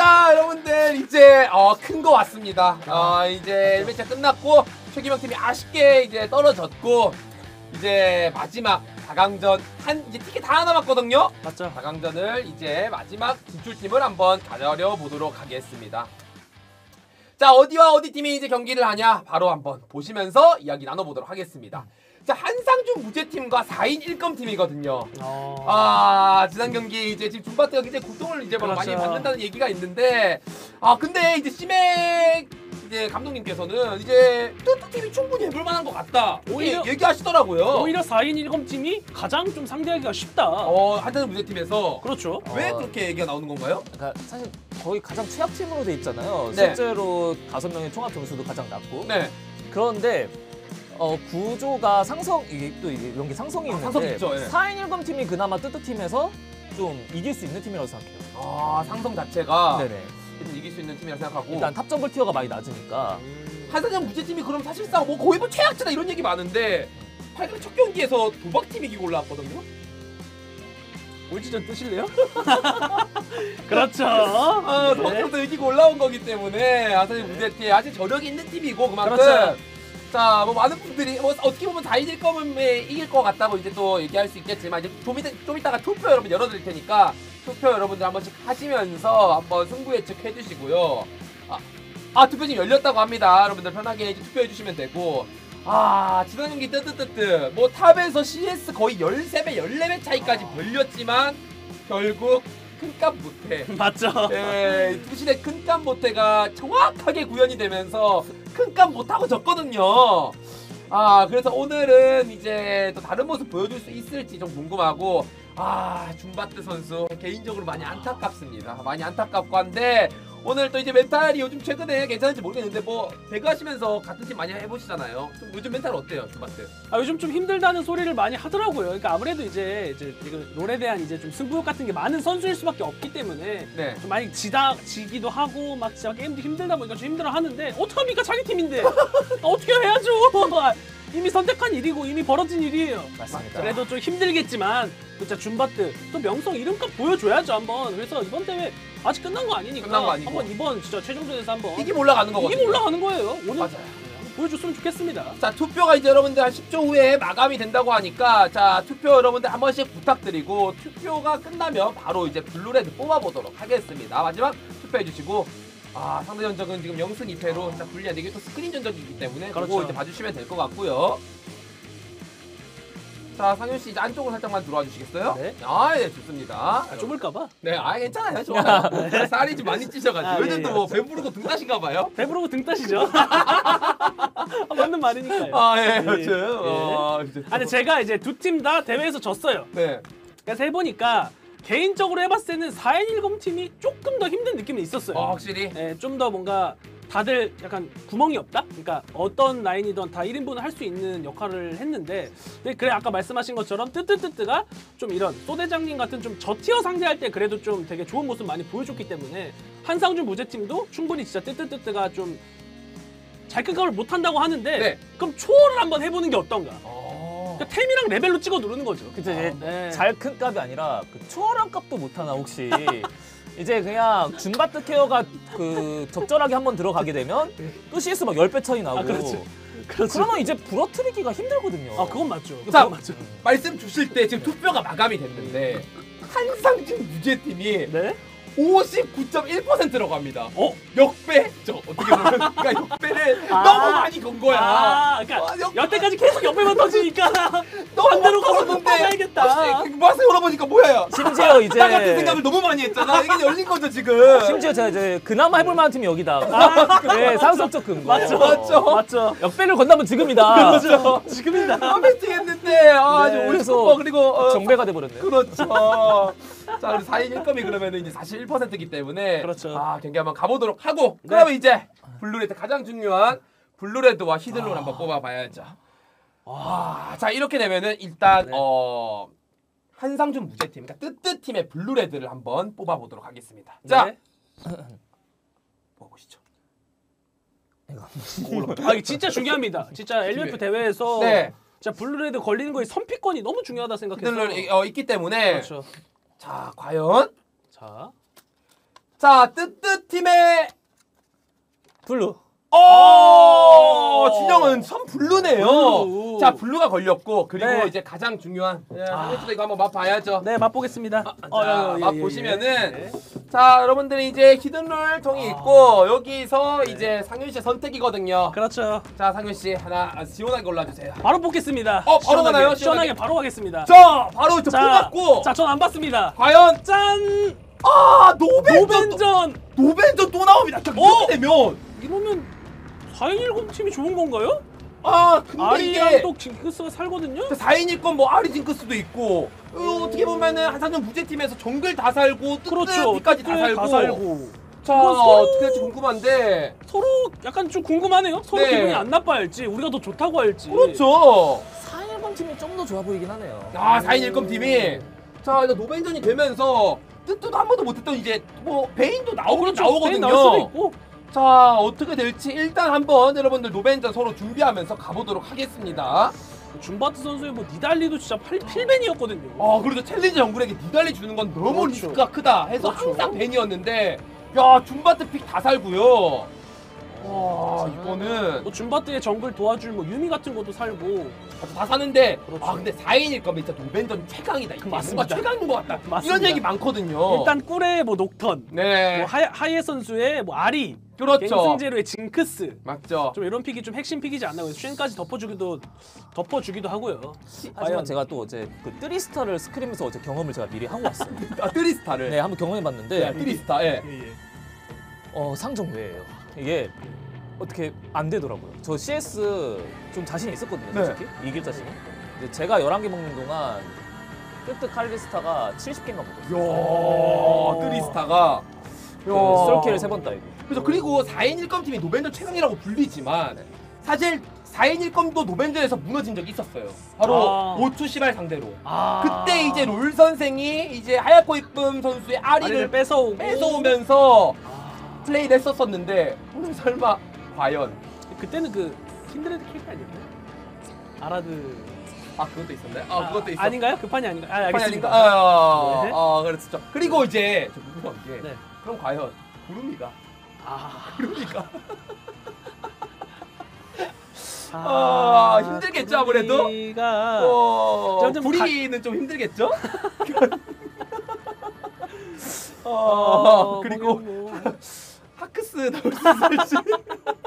자, 여러분들 이제 큰 거 왔습니다. 이제 1회차 끝났고 최기명 팀이 아쉽게 이제 떨어졌고 이제 마지막 4강전 이제 티켓 다 남았거든요. 맞죠. 4강전을 이제 마지막 진출팀을 한번 가져려 보도록 하겠습니다. 자, 어디와 어디 팀이 이제 경기를 하냐 바로 한번 보시면서 이야기 나눠보도록 하겠습니다. 자, 한상준 무죄팀과 4인 1검 팀이거든요. 지난 경기 이제 지금 줌바트가 굉장히 고통을 이제 그렇죠. 많이 받는다는 얘기가 있는데 근데 이제 시맥 이제 감독님께서는 이제 뜨뜨팀이 충분히 해볼 만한 것 같다. 오히려 얘기하시더라고요. 오히려 4인 1검 팀이 가장 좀 상대하기가 쉽다. 한상준 무죄팀에서 그렇죠. 왜 그렇게 얘기가 나오는 건가요? 그러니까 사실 거의 가장 취약팀으로 돼 있잖아요. 네. 실제로 5명의 총합 점수도 가장 낮고. 네. 그런데 구조가 이게 이런 게 상성이 있는데 상성이 있죠, 예. 4인 1검 팀이 그나마 뜨뜨팀에서 좀 이길 수 있는 팀이라고 생각해요. 상성 자체가 네네. 이길 수 있는 팀이라고 생각하고 일단 탑 정글 티어가 많이 낮으니까. 한상준 무죄팀이 그럼 사실상 뭐 거의 뭐 최악체다 이런 얘기 많은데 8강 첫 경기에서 도박팀 이기고 올라왔거든요. 올지전 뜨실래요? 그렇죠. 도박팀도 이기고 올라온 거기 때문에 한상준 무죄팀 아직 저력이 있는 팀이고 그만큼 그렇죠. 자, 뭐 많은 분들이 어떻게 보면 4인 1검에 이길 것 같다고 이제 또 얘기할 수 있겠지만 이제 좀 이따가 투표 여러분 열어드릴 테니까 투표 여러분들 한 번씩 하시면서 한번 승부 예측 해주시고요. 투표 지금 열렸다고 합니다. 여러분들 편하게 이제 투표해 주시면 되고. 지난 경기 뜨뜨뜨뜨 뭐 탑에서 CS 거의 13배, 14배 차이까지 벌렸지만 결국 큰값 못해. 맞죠. 예, 투신의 큰값 못해가 정확하게 구현이 되면서 큰값 못하고 졌거든요. 그래서 오늘은 이제 또 다른 모습 보여줄 수 있을지 좀 궁금하고 줌바트 선수 개인적으로 많이 안타깝습니다. 많이 안타깝고 한데 오늘 또 이제 멘탈이 요즘 최근에 괜찮은지 모르겠는데 뭐 배그 하시면서 같은 팀 많이 해보시잖아요. 좀 요즘 멘탈 어때요, 줌바트? 요즘 좀 힘들다는 소리를 많이 하더라고요. 그러니까 아무래도 이제 지금 롤에 대한 이제 좀 승부욕 같은 게 많은 선수일 수밖에 없기 때문에 네. 좀 많이 지기도 하고 막 진짜 게임도 힘들다 보니까 좀 힘들어하는데 어떡합니까? 자기 팀인데 어떻게 해야죠? 이미 선택한 일이고 이미 벌어진 일이에요. 맞습니다. 그래도 좀 힘들겠지만 진짜 줌바트 또 명성 이름값 보여줘야죠 한번. 그래서 이번 대회 아직 끝난 거 아니니까 끝난 거 아니고. 한번 이번 진짜 최종전에서 한번 이기면 올라가는 거거든요. 이기면 올라가는 거예요. 오늘 맞아요. 보여줬으면 좋겠습니다. 자, 투표가 이제 여러분들 한 10초 후에 마감이 된다고 하니까 자, 투표 여러분들 한 번씩 부탁드리고 투표가 끝나면 바로 이제 블루레드 뽑아보도록 하겠습니다. 마지막 투표해 주시고 상대 전적은 지금 0승 2패로 일단 불리한데 이게 또 스크린 전적이기 때문에 그거 그렇죠. 이제 봐주시면 될 것 같고요. 자, 상윤 씨 이제 안쪽으로 살짝만 들어와 주시겠어요? 네. 네, 좋습니다. 좁을까봐. 네, 괜찮아요. 좋아요. 살이 좀 많이 찌셔가지고 요즘 예. 또 뭐 배부르고 등 따신가 봐요. 배부르고 등 따시죠? 맞는 말이니까요. 예, 예. 그렇죠. 근데 제가 이제 두 팀 다 대회에서 졌어요. 네. 그래서 해보니까 개인적으로 해봤을 때는 4인 1검 팀이 조금 더 힘든 느낌이 있었어요. 확실히. 좀 더 뭔가 다들 약간 구멍이 없다? 그러니까 어떤 라인이든 다 1인분을 할 수 있는 역할을 했는데 그래 아까 말씀하신 것처럼 뜨뜨뜨뜨가 좀 이런 소대장님 같은 좀 저티어 상대할 때 그래도 좀 되게 좋은 모습 많이 보여줬기 때문에 한상준 무죄팀도 충분히 진짜 뜨뜨뜨뜨가 좀 잘 끈값을 못한다고 하는데 네. 그럼 초월을 한번 해보는 게 어떤가? 어. 그러니까 템이랑 레벨로 찍어 누르는 거죠. 그쵸, 이제 네. 잘 큰 값이 아니라 그 초월한 값도 못하나 혹시. 이제 그냥 줌바트 케어가 그 적절하게 한번 들어가게 되면 또 CS 막 10배 차이 나고. 그렇지. 그러면 이제 부러뜨리기가 힘들거든요. 그건 맞죠. 자, 그건 맞죠. 말씀 주실 때 지금 투표가 마감이 됐는데 한상준 무죄팀이 네? 59.1%라고 합니다. 역배죠. 어떻게 보면 그러니까 역배를 아. 너무 많이 건 거야. 그러니까 여태까지 계속 옆에만 터지니까 너무 반대로 가서 걸었는데 받아야겠다. 맛을 열어보니까 뭐야? 심지어 이제 나 같은 생각을 너무 많이 했잖아. 이게 열린 거죠 지금. 심지어 제가 이제 그나마 해볼 만한 팀이 여기다. 네, 상성적 근거. 맞죠. 역배를 건다면 지금이다. 그렇죠. 지금이다. 배팅했는데 네. 그래서 그리고 정배가 돼버렸네요. 그렇죠. 자, 우리 4인 1검이 그러면 이제 41%이기 때문에 그렇죠. 경기 한번 가보도록 하고 그러면 이제 블루레드 가장 중요한 블루레드와 히들로를 한번 뽑아봐야죠. 자, 이렇게 되면은 일단 한상준 무죄팀, 그러니까 뜨뜨팀의 블루레드를 한번 뽑아보도록 하겠습니다. 자, 네. 뽑아보시죠. 이게 진짜 중요합니다. 진짜 LUF 대회에서 네. 진짜 블루레드 걸리는 거에 선피권이 너무 중요하다 생각해서. 히들로 있기 때문에 그렇죠. 자, 과연 자, 자, 뜨뜨 팀의 블루. 진영은 선 블루네요. 블루. 자, 블루가 걸렸고 그리고 네. 이제 가장 중요한 상대도 이거 한번 맛봐야죠. 네, 맛보겠습니다. 자, 예, 맛보시면은 예. 자, 여러분들이 이제 히든룰 통이 있고 여기서 이제 상윤 씨의 선택이거든요. 그렇죠. 자, 상윤 씨 하나 시원하게 골라주세요. 바로 뽑겠습니다. 바로 시원하게, 가나요? 시원하게 바로 가겠습니다. 자, 바로 저 뽑았고. 자, 전 안 봤습니다. 과연 짠! 노벤전 또 나옵니다. 자, 이렇게 되면 이러면 4인1공 팀이 좋은 건가요? 근데 아리랑 이게 또 징크스가 살거든요? 4인일 건 뭐 아리 징크스도 있고 어떻게 보면은 한상전 무제팀에서 정글 다 살고 그렇죠. 뚜까지 다 뚜뚜 살고 자, 이건 서로- 어떻게 될지 궁금한데 서로 약간 좀 궁금하네요. 서로 네. 기분이 안 나빠할지 우리가 더 좋다고 할지. 그렇죠. 4일번 팀이 좀 더 좋아 보이긴 하네요. 4인 1검 팀이 자, 이제 노벤전이 되면서 뜨뜨도 한 번도 못했던 이제 뭐 베인도 나오긴 베인 나오거든요. 나올 수도 있고. 자, 어떻게 될지 일단 한번 여러분들 노벤전 서로 준비하면서 가보도록 하겠습니다. 줌바트 선수의 뭐 니달리도 진짜 필벤이었거든요. 그래도 챌린지 정글에게 니달리 주는 건 너무 그렇죠. 리스크가 크다 해서 그렇죠. 항상 벤이었는데 야, 줌바트 픽 다 살고요. 와, 이거는 뭐 줌바트의 정글 도와줄 뭐 유미 같은 것도 살고. 다 사는데 그렇죠. 근데 4인일 거면 진짜 노벤전 최강이다. 이게 맞습니다. 뭔가 최강인 것 같다. 맞습니다. 이런 얘기 많거든요. 일단 꿀의 뭐 녹턴, 네, 뭐 하예 선수의 뭐 아리, 그렇죠. 갱승제로의 징크스. 맞죠. 좀 이런 픽이 좀 핵심 픽이지 않나. 그래서 쉔까지 덮어주기도 하고요. 하지만 과연- 제가 또 어제 그 뜨리스타를 스크림에서 어제 경험을 제가 미리 하고 왔어요. 뜨리스타를. 네, 한번 경험해봤는데 뜨리스타. 예. 상정 외예요. 이게 어떻게 안 되더라고요. 저 CS 좀 자신 있었거든요, 네. 솔직히. 이길 자신이. 근데 제가 11개 먹는 동안 뜨뜨 칼리스타가 70개인가 먹었어요. 야, 뜨리스타가. 그 솔킬을 3번 따이고. 그래서 그리고 4인 1검 팀이 노벤전 최강이라고 불리지만 사실 4인 1검도 노벤전에서 무너진 적이 있었어요. 바로 오투 시발 상대로. 그때 이제 롤 선생이 이제 하얗고 이쁨 선수의 아리를 아리를 뺏어오면서 플레이를 했었었는데 오늘 설마 과연 그때는 그 킨드레드 캐릭터 아니었나요? 아라드 그것도 있었나요? 그것도 있어. 아닌가요? 그 판이 아닌가요? 알겠습니다. 아닌가? 네. 그렇죠. 그리고 이제 저 궁금한 게 네. 그럼 과연 구름이가 그러니까 힘들겠죠, 아무래도? 우리가 점점 부리기는 좀 힘들겠죠? 그리고 하크스 나올 수 있을지.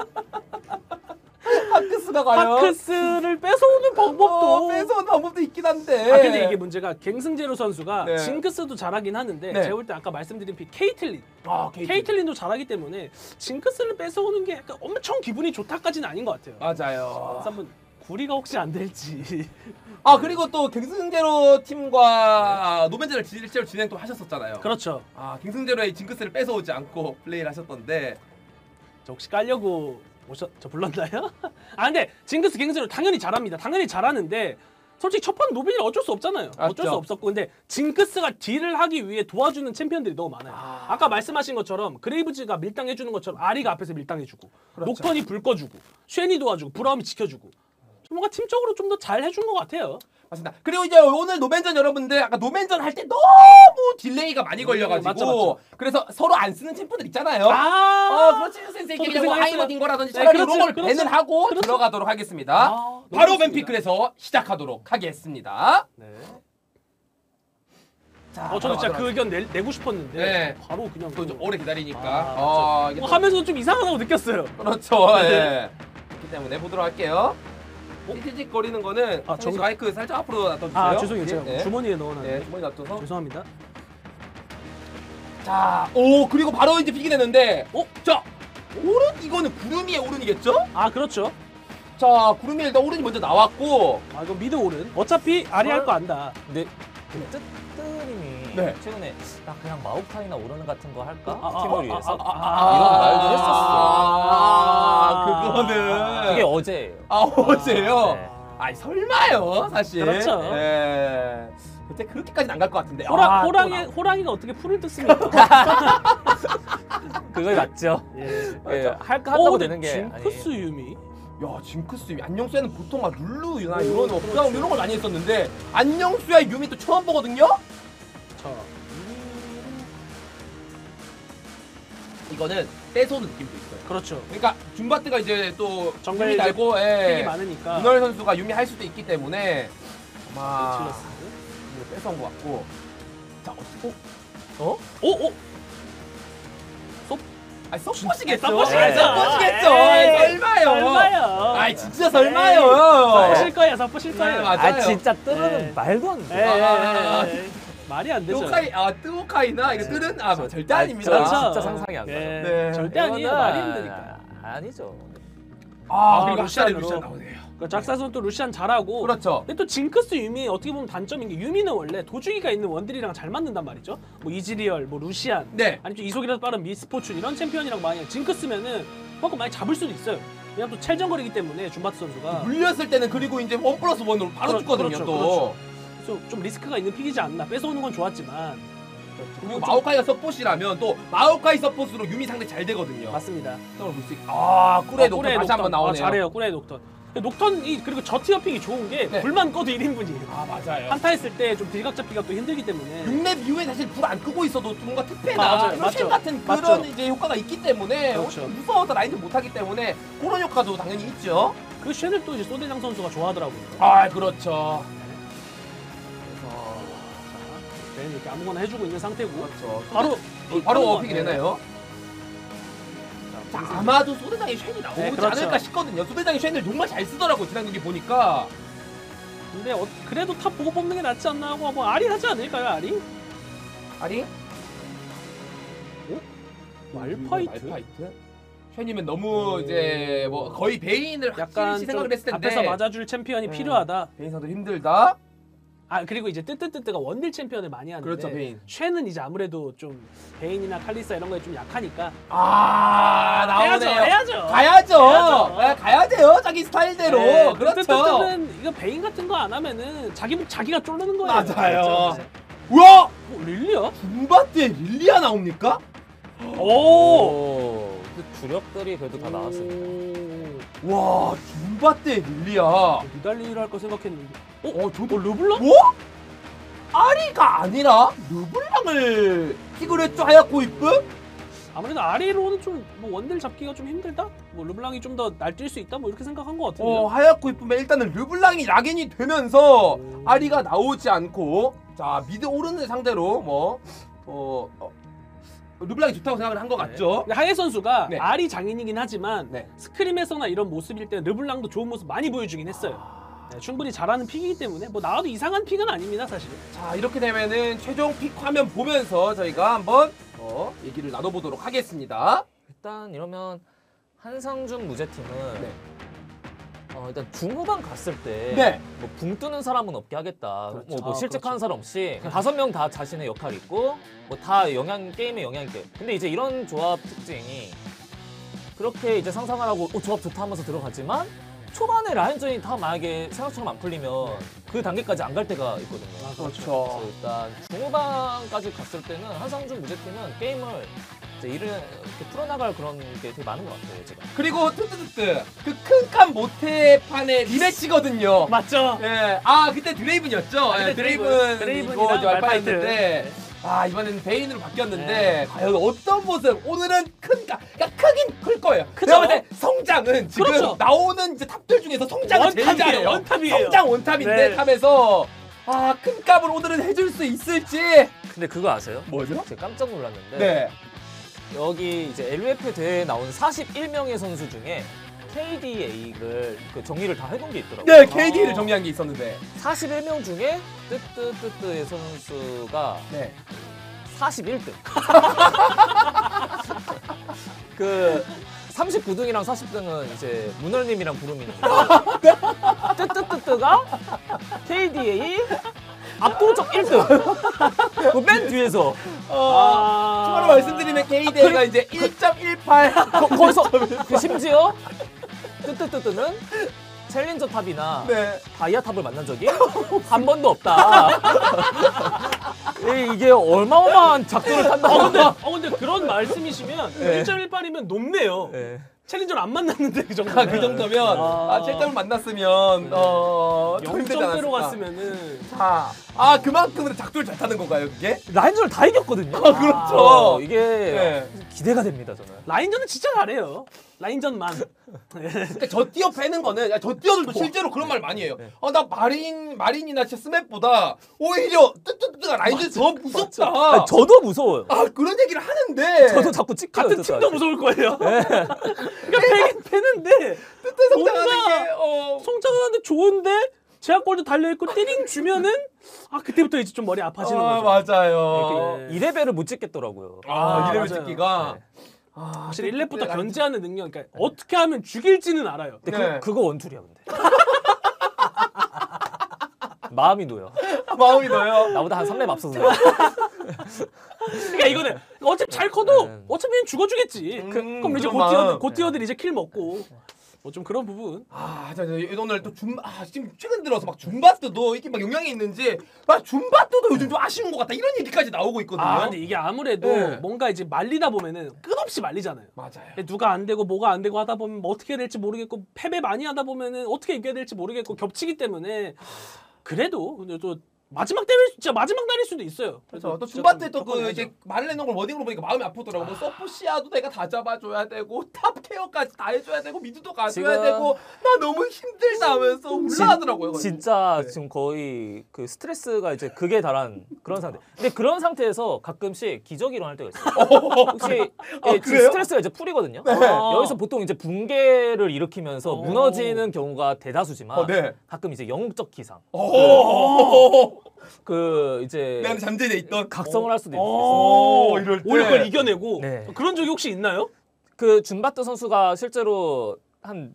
하크스가 과연 하크스를 뺏어오는 방법도 뺏어온 방법도 있긴 한데. 근데 이게 문제가 갱승제로 선수가 네. 징크스도 잘하긴 하는데 네. 제가 볼 때 아까 말씀드린 픽 케이틀린 케이틀린. 케이틀린도 잘하기 때문에 징크스를 뺏어오는 게 약간 엄청 기분이 좋다까지는 아닌 것 같아요. 맞아요. 그래서 한번 구리가 혹시 안 될지. 그리고 또 갱승제로 팀과 노벤제를 실제로 진행 또 하셨었잖아요. 그렇죠. 갱승제로의 징크스를 뺏어오지 않고 플레이를 하셨던데. 저 혹시 깔려고 저 불렀나요? 근데 징크스 갱승제로 당연히 잘합니다. 당연히 잘하는데 솔직히 첫 판 노벤이 어쩔 수 없잖아요. 어쩔 수 맞죠. 없었고 근데 징크스가 딜을 하기 위해 도와주는 챔피언들이 너무 많아요. 아까 말씀하신 것처럼 그레이브즈가 밀당해주는 것처럼 아리가 앞에서 밀당해주고 그렇죠. 녹턴이 불 꺼주고 쉔이 도와주고 브라움이 지켜주고 뭔가 팀적으로 좀 더 잘 해준 것 같아요. 맞습니다. 그리고 이제 오늘 노벤전 여러분들 아까 노벤전 할 때 너무 딜레이가 많이 걸려가지고 맞죠. 그래서 서로 안 쓰는 챔프들 있잖아요. 그렇지 선생님 저도 그냥 뭐 생각했어요. 아이머딘 거라든지 네, 차라리 그렇죠, 이런 걸 그렇죠. 밴을 하고 그렇죠. 들어가도록 하겠습니다. 너무 바로 좋습니다. 밴픽 그래서 시작하도록 하겠습니다. 네. 자, 저는 진짜 바로 그 의견 내고 싶었는데 네. 바로 그냥 또 이제 또- 오래 기다리니까. 그렇죠. 이게 또- 하면서 좀 이상하다고 느꼈어요. 그렇죠. 네. 예. 그렇기 때문에 보도록 할게요. 찌찌직 거리는 거는 정답. 정답. 마이크 살짝 앞으로 놔둬주세요. 죄송해요. 제가 네. 주머니에 넣어놨는데. 네, 주머니 놔둬서. 죄송합니다. 자, 그리고 바로 이제 픽이 됐는데, 자, 오른 이거는 구름이의 오른이겠죠? 그렇죠. 자, 구름이 일단 오른이 먼저 나왔고, 이거 미드 오른. 어차피 아리 할 거 안다. 근데 그 뜨뜨님이 네. 최근에 그냥 마오카이나 오르는 같은 거 할까? 아, 팀을 위해서 이런 말도 했었어. 그거는 그게 어제예요. 어제요. 네. 아니 설마요, 사실. 그렇죠. 예. 그때 그렇게까지는 안 갈 것 같은데. 호랑이가 어떻게 풀을 뜯습니까? 그거에 맞죠. 예. 할까 한다고 근데 되는 게 징크스 아니에요. 유미. 야, 징크스 유미. 안녕수야는 보통 막 룰루나 이런 업다운 이런 걸 많이 했었는데 안녕수야 유미 또 처음 보거든요. 자. 이거는 떼쏘는 느낌도 있어요. 그렇죠. 그러니까 줌바트가 이제 또 정글 유미 이제 달고 팩이 많으니까. 문월 선수가 유미 할 수도 있기 때문에 아마 틸러스. 이거 뺏어온 것 같고. 자, 오. 아니 섭보시겠죠? 섭보시겠죠. 섭보시겠죠. 에이, 설마요. 설마요. 아이 진짜 설마요. 섭보실 거야, 섭보실 네, 거예요. 맞아요. 아 진짜 뜨는 네. 말도 안 돼. 에이. 말이 안 되죠. 뜨오카이나 이거 뜨는 절대 아, 아닙니다. 저 그렇죠. 진짜 상상이 안 가요. 네. 절대 아니에요. 이거는 말이 힘드니까. 아니죠. 그리고 확실히 루시안으로. 루시안 나오네요. 그러니까 작사선 또 루시안 잘하고. 그렇죠. 근데 또 징크스 유미 어떻게 보면 단점인 게 유미는 원래 도주기가 있는 원딜이랑 잘 맞는단 말이죠. 뭐 이즈리얼, 뭐 루시안, 네. 아니면 좀 이속이라도 빠른 미스포춘 이런 챔피언이랑 많이 징크스면은 그만큼 많이 잡을 수도 있어요. 왜냐면 또 첼정거리기 때문에 줌바트 선수가 물렸을 때는 그리고 이제 1+1으로 바로 죽거든요. 그렇죠, 또. 그렇죠. 그래서 좀 리스크가 있는 픽이지 않나. 뺏어오는 건 좋았지만. 그리고 좀- 마오카이가 서폿이라면 또 마오카이 서폿으로 유미 상대 잘 되거든요. 맞습니다. 꿀의 녹턴 다시 한번 나오네요. 잘해요, 꿀의 녹턴. 녹턴이 그리고 저 티어 픽이 좋은 게 네. 불만 꺼도 1인분이에요. 맞아요. 한타 했을 때 좀 딜각 잡기가 또 힘들기 때문에 6렙 이후에 사실 불 안 끄고 있어도 뭔가 특패나 맞아요, 로션 맞죠. 같은 그런 맞죠. 이제 효과가 있기 때문에 그렇죠. 무서워서 라인을 못하기 때문에 그런 효과도 당연히 있죠. 그 쉔을 또 이제 소대장 선수가 좋아하더라고요. 그렇죠. 네, 이렇게 아무거나 해주고 있는 상태고 그렇죠. 바로 바로 어픽이 되나요? 자, 아마도 소대장의 쉔이 나오지 네, 그렇죠. 않을까 싶거든요. 소대장의 쉔을 정말 잘 쓰더라고 지난 경기 보니까. 근데 그래도 탑 보고 뽑는 게 낫지 않나 하고 뭐 아리 하지 않을까요, 아리? 아니? 말파이트? 쉔이면 너무 이제 뭐 거의 베인을 약간 확실히 생각을 했을 텐데 앞에서 맞아줄 챔피언이 필요하다. 베인 상대 힘들다. 그리고 이제 뜨뜨뜨뜨가 원딜 챔피언을 많이 하는데 그렇죠, 베인. 쉔은 이제 아무래도 좀 베인이나 칼리사 이런 거에 좀 약하니까 나오네요. 해야죠. 가야죠. 네, 가야 돼요. 자기 스타일대로. 네, 그렇죠. 뜨뜨뜨는 이거 베인 같은 거 안 하면은 자기가 쫄르는 거예요. 맞아요. 그렇죠. 우와! 릴리야? 줌바트에 릴리아 나옵니까? 오. 그 주력들이 그래도 다 나왔습니다. 와, 줌바트에 릴리아. 니달리를 할까 생각했는데. 저도 르블랑? 뭐? 아리가 아니라 르블랑을 픽을 했죠, 하얗고 이쁜? 아무래도 아리로는 좀 뭐 원딜 잡기가 좀 힘들다? 뭐 르블랑이 좀 더 날뛸 수 있다? 뭐 이렇게 생각한 것 같은데요. 하얗고 이쁘면 일단은 르블랑이 락인이 되면서 아리가 나오지 않고 자, 미드 오른을 상대로 르블랑이 좋다고 생각을 한 것 같죠? 근데 하예 선수가 네. 아리 장인이긴 하지만 네. 스크림에서나 이런 모습일 때 르블랑도 좋은 모습 많이 보여주긴 했어요. 네, 충분히 잘하는 픽이기 때문에 뭐 나와도 이상한 픽은 아닙니다, 사실. 자, 이렇게 되면은 최종 픽 화면 보면서 저희가 한번 얘기를 나눠보도록 하겠습니다. 일단 이러면 한상준 무제팀은 네. 일단 중후반 갔을 때 네. 뭐 붕 뜨는 사람은 없게 하겠다. 그렇죠. 뭐 실책하는 그렇죠. 사람 없이 5명 다 자신의 역할이 있고 뭐 다 게임에 영향 있게. 근데 이제 이런 조합 특징이 그렇게 이제 상상을 하고 조합 좋다 하면서 들어가지만 초반에 라인전이 다 만약에 생각처럼 안 풀리면 그 단계까지 안 갈 때가 있거든요. 그래서 일단 중후반까지 갔을 때는 한상준 무제팀은 게임을 이제 이렇게 풀어나갈 그런 게 되게 많은 것 같아요, 제가. 그리고 뜨뜨뜨뜨 그 큰칸 모태판의 리매치거든요. 맞죠? 예, 그때 드레이븐이었죠. 그때 드레이븐 드레이븐이랑 이거 말파였는데 이번에는 베인으로 바뀌었는데 네. 과연 어떤 모습? 오늘은 그러니까 크긴 클 거예요. 크죠? 내가 볼때 성장은 지금 그렇죠. 나오는 이제 탑들 중에서 성장은 제일 원탑이에요, 잘해요. 원탑이에요. 성장 원탑인데 네. 탑에서 큰 값을 오늘은 해줄 수 있을지. 근데 그거 아세요? 뭐죠? 제가 깜짝 놀랐는데 네. 여기 이제 LUF 대회에 나온 41명의 선수 중에 KDA를 그 정리를 다 해놓은 게 있더라고요. 네, KD를 정리한 게 있었는데. 41명 중에 뜨뜨뜨뜨의 선수가 네. 41등. 그 39등이랑 40등은 이제 문월님이랑 부름이니까 뜨뜨뜨뜨가 KDA 압도적 1등. 그 맨 뒤에서 추가로 말씀드리면 KD가 이제 1.18. 거기서 그 심지어 뜨뜨뜨뜨는 챌린저 탑이나 네. 다이아 탑을 만난 적이 한 번도 없다. 이게 얼마어마한 작전을 탄다. 근데 그런 말씀이시면 네. 1.18이면 높네요. 네. 챌린저를 안 만났는데 그 정도. 그 정도면 7점을 만났으면 더 힘들지 0점대로 않았을까. 갔으면은 자, 아 그만큼 작두를 잘 타는 건가요 그게? 라인전을 다 이겼거든요. 아 그렇죠. 이게 네. 기대가 됩니다 저는. 라인전은 진짜 잘해요. 라인전만. 그러니까 저 띄어 패는 거는 저 띄어들도 실제로 그런 말 많이 해요. 네. 나 마린이나 진짜 스맵보다 오히려 뜨뜨뜨가 라인전 더 무섭다. 아니, 저도 무서워요. 아 그런 얘기를 하는데 저도 자꾸 찍혀요. 같은 팀도 무서울 거예요. 그러니까 패긴 패는데 뜨뜨 성장하는 뭔가 게 성장하는데 좋은데 제약골도 달려있고 띠링 주면은 아 그때부터 이제 좀 머리 아파지는 거죠. 맞아요. 네. 2레벨을 못 찍겠더라고요. 아 이래면 맞아요. 찍기가 네. 확실히 1렙부터 견제하는 능력, 그러니까 어떻게 하면 죽일지는 알아요. 근데 네. 그거 원툴이야 근데. 마음이 놓여. 마음이 넣어요. 나보다 한 3렙 앞서서. 그러니까 이거는 어차피 잘 커도 네. 어차피 그냥 죽어주겠지. 그럼 이제 그런 마음. 고티어들이 이제 킬 먹고 뭐 좀 그런 부분. 오늘 또 지금 최근 들어서 막 줌바스도 이게 막 영향이 있는지 막 줌바스도 요즘 좀 아쉬운 것 같다 이런 얘기까지 나오고 있거든요. 근데 이게 아무래도 네. 뭔가 이제 말리다 보면은 끝없이 말리잖아요. 맞아요. 누가 안 되고 뭐가 안 되고 하다 보면 뭐 어떻게 해야 될지 모르겠고 패배 많이 하다 보면은 어떻게 이겨야 될지 모르겠고 겹치기 때문에 그래도 근데 또 마지막 때릴 진짜 마지막 날일 수도 있어요. 그렇죠. 또 진짜 줌바 때 좀 또 그 겪어내야죠. 이제 말을 해놓은 걸 워딩으로 보니까 마음이 아프더라고. 뭐 서포시아도 내가 다 잡아줘야 되고 탑 케어까지 다 해줘야 되고 미드도 가줘야 지금- 되고 나 너무 힘들다 하면서 울라하더라고요. 진짜 네. 지금 거의 그 스트레스가 이제 극에 달한 그런 상태. 근데 그런 상태에서 가끔씩 기적이 일어날 때가 있어요. 혹시 지금 그래요? 스트레스가 이제 풀이거든요. 여기서 보통 이제 붕괴를 일으키면서 오. 무너지는 경우가 대다수지만 네. 가끔 이제 영웅적 기상. 오. 그 이제 내가 잠재돼 있던 각성을 할 수도 있어요. 이럴 때. 오히려 그걸 이겨내고 네. 그런 적이 혹시 있나요? 그 줌바트 선수가 실제로 한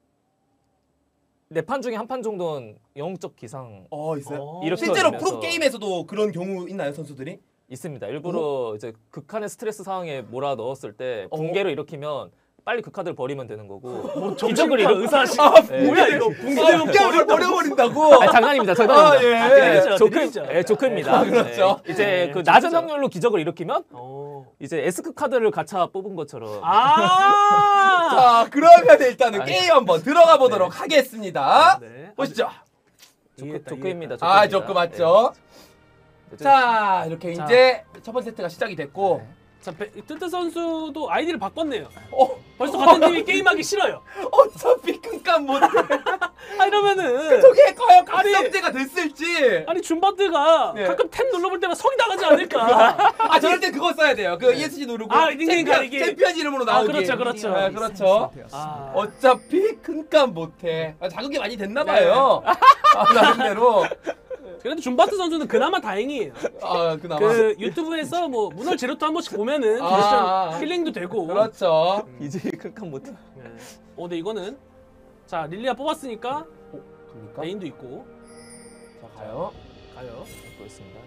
4판 중에 한 판 정도는 영웅적 기상 있어요. 이렇게 실제로 하면서- 프로 게임에서도 그런 경우 있나요 선수들이? 있습니다. 일부러 이제 극한의 스트레스 상황에 몰아 넣었을 때 붕괴를 일으키면 빨리 그 카드를 버리면 되는 거고 뭐 기적을 정신과 일으 의사시. 네. 뭐야 이거? 붕괴를 버려버린다고. 장난입니다. 장난입니다. 예. 드립이죠. 조크입니다. 그렇죠. 네. 이제 네, 그 낮은 진짜. 확률로 기적을 일으키면 어. 이제 에스크 카드를 가차 뽑은 것처럼 아. 자 그러면 일단은 아니. 게임 한번 들어가 보도록 하겠습니다. 네. 보시죠. 조크입니다. 아 조크 맞죠? 네. 자 이렇게 자. 이제 첫 번째 세트가 시작이 됐고 자, 뜨뜨 선수도 아이디를 바꿨네요. 어, 벌써 같은 팀이 게임하기 싫어요. 어차피 끈감 못해. 아 이러면은 저게 과연 각성제가 됐을지. 아니 줌바트가 네. 가끔 템 눌러볼 때마다 성이 나가지 않을까? 아 저럴 때 그거 써야 돼요. 그 ESC 누르고 아, 닉네임 가리기. 챔피언 이름으로 나오기. 그렇죠, 그렇죠. 네, 그렇죠. 아. 어차피 끈감 못해. 자극이 많이 됐나 봐요. 나름대로. 그래도 줌바트 선수는 그나마 다행이에요. 그나마. 그 유튜브에서 뭐 문월 제로도 한 번씩 보면은 아. 힐링도 되고. 그렇죠. 이제 극한 못해. 네. 근데 이거는 자 릴리아 뽑았으니까 그러니까. 메인도 있고 자 가요. 가요. 보겠습니다.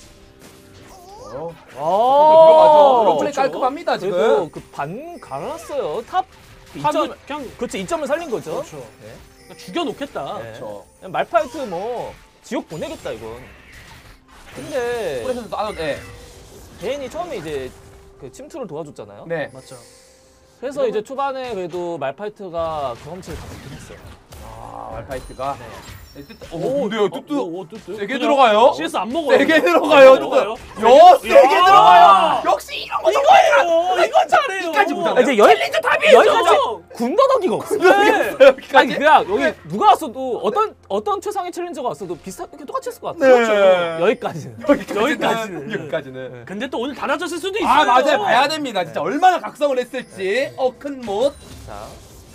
들어가죠. 롤플레이 그렇죠. 깔끔합니다 지금. 그래도 그 반 갈아놨어요. 탑 탑은 2점 그냥 그렇죠. 2점을 살린 거죠. 그렇죠. 네. 그냥 죽여놓겠다. 네. 그렇죠. 그냥 말파이트 뭐 지옥 보내겠다 이건. 근데 그래서 네. 개인이 처음에 이제 그 침투를 도와줬잖아요. 네. 맞죠. 그래서 이제 초반에 그래도 말파이트가 경험치를 가졌긴 했어요. 말파이트가. 오, 근데요, 오, 뚜뚜. 세게 그냥 들어가요? CS 안 먹어요. 세게 들어가요. 안 먹어요. 세게 들어가요. 역시 이런 거 이거예요. 이거 잘해요. 여기까지 보잖아요. 이제 여기까지 군더더기가 없어. 네. 아니 그냥 여기 누가 왔어도 어떤 최상의 챌린저가 왔어도 비슷하게 똑같이 했을 것 네. 같아요. 여기까지는. 여기까지는. 근데 또 오늘 달라졌을 수도 있어요. 맞아요. 봐야 됩니다. 진짜 얼마나 각성을 했을지. 큰 못. 자,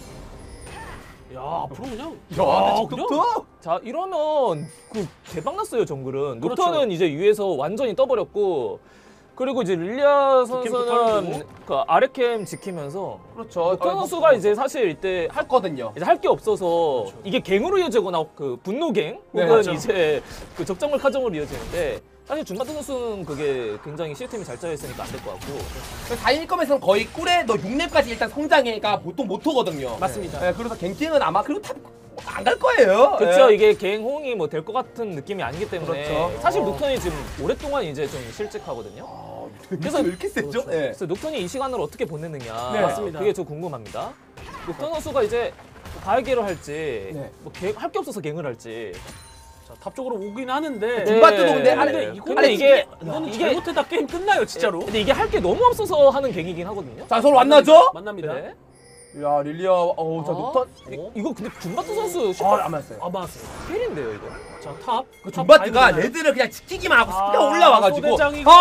야 앞으로 그냥. 야, 그냥? 툭툭. 자 이러면 그 대박 났어요 정글은. 그렇죠. 녹턴은 이제 위에서 완전히 떠버렸고 그리고 이제 릴리아 캠프 선수는 털고. 그 아래캠 지키면서 그렇죠. 녹턴 선수가 이제 사실 이때 했거든요. 이제 할 게 없어서 이게 갱으로 이어지거나 그 분노갱 네, 혹은 맞죠. 이제 그 적정물 카정으로 이어지는데 사실 줌바트 선수는 그게 굉장히 시스템이 잘 짜여 있으니까 안 될 것 같고 4인 거에서는 거의 꿀에 너 6렙까지 일단 성장해가 보통 모토거든요. 맞습니다. 네, 그래서 갱팅은 아마 그리고 안 갈 거예요. 그렇죠. 네. 이게 갱 호응이 뭐 될 것 같은 느낌이 아니기 때문에 그렇죠. 사실 녹턴이 지금 오랫동안 이제 좀 실직하거든요. 그래서 왜 이렇게 세죠? 그렇죠. 네. 그래서 녹턴이 이 시간을 어떻게 보내느냐. 네, 맞습니다. 그게 좀 궁금합니다. 녹턴 선수가 이제 가해기를 할지 네. 뭐 할 게 없어서 갱을 할지. 자 탑 쪽으로 오긴 하는데. 줌바트도 근데 근데 근데 이게 이거는 잘못했다 게임 끝나요 진짜로. 근데 이게 할 게 너무 없어서 하는 갱이긴 하거든요. 자 서로 만나죠? 만납니다. 네. 야 릴리아 어우 자 녹턴 이거 근데 줌바트 선수 안 맞았어요. 아 맞았어요. 힐인데요 이거. 자 탑. 그 줌바트가 다이브잖아요. 레드를 그냥 지키기만 하고 아, 스피가 올라와가지고 소대장이고.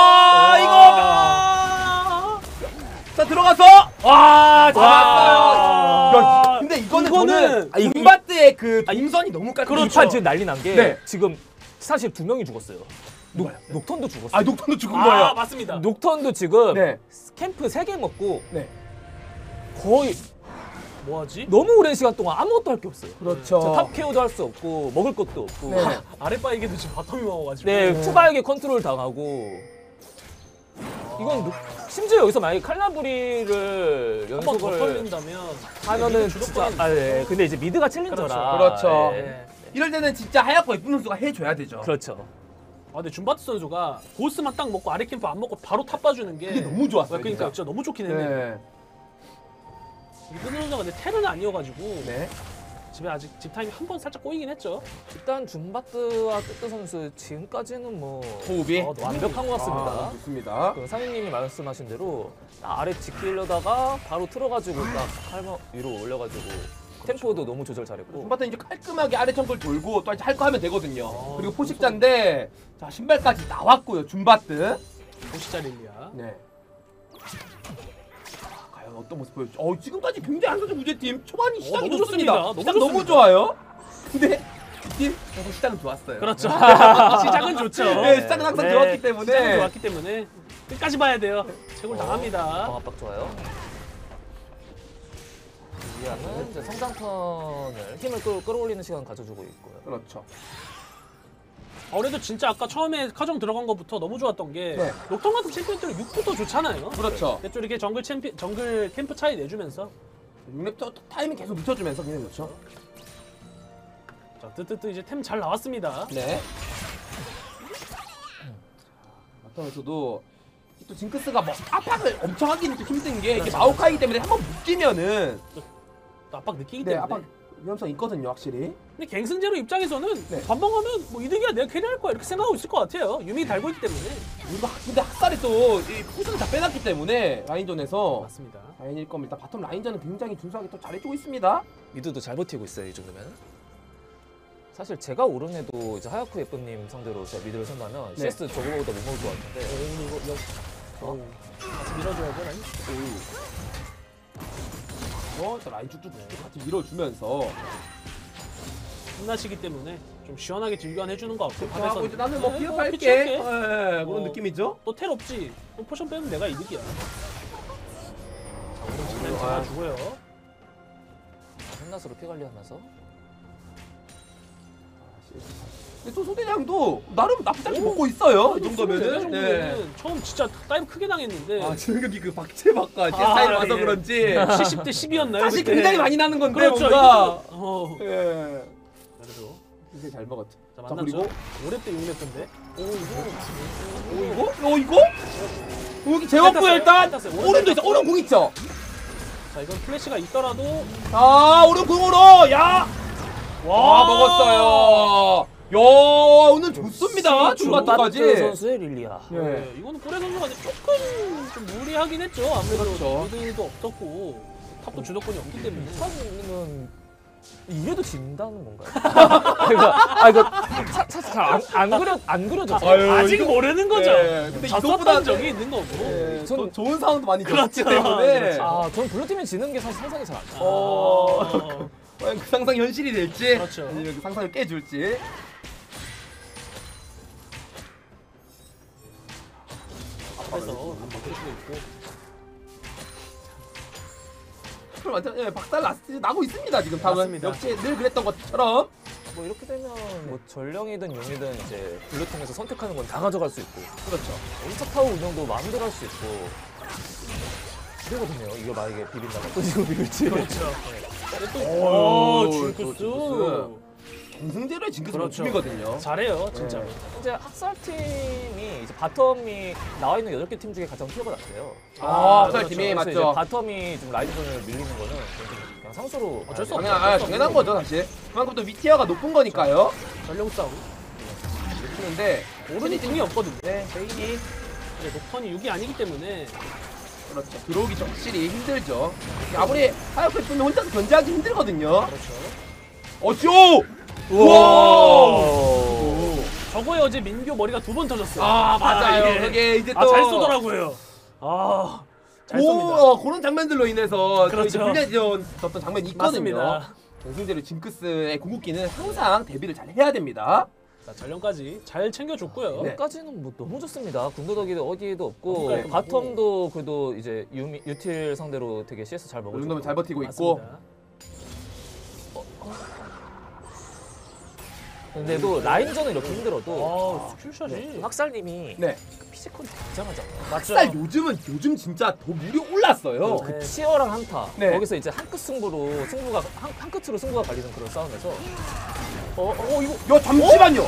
이거 자 들어가서 와 잡았어요. 야, 근데 이거는 저는 줌바트의 그 동선이 너무 깔끔해. 이 판 지금 난리 난 게 네. 지금 사실 2명이 죽었어요. 녹턴도 죽었어요. 아 녹턴도 죽은 아 거예요. 맞습니다. 녹턴도 지금 네. 캠프 3개 먹고 네. 거의 뭐하지? 너무 오랜 시간 동안 아무것도 할 게 없어요. 그렇죠. 탑 케어도 할 수 없고 먹을 것도 없고 네. 아랫바에게도 지금 바텀이 먹어가지고. 네, 투바에게 컨트롤 당하고 이건 심지어 여기서 만약에 칼라브리를 한번 더 연속을 털린다면 하면은 미드 진짜 주도권이 네. 근데 이제 미드가 챌린저라 그렇죠. 예. 네. 이럴 때는 진짜 하얗고 예쁜 선수가 해줘야 되죠. 그렇죠. 아 근데 줌바트 선수가 보스만 딱 먹고 아래 캠프 안 먹고 바로 탑 봐주는 게 이게 너무 좋았어요. 그러니까 진짜. 진짜 너무 좋긴 했네요. 네. 이분 선수가 근데 텔은 아니어가지고 네. 집에 아직 집 타임이 한 번 살짝 꼬이긴 했죠. 일단 줌바트와 뜨뜨 선수 지금까지는 뭐 호흡이 완벽한 것 같습니다. 아, 좋습니다. 그 상인님이 말씀하신 대로 아래 지키려다가 바로 틀어가지고 딱 칼마 위로 올려가지고 템포도 너무 조절 잘했고 줌바트 이제 깔끔하게 아래 청걸 돌고 또 이제 할 거 하면 되거든요. 그리고 포식자인데 자 신발까지 나왔고요. 줌바트. 보시자 릴리아. 네. 과연 어떤 모습 보여줄지. 지금까지 굉장히 한선적 우재팀 초반이 시작이 너무 좋습니다. 좋습니다. 시작 너무 너무 좋습니다. 좋아요. 근데 이팀 계속 시작은 좋았어요. 그렇죠. 시작은 좋죠. 네, 시작은 항상 네, 좋았기 때문에. 시작은 좋았기 때문에 끝까지 봐야 돼요. 채굴 당합니다. 방압박 좋아요. 리아는 이제 성장턴을 힘을 끌어올리는 시간 가져주고 있고요. 그렇죠. 그래도 진짜 아까 처음에 카정 들어간 것부터 너무 좋았던 게 네. 녹턴 같은 챔피언들은 6부터 좋잖아요. 그렇죠. 좀 이렇게 정글 캠프 차이 내주면서 6렙 타이밍 계속 늦춰주면서 그냥 그렇죠. 자 뜨뜨뜨 이제 템 잘 나왔습니다. 네. 바텀에서도 또 징크스가 뭐 압박을 엄청 하기는 또 힘든 게 이게 그렇죠. 마오카이기 때문에 한번 묶이면은 또 압박 느끼기 네 때문에. 압박 위험성 있거든요 확실히. 근데 갱승제로 입장에서는 네. 반방하면 뭐 이득이야 내가 캐리할 거야 이렇게 생각하고 있을 것 같아요. 유미 달고 있기 때문에. 근데 학살이 또이 포션을 다 빼놨기 때문에 라인전에서 맞습니다. 라인일 거면 일단 바텀 라인전은 굉장히 준수하게 또 잘해주고 있습니다. 미드도 잘 버티고 있어요 이 정도면. 사실 제가 오른에도 이제 하야쿠 예쁜님 상대로 제가 미드를 선다면 네. CS 저거보다 못 먹을 것 같은데. 같이 밀어줘야죠 라인. 자 라인 쭉쭉 같이 밀어주면서 끝나시기 때문에 좀 시원하게 딜교환 해주는 것 같고 그렇게 하고 이제 나는 뭐 네, 피업 할게. 피치할게. 네, 그런 어. 느낌이죠. 또 텔 없지. 또 포션 빼면 내가 이득이야. 자 오른 라인 잡아주고요. 한나스로 피 관리하면서. 근데 또 소대장도 나름 나쁘지 않게 먹고 있어요. 이 내가 정도면은. 정도면은 처음 진짜 다이브 크게 당했는데 아 지금 여기 그 박재박과 스타일 와서 예. 그런지 70대 10이었나요? 사실 굉장히 많이 나는 건데 그렇죠. 뭔가. 이거 예. 그래도 굉장히 잘 먹었죠. 자 자, 만났죠. 그리고 5렙 때 6렙인데. 이거? 여기 재웠고요 뺐었어요. 일단. 뺐었어요. 오른도 있어. 오른 공 있죠. 자 이건 플래시가 있더라도 아 오른 공으로 야. 와 먹었어요. 야 오늘 좋습니다. 줌바트 중바트까지. 선수의 릴리아. 예. 네, 이거는 꼬레 선수가 이제 조금 좀 무리하긴 했죠. 아무래도 그렇죠. 미드도 없었고 탑도 주도권이 없기 때문에. 사실은 이래도 진다는 건가요? 이거 잘안 그려졌어요. 아유, 아직 이거- 모르는 거죠. 예, 근데 졌었던 이거보다는- 적이 있는 거고. 예, 전- 좋은 상황도 많이 그렇죠. 줬기 때문에 그렇죠. 아, 전 블루팀이 지는 게 사실 상상이 잘 안 돼요. 과연 그 상상 현실이 될지 그렇죠. 아니면 그 상상을 깨줄지. 앞에서 한번 해주고 있고. 그럼 완전 박살 나고 있습니다 지금 탑은. 맞습니다. 역시 늘 그랬던 것처럼. 뭐 이렇게 되면 뭐 전령이든 용이든 이제 블루팀에서 선택하는 건 다 가져갈 수 있고 그렇죠. 1차 타워 운영도 마음대로 할 수 있고 그러거든요. 이거 만약에 비빈다면 또 지금 비빌지. 그렇죠. 오, 징크스. 정승재로의 징크스 그렇죠. 팀이거든요. 잘해요, 진짜로. 현재 학살팀이 이제 바텀이 나와 있는 8개 팀 중에 가장 티어가 낮대요. 학살팀이 그래서 이제 맞죠. 바텀이 좀 라인전을 밀리는 거는 그냥 상수로 어쩔 수 봐야 없죠. 돼요. 당연한 거죠 사실. 그만큼 또 위티어가 높은 거니까요. 전령 싸움. 크는데 오른이 궁이 없거든요. 네, 베인이 근데 녹턴이 6이 아니기 때문에 그렇죠. 들어오기 좀 확실히 힘들죠. 아무리 하얗게 뜨면 혼자서 견제하기 힘들거든요. 그렇죠. 어쭈! 우와. 저거에 어제 민규 머리가 2번 터졌어요. 아 맞아요. 이게. 그게 이제 또 잘 쏘더라고요. 잘 쏩니다. 그런 장면들로 인해서 또 이제 그렇죠. 불리해졌던 장면이 있거든요. 맞습니다. 정승재를 징크스의 궁극기는 항상 대비를 잘 해야 됩니다. 자, 전령까지 잘 챙겨줬고요. 네. 여기까지는 뭐 너무 좋습니다. 군더더기도 어디에도 없고 네. 바텀도 그래도 이제 유틸 상대로 되게 CS 잘 이 먹어주고 정도면 잘 버티고 있고. 맞습니다. 근데도 라인전은 이렇게 힘들어도 스킬샷이 학살님이 네. 그 피지컬이 굉장하잖아요. 학살 요즘 진짜 더 물이 올랐어요. 그 치열한 한타 네. 거기서 이제 한 끝 승부로 승부가 한 끝으로 승부가 갈리는 그런 싸움에서 이거 야 잠시만요.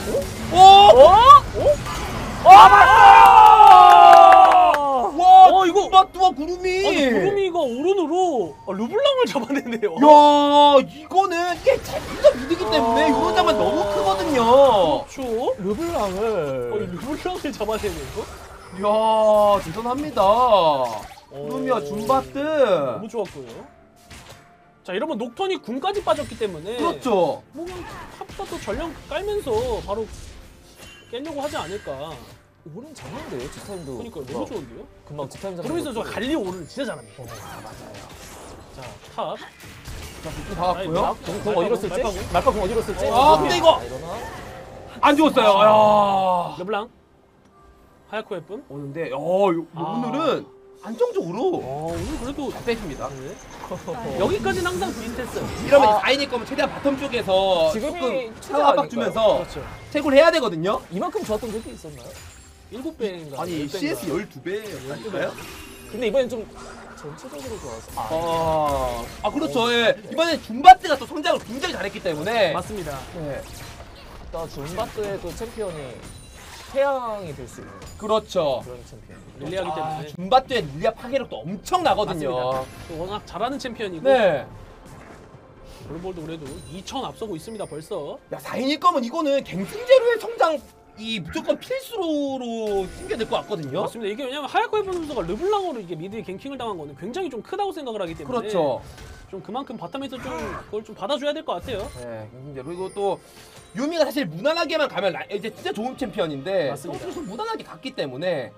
와 이거- 뚜와 구름이. 아니 구름이가 오른으로 르블랑을 잡아내네요. 야 이거는 이게 진짜 미드기 때문에 이런 장면 너무 크거든요. 그렇죠. 르블랑을 르블랑을 잡아내네요. 이야 대단합니다. 구름이와 줌바트. 너무 좋았고요. 자 이러면 녹턴이 궁까지 빠졌기 때문에 그렇죠. 뭐 그냥 탑과 또 전령 깔면서 바로 깨려고 하지 않을까. 오른 잘하는데요 지타임도. 그러니까 너무 좋은데요? 금방 지타임 잡는 구름이 선수 것도. 갈리 오른 진짜 잘합니다. 맞아요. 자 탑. 자 복구 다 왔고요. 공 어디로 쓸지? 말파공. 말파공 어디로 쓸지? 근데 이거 이러나? 안 죽었어요. 야. 르블랑. 하야코 예쁨. 오는데 아. 오늘은 안정적으로 오늘 그래도 잘 빼줍니다. 여기까지는 항상 비슷했어요. 이러면 이제 다인일 거면 최대한 바텀 쪽에서 지금이 조금 최대 상황 압박 아닐까요? 주면서 그렇죠. 채굴 해야 되거든요. 이만큼 좋았던 적이 있었나요? 7배인가. 아니 CS 12배였다니까요? 근데 이번엔 좀 전체적으로 좋아서 그렇죠. 예. 이번에 줌바트가 또 성장을 굉장히 잘했기 때문에 맞습니다. 네. 또 줌바트의 또 챔피언이 태양이 될 수 있는 그렇죠. 그런 챔피언. 릴리하기 때문에. 줌바트의 릴리아 파괴력도 엄청 나거든요. 맞습니다. 또 워낙 잘하는 챔피언이고. 네. 롤볼도 그래도 2천 앞서고 있습니다 벌써. 야 4인일 거면 이거는 갱승제로의 성장 이 무조건 필수로 챙겨야 될 것 같거든요. 맞습니다. 이게 왜냐면 하야코 에본 선수가 르블랑으로 이게 미드에 갱킹을 당한 거는 굉장히 좀 크다고 생각을 하기 때문에 그렇죠. 좀 그만큼 바텀에서 좀 그걸 좀 받아줘야 될 것 같아요. 네, 갱승제로. 그리고 또 유미가 사실 무난하게만 가면 이제 진짜 좋은 챔피언인데 맞습니다. 좀 무난하게 갔기 때문에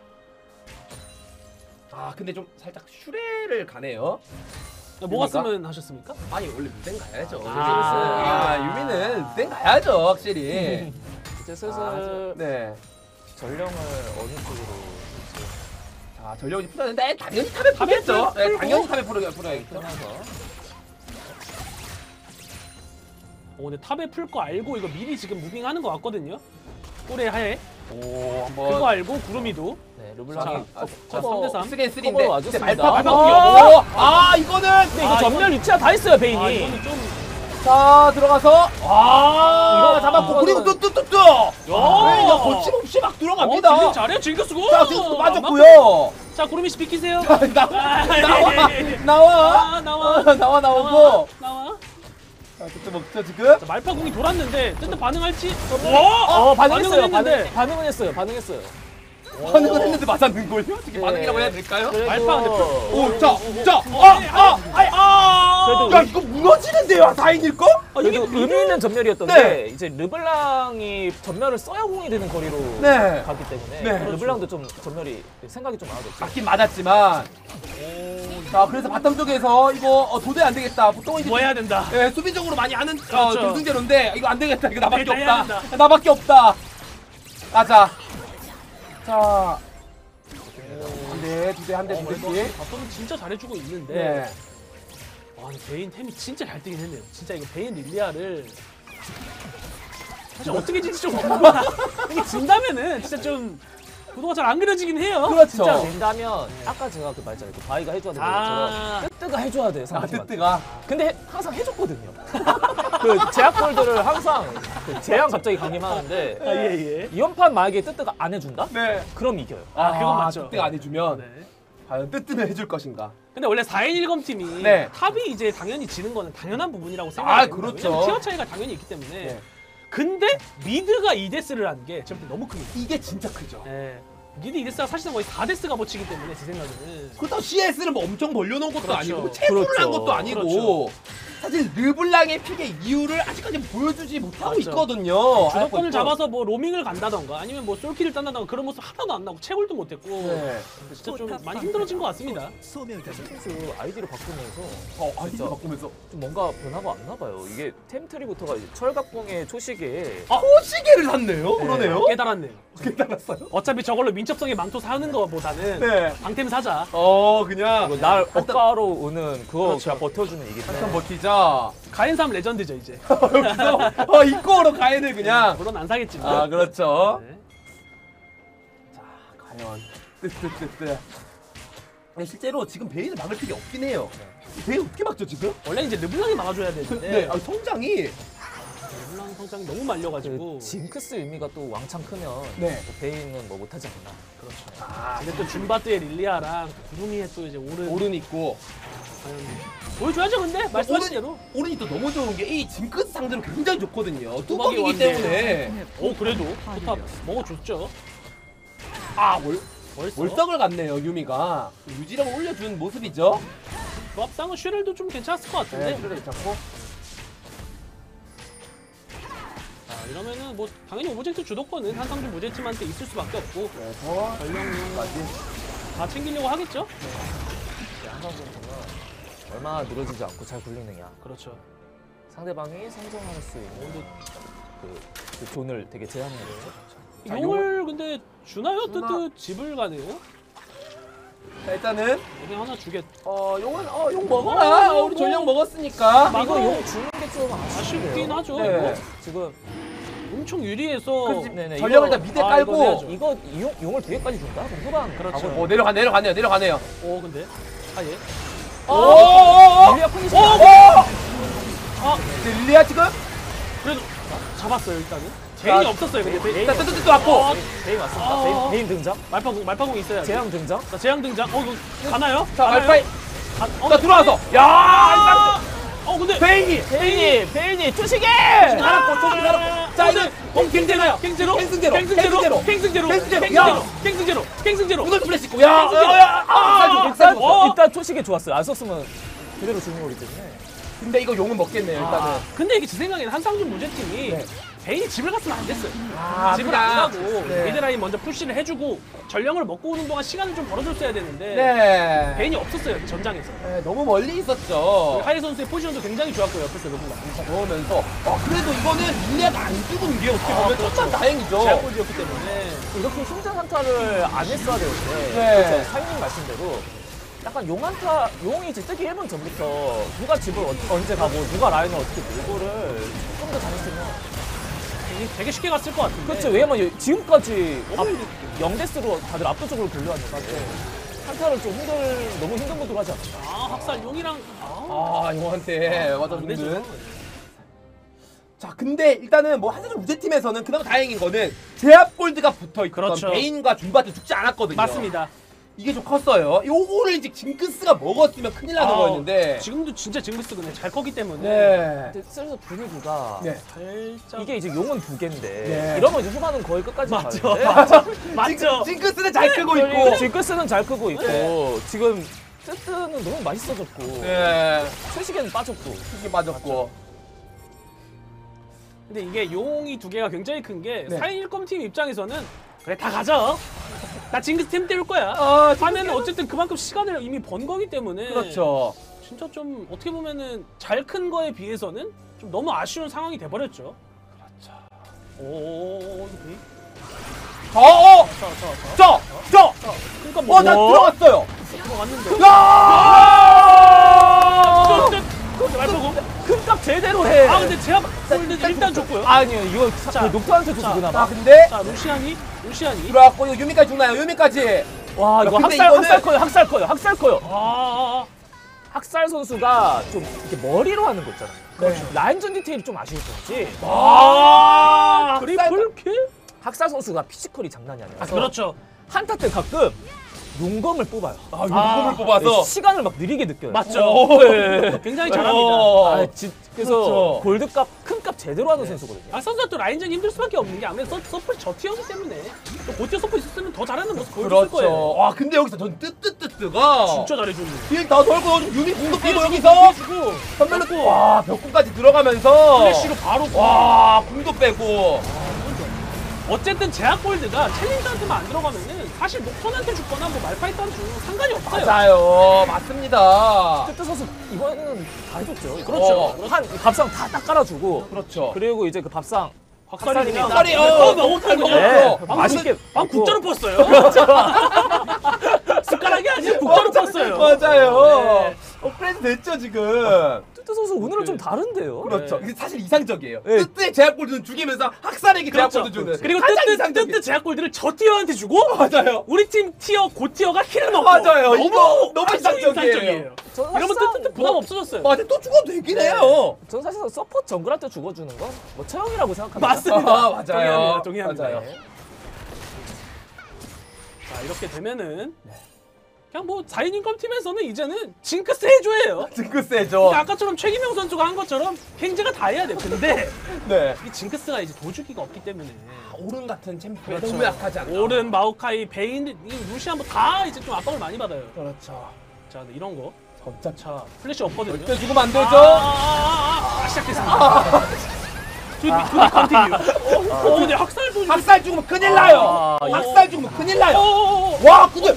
근데 좀 살짝 슈레를 가네요. 뭐 유미가? 갔으면 하셨습니까? 아니 원래 무덴 가야죠. 유미는 무덴 가야죠 확실히. 이제 슬슬 네. 전령을 어느 쪽으로 자 전력이 풀었는데 당연히 탑에 풀겠죠. 네, 당연히 탑에 풀어야겠죠. 끊어서 근데 탑에 풀 거 알고 이거 미리 지금 무빙하는 거 같거든요. 꼬레 하에 오 한번. 그거 알고 구름이도. 네 르블랑이 자, 커버 3대3. 3대3인데 커버로 와줬습니다. 말파 이거는 근데 이거 전멸 위치가 다 있어요 베인이. 이거는 좀. 자 들어가서 이거 잡았고 이거는- 그리고 뚜뚜뚜뚜 야! 거침없이 막 들어갑니다. 빌드 잘해 즐겼고. 자 지금 맞았고요. 자 구름이 씨 비키세요. 나와 나와. 나오고 자 뚜뚜 먹죠 지금. 자, 말파 공이 돌았는데 뜨뜻 반응할지. 반응했어요. 했는데. 반응은 했어요. 반응을 했는데 맞았는걸요? 지금 네. 반응이라고 해야 될까요? 말파 근데 그래도 야 이거 무너지는데요 4인일 거? 그래도 이게 의미 있는 전멸이었던 네. 게 이제 르블랑이 전멸을 써야 공이 되는 거리로 네. 갔기 때문에 네. 르블랑도 좀 전멸이 생각이 좀 많아졌죠. 맞긴 맞았지만 자 그래서 바텀 쪽에서 이거 도저히 안 되겠다. 보통은 이제 뭐 해야 된다. 예, 수비적으로 많이 하는 그렇죠. 결승제로인데 이거 안 되겠다. 이거 나밖에 일단 해야 없다. 나밖에 없다. 가자. 자. 두 대 한 대 두 대씩. 바텀은 진짜 잘해주고 있는데. 네. 근데 베인 템이 진짜 잘 뜨긴 했네요. 진짜 이거 베인 릴리아를 사실 어떻게 질지 좀 궁금하다. 이게 진다면은 진짜 좀 구도가 잘 안 그려지긴 해요. 그렇죠. 진짜. 된다면 아까 제가 그 말했잖아요. 그 바이가 해줘야 되는 아. 것처럼 뜨뜨가 해줘야 돼 상대방한테. 뜨뜨가. 근데 항상 해줬거든요. 그 제약골들을 항상 그 제약 갑자기 강림하는데 예. 이번 판 만약에 뜨뜨가 안 해준다? 네. 그럼 이겨요. 그건 맞죠. 뜨뜨가 안 해주면 네. 과연 뜨뜨는 해줄 것인가? 근데 원래 4인 1검 팀이 네. 탑이 이제 당연히 지는 거는 당연한 부분이라고 생각해요. 그렇죠. 왜냐면 티어 차이가 당연히 있기 때문에. 네. 근데 미드가 2데스를 한 게 제가 볼 때 너무 큽니다. 이게 진짜 크죠. 예. 미드 2데스가 사실상 거의 4데스가 버치기 때문에 제 생각에는 그렇다고 CS를 뭐 엄청 벌려놓은 것도 그렇죠. 아니고 채굴을 한 그렇죠. 것도 아니고 그렇죠. 사실 르블랑의 픽의 이유를 아직까지 보여주지 못하고 맞죠. 있거든요. 주도권을 알고 잡아서 뭐 로밍을 간다던가 아니면 뭐 솔킬을 딴다던가 그런 모습 하나도 안 나고 채굴도 못했고 네. 진짜 좀 많이 힘들어진 것 같습니다. 선수 아이디를 바꾸면서 아이디 진짜. 바꾸면서 좀 뭔가 변화가 왔나 봐요. 이게 템트리부터가 이제 철갑공의 초식에 시계를 샀네요. 그러네요. 깨달았네요. 깨달았어요. 어차피 저걸로 민첩성의 망토 사는 거보다는 네. 방템 사자. 그냥 이거 날 억가로 오는 그거 그렇죠. 그냥 버텨주는 이기 한참 때문에 버티자. 가엔삼 레전드죠 이제. 여기서 이거로 가야돼 그냥. 물론 안 사겠지만. 그렇죠. 네. 자, 과연 뜨뜨뜨뜨. 실제로 지금 베인을 막을 필요 없긴 해요. 베인 어떻게 막죠 지금? 원래 이제 르블랑이 막아줘야 되는데 네, 성장이 르블랑 성장이 너무 말려가지고. 그 징크스 의미가 또 왕창 크면 네. 또 베인은 뭐 못하지 않나. 그렇죠. 근데 또 줌바트의 릴리아랑 구루미의 또 이제 오른 있고 과연 보여줘야죠 근데 말씀하신 대로. 오른이 또 너무 좋은 게 이 징크스 상대로 굉장히 좋거든요. 뚜벅이 뚜벅이기 원딜. 때문에 오 그래도 포탑 먹어줬죠. 벌써. 월성을 갔네요 유미가. 유지력을 올려준 모습이죠. 조합상은 슈렐도 좀 괜찮았을 것 같은데. 그래 괜찮고. 자 이러면은 뭐 당연히 오브젝트 주도권은 한상준 모제팀한테 있을 수밖에 없고 그래서 전령까지 다 챙기려고 하겠죠. 항상 보면 얼마나 늘어지지 않고 잘 굴리느냐. 그렇죠. 상대방이 성장할 수 있는 그 존을 되게 제한해요. 자, 용을 근데 주나요? 주나? 뜨뜻 집을 가네요. 자 일단은 여기 하나 주겠. 용은 용 먹어라. 우리 전령 먹었으니까. 막- 이거 용 주는 게 좀 아쉽긴 아쉽긴 하죠. 네. 이거. 지금 엄청 유리해서. 그렇지. 네네, 전령을 이거- 다 미드에 이거 깔고. 내야죠. 이거 용을 뒤에까지 준다? 그럼 후반 그렇죠. 내려가네요. 오 근데 예. 릴리아 컨디션 릴리아 지금 그래도 잡았어요 일단은. 제인이 없었어요 근데 베인. 자 뜨뜨뜨 왔고. 베인 왔습니다. 어. 베인 등장? 말파공 있어야 돼. 재앙 등장? 자 재앙 등장. 이거 가나요? 자 가나요? 말파이. 자 들어와서. 야. 근데 베인이 투시게! 알았고. 자 이제 갱제나요. 갱제로 갱승제로. 갱승제로. 오늘 플래시 있고. 야. 일단 투시게 좋았어요. 안 썼으면 그대로 주는 거기 때문에. 근데 이거 용은 먹겠네요 일단은. 근데 이게 제 생각에는 한상준 무제팀이 네. 베인이 집을 갔으면 안 됐어요. 집을 그냥. 안 가고 네. 미드라인 먼저 푸시를 해주고 전령을 먹고 오는 동안 시간을 좀 벌어줬어야 되는데 네. 베인이 없었어요 전장에서. 네, 너무 멀리 있었죠. 하이 선수의 포지션도 굉장히 좋았고요 옆에서 너무 넣으면서 그래도 이거는 릴리아가 안 죽은 게 어떻게 보면 정말 다행이죠. 제압골이었기 때문에 이렇게 힘든 한타를 안 했어야 되는데 네. 그렇죠. 사장님 말씀대로 약간 용 한타, 용이 이제 뜨기 1분 전부터 누가 집을 언제 가고 누가 라인을 어떻게 밀고를 조금 더 잘했으면 되게 쉽게 갔을 것 같은데. 그렇죠. 왜냐면 지금까지 너무 0대스로 다들 압도적으로 불려왔는데 한타를 좀 너무 힘든 것도 하지 않나. 학살 용이랑 용한테 맞아 안 되죠. 죽는. 자 근데 일단은 뭐 한사전 우제팀에서는 그나마 다행인 거는 제압 골드가 붙어있던 그렇죠. 베인과 줌바트 죽지 않았거든요. 맞습니다. 이게 좀 컸어요. 요거를 이제 징크스가 먹었으면 큰일 나는 거였는데. 지금도 진짜 징크스 근데 잘 컸기 때문에 네. 근데 슬슬 분위기가 네. 살짝 이게 이제 용은 2개인데 네. 이러면 이제 후반은 거의 끝까지 맞죠. 가는데 맞죠. 징크스는 잘 크고 있고. 징크스는 잘 크고 있고 지금 뜨뜨는 너무 맛있어졌고 네. 초식에는 빠졌고 크게 빠졌고. 근데 이게 용이 두 개가 굉장히 큰 게 네. 4인 1검 팀 입장에서는 그래 다 가져. 나 징크스 템 때울 거야. 하면은 어쨌든 그만큼 시간을 이미 번 거기 때문에 그렇죠. 진짜 좀 어떻게 보면은 잘 큰 거에 비해서는 좀 너무 아쉬운 상황이 돼 버렸죠. 그렇죠. 오. 그러니까 뭐 나 들어갔어요. 들어갔는데. 야! 말보고. 큰값 제대로 해. 근데 제압 골드 일단 줬고요. 아니요 이거 자, 녹두한테 자, 주구나. 자 근데 자 루시안이 들어왔고 이거 유미까지 죽나요? 유미까지. 와 이거 근데 학살 커요. 아. 학살 선수가 좀 이렇게 머리로 하는 거 있잖아요. 네. 라인전 디테일이 좀 아쉬울 뿐이지. 트리플 킬? 학살 선수가 피지컬이 장난이 아니라서 그렇죠. 한타 때 가끔 용검을 뽑아요. 용검을 뽑아서. 시간을 막 느리게 느껴요. 맞죠. 네. 굉장히 잘합니다. 어. 그래서 그렇죠. 골드값 큰값 제대로 하는 선수거든요. 아 선수가 또 라인전이 힘들 수밖에 없는 게 아무래도 서플이 저 티어기 때문에 또 고티어 서플 있었으면 더 잘하는 모습 보여줬을 거예요. 그렇죠. 와 근데 여기서 전 뜨뜨뜨뜨가 진짜 잘해줬네. 딜다 돌고 유닛 공도 빼고 여기서 주고 선멸로 와 벽궁까지 들어가면서 플래시로 바로 와 궁도 빼고 어쨌든 제약 골드가 챌린저한테만 안 들어가면은 사실 녹턴한테 죽거나 뭐 말파이트한테 주는 상관이 없어요. 맞아요. 맞습니다. 뜨뜨 선수 이번에는 다 해줬죠. 그렇죠. 한 밥상 다 딱 깔아주고 그렇죠. 그리고 이제 그 밥상 박살이 박살이, 너무 그냥 네, 방 맛있게 방 먹고. 국자로 펐어요. 숟가락이 아니라 국자로 펐어요. 맞아요. 네. 업그레이드 됐죠 지금. 뜨뜨 선수 오늘은 좀 다른데요. 그렇죠. 네. 이게 사실 이상적이에요. 네. 뜨뜨의 제약골드는 죽이면서 학살에게 그렇죠. 제약골드 주는. 그리고 가장 뜨뜨 이상적이에요. 제약 골드를 저 티어한테 주고 맞아요. 우리 팀 티어 고티어가 힐을 먹고 맞아요. 이거 너무 아주 이상적이에요. 저는 이러면 사실상 뜨뜨 부담 없어졌어요. 맞아 또 죽어도 되긴 해요. 저는 사실 서포트 정글한테 죽어주는 건 뭐 처형이라고 생각합니다. 맞습니다. 아, 맞아요. 동의합니다. 동의합니다. 맞아요. 네. 자 이렇게 되면은 그냥 뭐 4인인컴 팀에서는 이제는 징크스 해줘예요. 징크스해죠. 근데 아까처럼 최기명 선수가 한 것처럼 갱제가 다 해야 돼. 근데 네. 이 징크스가 이제 도주기가 없기 때문에 오른 같은 챔피언 그렇죠. 너무 약하지 않나. 오른, 마오카이, 베인, 이 루시안 뭐 다 이제 좀 압박을 많이 받아요. 그렇죠. 자 근데 이런 거. 진짜 자 플래시 없거든요. 절대 죽으면 안 되죠. 시작됐습니다. 두비 컨티뉴. 근데 학살 도주. 학살 죽으면 큰일 나요. 아, 학살 죽으면 큰일 나요. 어. 와, 문어.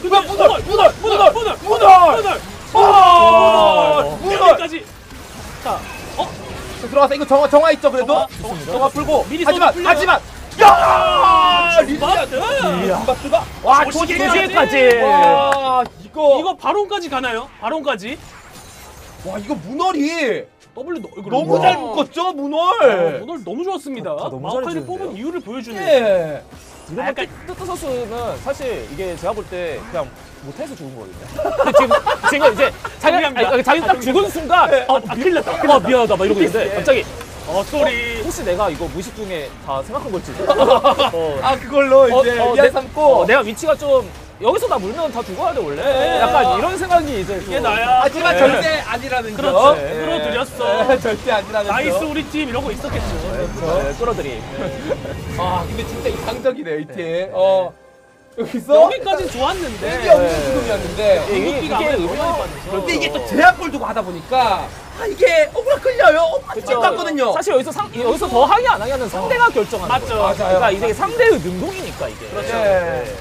문어까지. 자, 들어가서 이거 정화 있죠 그래도? 정화 풀고. 하지만 야! 리바트. 리바트가 와, 조지까지. 와, 이거 바론까지 가나요? 바론까지. 와, 이거 문얼이 W 너무 잘 묶었죠, 문얼. 오늘 너무 좋았습니다. 너무 마오카이를 잘해주는데요? 뽑은 이유를 보여주는. 예. 이런 약간 뜨뜨 선수는 사실 이게 제가 볼 때 그냥 못해서 죽은 거거든요. 근데 지금 이제 자기 딱 죽은 순간 큰일 났다. 미안하다 막 이러고 있는데 갑자기 쏘리. 혹시 내가 이거 무의식 중에 다 생각한 걸지도. 아, 그걸로 이제 미안 삼고. 내가 위치가 좀 여기서 나 물면 다 죽어야 돼 원래. 약간 이런 생각이 이제 이게 나야. 하지만 네. 절대 아니라는 거. 그렇죠. 네. 끌어들였어. 네, 절대 아니라는 거. 나이스 우리 팀 이러고 있었겠죠. 네, 끌어들임. 아, 근데 진짜 이상적이네요, 이 팀. 여기서 여기까진 좋았는데. 이게 없는 죽음이었는데. 궁극기가 이게 아무래도 의미가 많이 빠져서. 근데 이게 또 제약골 두고 하다 보니까 이게 억울하 끌려요. 그쵸. 똑같거든요. 사실 여기서 더 하냐 안 하냐는 상대가 결정하는 맞죠. 거예요. 맞아요. 그러니까 이게 상대의 능동이니까 이게. 그렇죠. 네.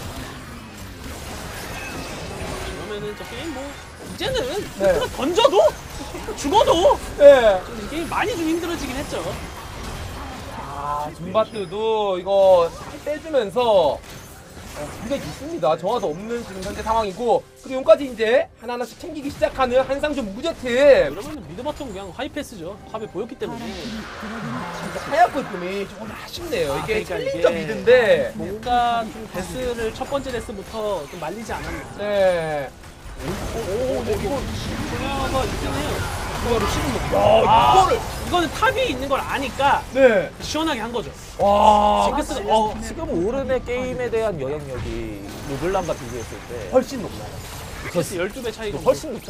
그러면은 저 게임 뭐 이제는 네. 스트가 던져도 죽어도 네. 이 게임 많이 좀 힘들어지긴 했죠. 아, 준바트도 이거 살 빼주면서 무리가 있습니다. 정화도 없는 지금 현재 상황이고, 그리고 여기까지 이제 하나하나씩 챙기기 시작하는 한상준 무저팀. 그러면 미드바텀 그냥 하이패스죠. 탑에 보였기 때문에. 진짜 하얗고금이 조금 아쉽네요. 이게 그러니까 챌린저 이게 미드인데. 뭔가 좀 데스를 첫 번째 데스부터 좀 말리지 않았나. 네. 이거 분야가 있긴 해요. 이거를 씹은 거. 이거를. 이거는 탑이 있는 걸 아니까 네. 시원하게 한 거죠. 와. 징크스가 지금 오른의 게임에 대한 영향력이 르블랑과 비교했을 때 훨씬 높나요? 징크스 12배 차이가 훨씬 높다.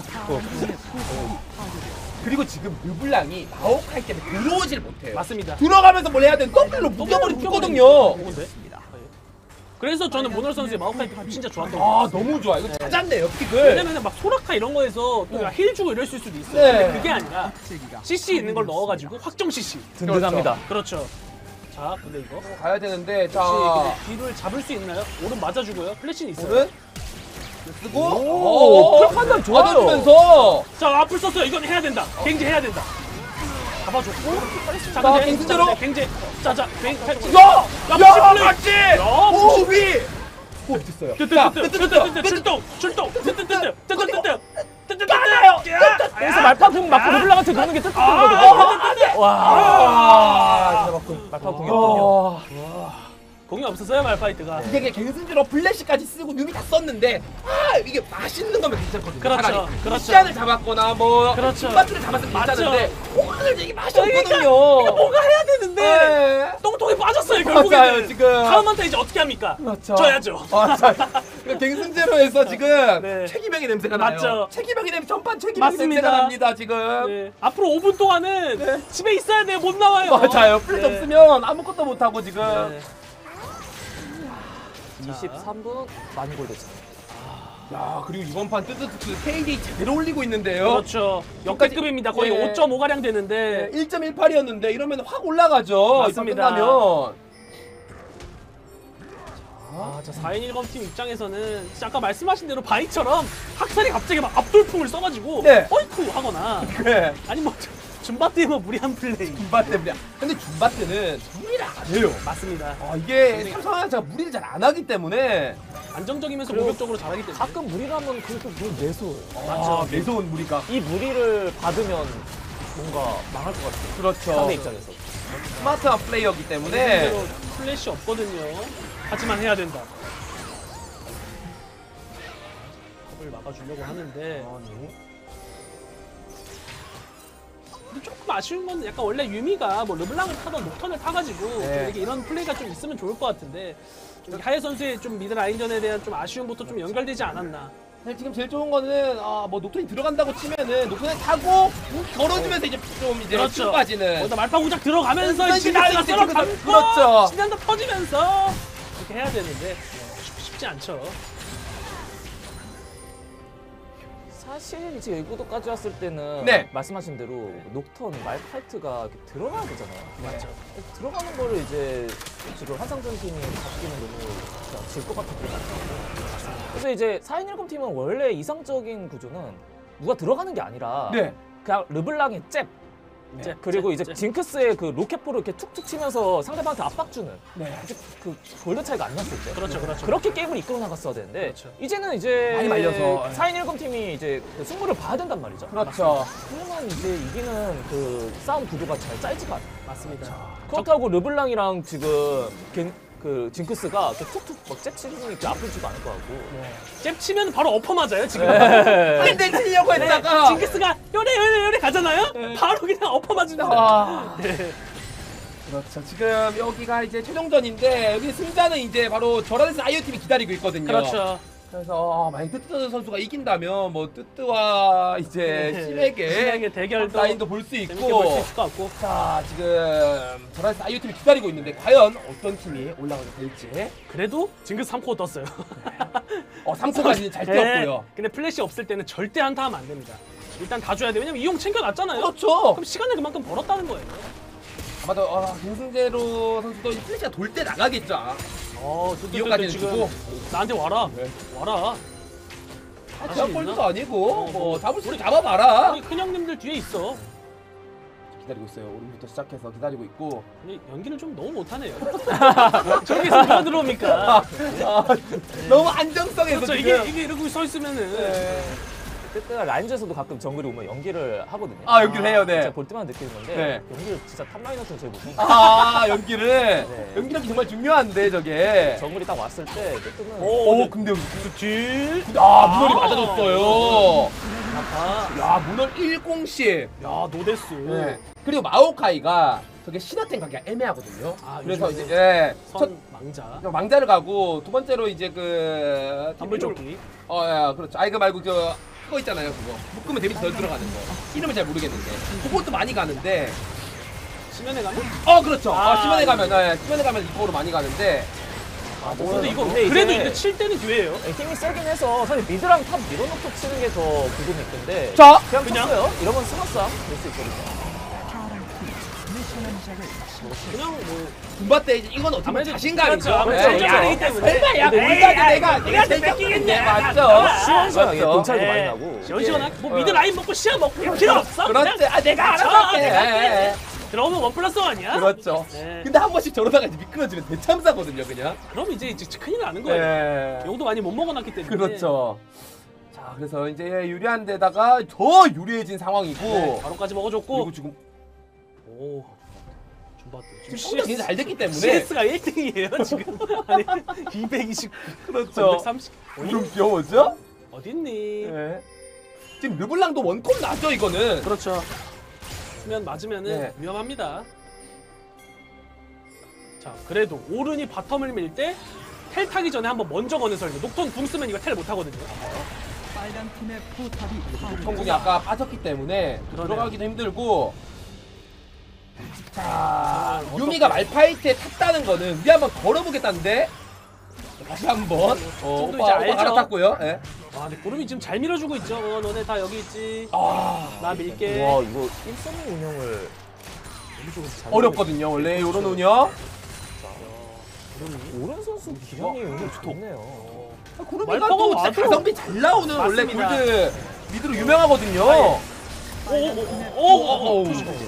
그리고 지금 르블랑이 마오카이 때문에 들어오질 못해요. 맞습니다. 들어가면서 뭘 해야 되는 더블로 묶여버리면 죽거든요. 그래서 저는 모널 선수의 마오카이 픽 진짜 좋았던 거. 아, 너무 좋아. 이거 찾았네요, 픽을. 왜냐면 막 소라카 이런 거에서 또 힐 주고 이럴 수도 있어요. 네. 근데 그게 아니라 CC 있는 걸 넣어가지고 확정 CC. 든든합니다. 그렇죠. 자, 근데 이거 가야 되는데, 자. 혹시 근데 뒤를 잡을 수 있나요? 오른 맞아주고요. 플래시는 있어요. 오른 쓰고. 오, 풀 판단 좋아요. 받아주면서. 자, 앞을 썼어요. 이건 해야 된다. 갱제 해야 된다. 잡아줬고. 자, 자, 근데 갱제대로. 갱제. 자, 갱제. 야! 야, 맞지? 야, 호흡이! 호흡 됐어요. 자, 빨라요! 여기서 말파풍 맞고 르블랑한테 노는 게 뜻깊은 안 돼! 거거든요. 와. 아, 말파풍이었군요. 공이 없었어요 말파이트가. 이게 갱승주로 플래시까지 쓰고 누미 다 썼는데 이게 맛있는 거면 괜찮거든요. 그렇죠, 차라리. 그렇죠. 시안을 잡았거나 뭐 그렇죠. 콩밭을 잡았으면 맞죠. 괜찮은데 오늘 이게 맛이 그러니까 없거든요. 뭔가 해야 되는데 네. 똥통에 빠졌어요 맞아요, 결국에는. 지금. 다음한테 이제 어떻게 합니까? 그렇죠. 져야죠. 갱승제로 해서 지금 네. 최기명의 냄새가 나요. 맞죠. 최기명의 냄새, 전판 최기명의 맞습니다. 냄새가 납니다 지금. 네. 앞으로 5분 동안은 집에 있어야 돼요. 못 나와요. 맞아요. 플랫 네. 없으면 아무것도 못 하고 지금. 네. 23분 많이 골됐죠. 야 그리고 이번 판 뜨뜨뜨 KD 제대로 올리고 있는데요. 그렇죠. 역대급입니다. 거의 예. 5.5가량 되는데 1.18이었는데 이러면 확 올라가죠. 맞습니다. 이판 끝나면. 아, 자 4인 1검 팀 입장에서는 진짜 아까 말씀하신 대로 바이처럼 학살이 갑자기 막 압돌풍을 써가지고 네. 어이쿠 하거나 그래. 아니 뭐 줌바트에 뭐 무리한 플레이. 줌바 때문에. 근데 줌바 때는 무리를 안 해요. 맞습니다. 이게 삼성화재가 무리를 잘 안 하기 때문에 안정적이면서 그리고 공격적으로 잘하기 때문에. 가끔 무리라면 그렇게 뭘 매서워요. 맞죠. 매서운 무리가. 이 무리를 받으면 뭔가 망할 것 같아요. 그렇죠. 상대 입장에서. 스마트한 플레이어기 때문에. 실제로 플래시 없거든요. 하지만 해야 된다. 컵을 막아주려고 하는데 근데 조금 아쉬운 건 약간 원래 유미가 뭐 르블랑을 타던 녹턴을 타가지고 좀 네. 이렇게 이런 플레이가 좀 있으면 좋을 것 같은데 좀 하예 선수의 좀 미드 라인전에 대한 좀 아쉬움부터 좀 연결되지 않았나. 사실 지금 제일 좋은 거는 뭐 녹턴이 들어간다고 치면은 녹턴을 타고 걸어주면서 이제 좀 이제 그렇죠. 뒤로 빠지는. 거기다 말파고작 들어가면서 그렇죠. 진단가 이제 썰어 그렇죠. 감고 그렇죠. 진단가 터지면서 이렇게 해야 되는데 쉽지 않죠. 사실 이제 여기도까지 왔을 때는 네. 말씀하신 대로 녹턴, 말파이트가 이렇게 들어가야 되잖아요. 맞죠. 들어가는 거를 이제 지금 한상전 팀이 잡기는 너무 질 것 같았고. 그래서 이제 4인 1검 팀은 원래 이상적인 구조는 누가 들어가는 게 아니라 네. 그냥 르블랑의 잽 네. 그리고 잽, 이제 잽. 징크스의 그 로켓볼을 이렇게 툭툭 치면서 상대방한테 압박 주는 네. 그 골드 차이가 안 났을 때 그렇죠, 그렇죠. 그렇게 게임을 이끌어 나갔어야 되는데 그렇죠. 이제는 이제 많이 말려서. 4인 1검 팀이 이제 그 승부를 봐야 된단 말이죠. 그렇죠. 그러면 이제 이기는 그 싸움 구도가 잘 짜지가 않아요. 맞습니다. 그렇다고 르블랑이랑 지금 그 징크스가 이렇게 툭툭 막 잽치는 게 아프지도 않을 것 같고. 잽 치면 바로 엎어 맞아요 지금. 네. 한대 치려고 했다가. 징크스가 요래 가잖아요. 바로 그냥 엎어 맞습니다. 아. 네. 그렇죠. 지금 여기가 이제 최종전인데 여기 승자는 이제 바로 저라데스 아이오 팀이 기다리고 있거든요. 그렇죠. 그래서 만약 뜨뜨 선수가 이긴다면 뭐 뜨뜨와 이제 심에게 심에게 대결도 라인도 볼 수 재밌게 있고. 볼 수 있을 것 같고. 자 지금 저라데스 아이오 팀이 기다리고 있는데 과연 어떤 팀이 올라가게 될지. 그래도 징크스 3코어 떴어요. 3코까지 잘 뛰었고요. 근데 플래시 없을 때는 절대 한타 하면 안 됩니다. 일단 다 줘야 돼. 왜냐면 이용 챙겨놨잖아요. 그렇죠. 그럼 시간을 그만큼 벌었다는 거예요. 아마도 김승재로 선수도 이 플래시가 돌 때 나가겠죠. 이용까지는 지금 주고. 나한테 와라. 네. 와라. 제한 꼴도 아니고 뭐 뭐, 잡을 수 있으면 잡아봐라. 우리 큰 형님들 뒤에 있어. 기다리고 있어요. 오른부터 시작해서 기다리고 있고. 근데 연기를 좀 너무 못하네요. 저기서 누가 들어옵니까? 너무 안정성에서 그렇죠. 지금. 이게 이러고 서 있으면은 네. 그때가 라인즈에서도 가끔 정글이 오면 연기를 하거든요. 연기를 해요, 네. 제가 볼 때만 느끼는 건데 네. 연기를 진짜 탑라이너한테 제일 못해요. 연기를. 네. 연기력이 정말 중요한데 저게. 정글이 딱 왔을 때 뜨뜨는 오, 근데 여기 딜. 문얼이 맞아줬어요. 아파. 야, 문얼 1공씩. 야 노데스. 네. 그리고 마오카이가 저게 신화템 가기가 애매하거든요. 그래서 요즘에 이제 선 망자. 망자를 가고 두 번째로 이제 그 단물조끼. 그렇죠. 그 말고 그거 있잖아요. 그거 묶으면 데미지 덜 들어가는 거. 이름을 잘 모르겠는데 그것도 많이 가는데. 심연에 가면? 그렇죠. 아, 심연에 가면 심연에 가면 이거로 많이 가는데. 근데 이거 근데 그래도 이제- 이거 칠 때는 기회예요. 힘이 세긴 해서 사실 미드랑 탑 밀어놓고 치는 게 더 구분이 있던데 자, 그냥 그냥? 쳤어요. 이러면 스마싸 될 수 있거든요. 그냥 뭐 군바 때 이제 이건 어떻게 보면 아무래도 자신감이죠. 그렇죠. 아무래도 네, 자신감이기 야, 때문에. 설마 야, 근데 우리가 우리가 내가 우리한테 제일 뺏기겠냐. 맞죠. 시원시원하게 맞죠. 돈차이도 네. 많이 나고 시원시원하게 뭐 예. 미드 라인 먹고 시야 먹고 이럴 필요 없어. 그렇지. 그냥 내가 알아서 쳐, 할게. 내가 할게. 예, 예. 들어오면 원 플러스 원이야. 그렇죠. 네. 근데 한 번씩 저러다가 이제 미끄러지면 대참사거든요, 그냥. 그럼 이제 큰일 나는 거예요. 네. 용도 많이 못 먹어놨기 때문에. 그렇죠. 자, 그래서 이제 유리한 데다가 더 유리해진 상황이고. 네, 바로까지 먹어줬고. 그리고 지금 오. 뭐, 지금 성적이 굉장히 잘 됐기 때문에 CS가 1등이에요 지금. 아니 220 그렇죠. 130 물음표 뭐죠? 어딨니? 네. 지금 르블랑도 원콤 나죠 이거는. 그렇죠. 수면 맞으면은 네. 위험합니다. 자 그래도 오른이 바텀을 밀 때 텔 타기 전에 한번 먼저 거는 설계. 녹턴 궁 쓰면 이거 텔 못 하거든요. 빨간 팀의 포탑이 성공이 아까 빠졌기 때문에 그러네요. 들어가기도 힘들고. 자, 어떻게- 유미가 말파이트에 탔다는 거는 우리 한번 걸어보겠다는데. 다시 한번. 좀더 이제 오빠 알죠? 갈아탔고요. 예. 와 근데 구름이 지금 잘 밀어주고 있죠. 너네 다 여기 있지. 아, 나 밀게. 와 이거 1선 운영을 어렵거든요. 원래 요런 운영. 오른 선수 기량이 오늘 좋네요. 구름이가 말파가 또 진짜 와도- 가성비 잘 나오는 원래 맞습니다. 골드 미드로 유명하거든요. 오오오오.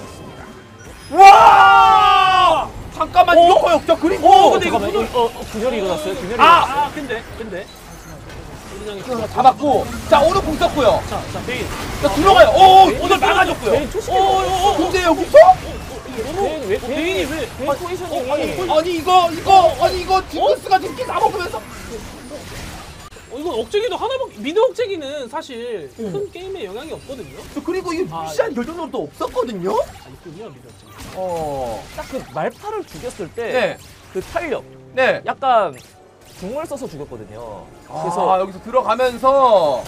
와! 잠깐만 이거 거였죠. 그리고 근데 이거 잠깐만 이거 균열이 일어났어요. 균열이 아 근데 우리장이 잡았고, 자 오른 공 썼고요. 자 베인. 자 들어가요. 오, 오늘 막아줬고요. 베인 초식이 근데 여기서? 베인이 왜? 베인 포지션이 아니 이거 징크스가 지금 다 먹으면서. 이거 억제기도 하나밖에 미드 억제기는 사실 큰 게임에 영향이 없거든요. 그리고 이 루시안 결정력도 없었거든요. 아 있군요 미드 억제기. 딱 그 말파를 죽였을 때 네, 그 탄력 네. 약간 궁을 써서 죽였거든요. 그래서 여기서 들어가면서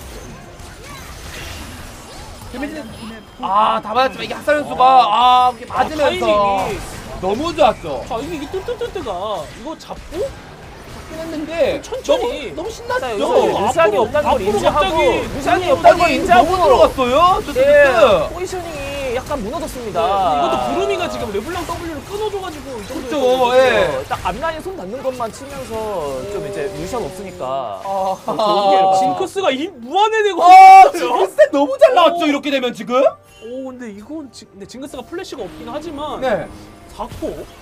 다 맞았지만 이게 학살 선수가 이게 맞으면서 타이밍이. 너무 좋았죠. 자 이게 뜨뜨뜨뜨가 이거 잡고 했는데 천천히. 너무 자, 신났죠. 여기서 루시안이 없다는 걸 앞으로 인지하고 갑자기 루시안이 없다는 걸 인지하고 너무 들어갔어요. 예, 포지셔닝이 약간 무너졌습니다. 이것도 구름이가 지금 르블랑 W를 끊어줘가지고 이 정도. 그렇죠. 예. 딱 앞라인 손 닿는 것만 치면서 좀 이제 루시안 없으니까 징크스가 이 무한에 되고. 징크스 너무 잘 나왔죠. 이렇게 되면 지금. 오 근데 이건 근데 징크스가 플래시가 없긴 하지만. 네. 4코.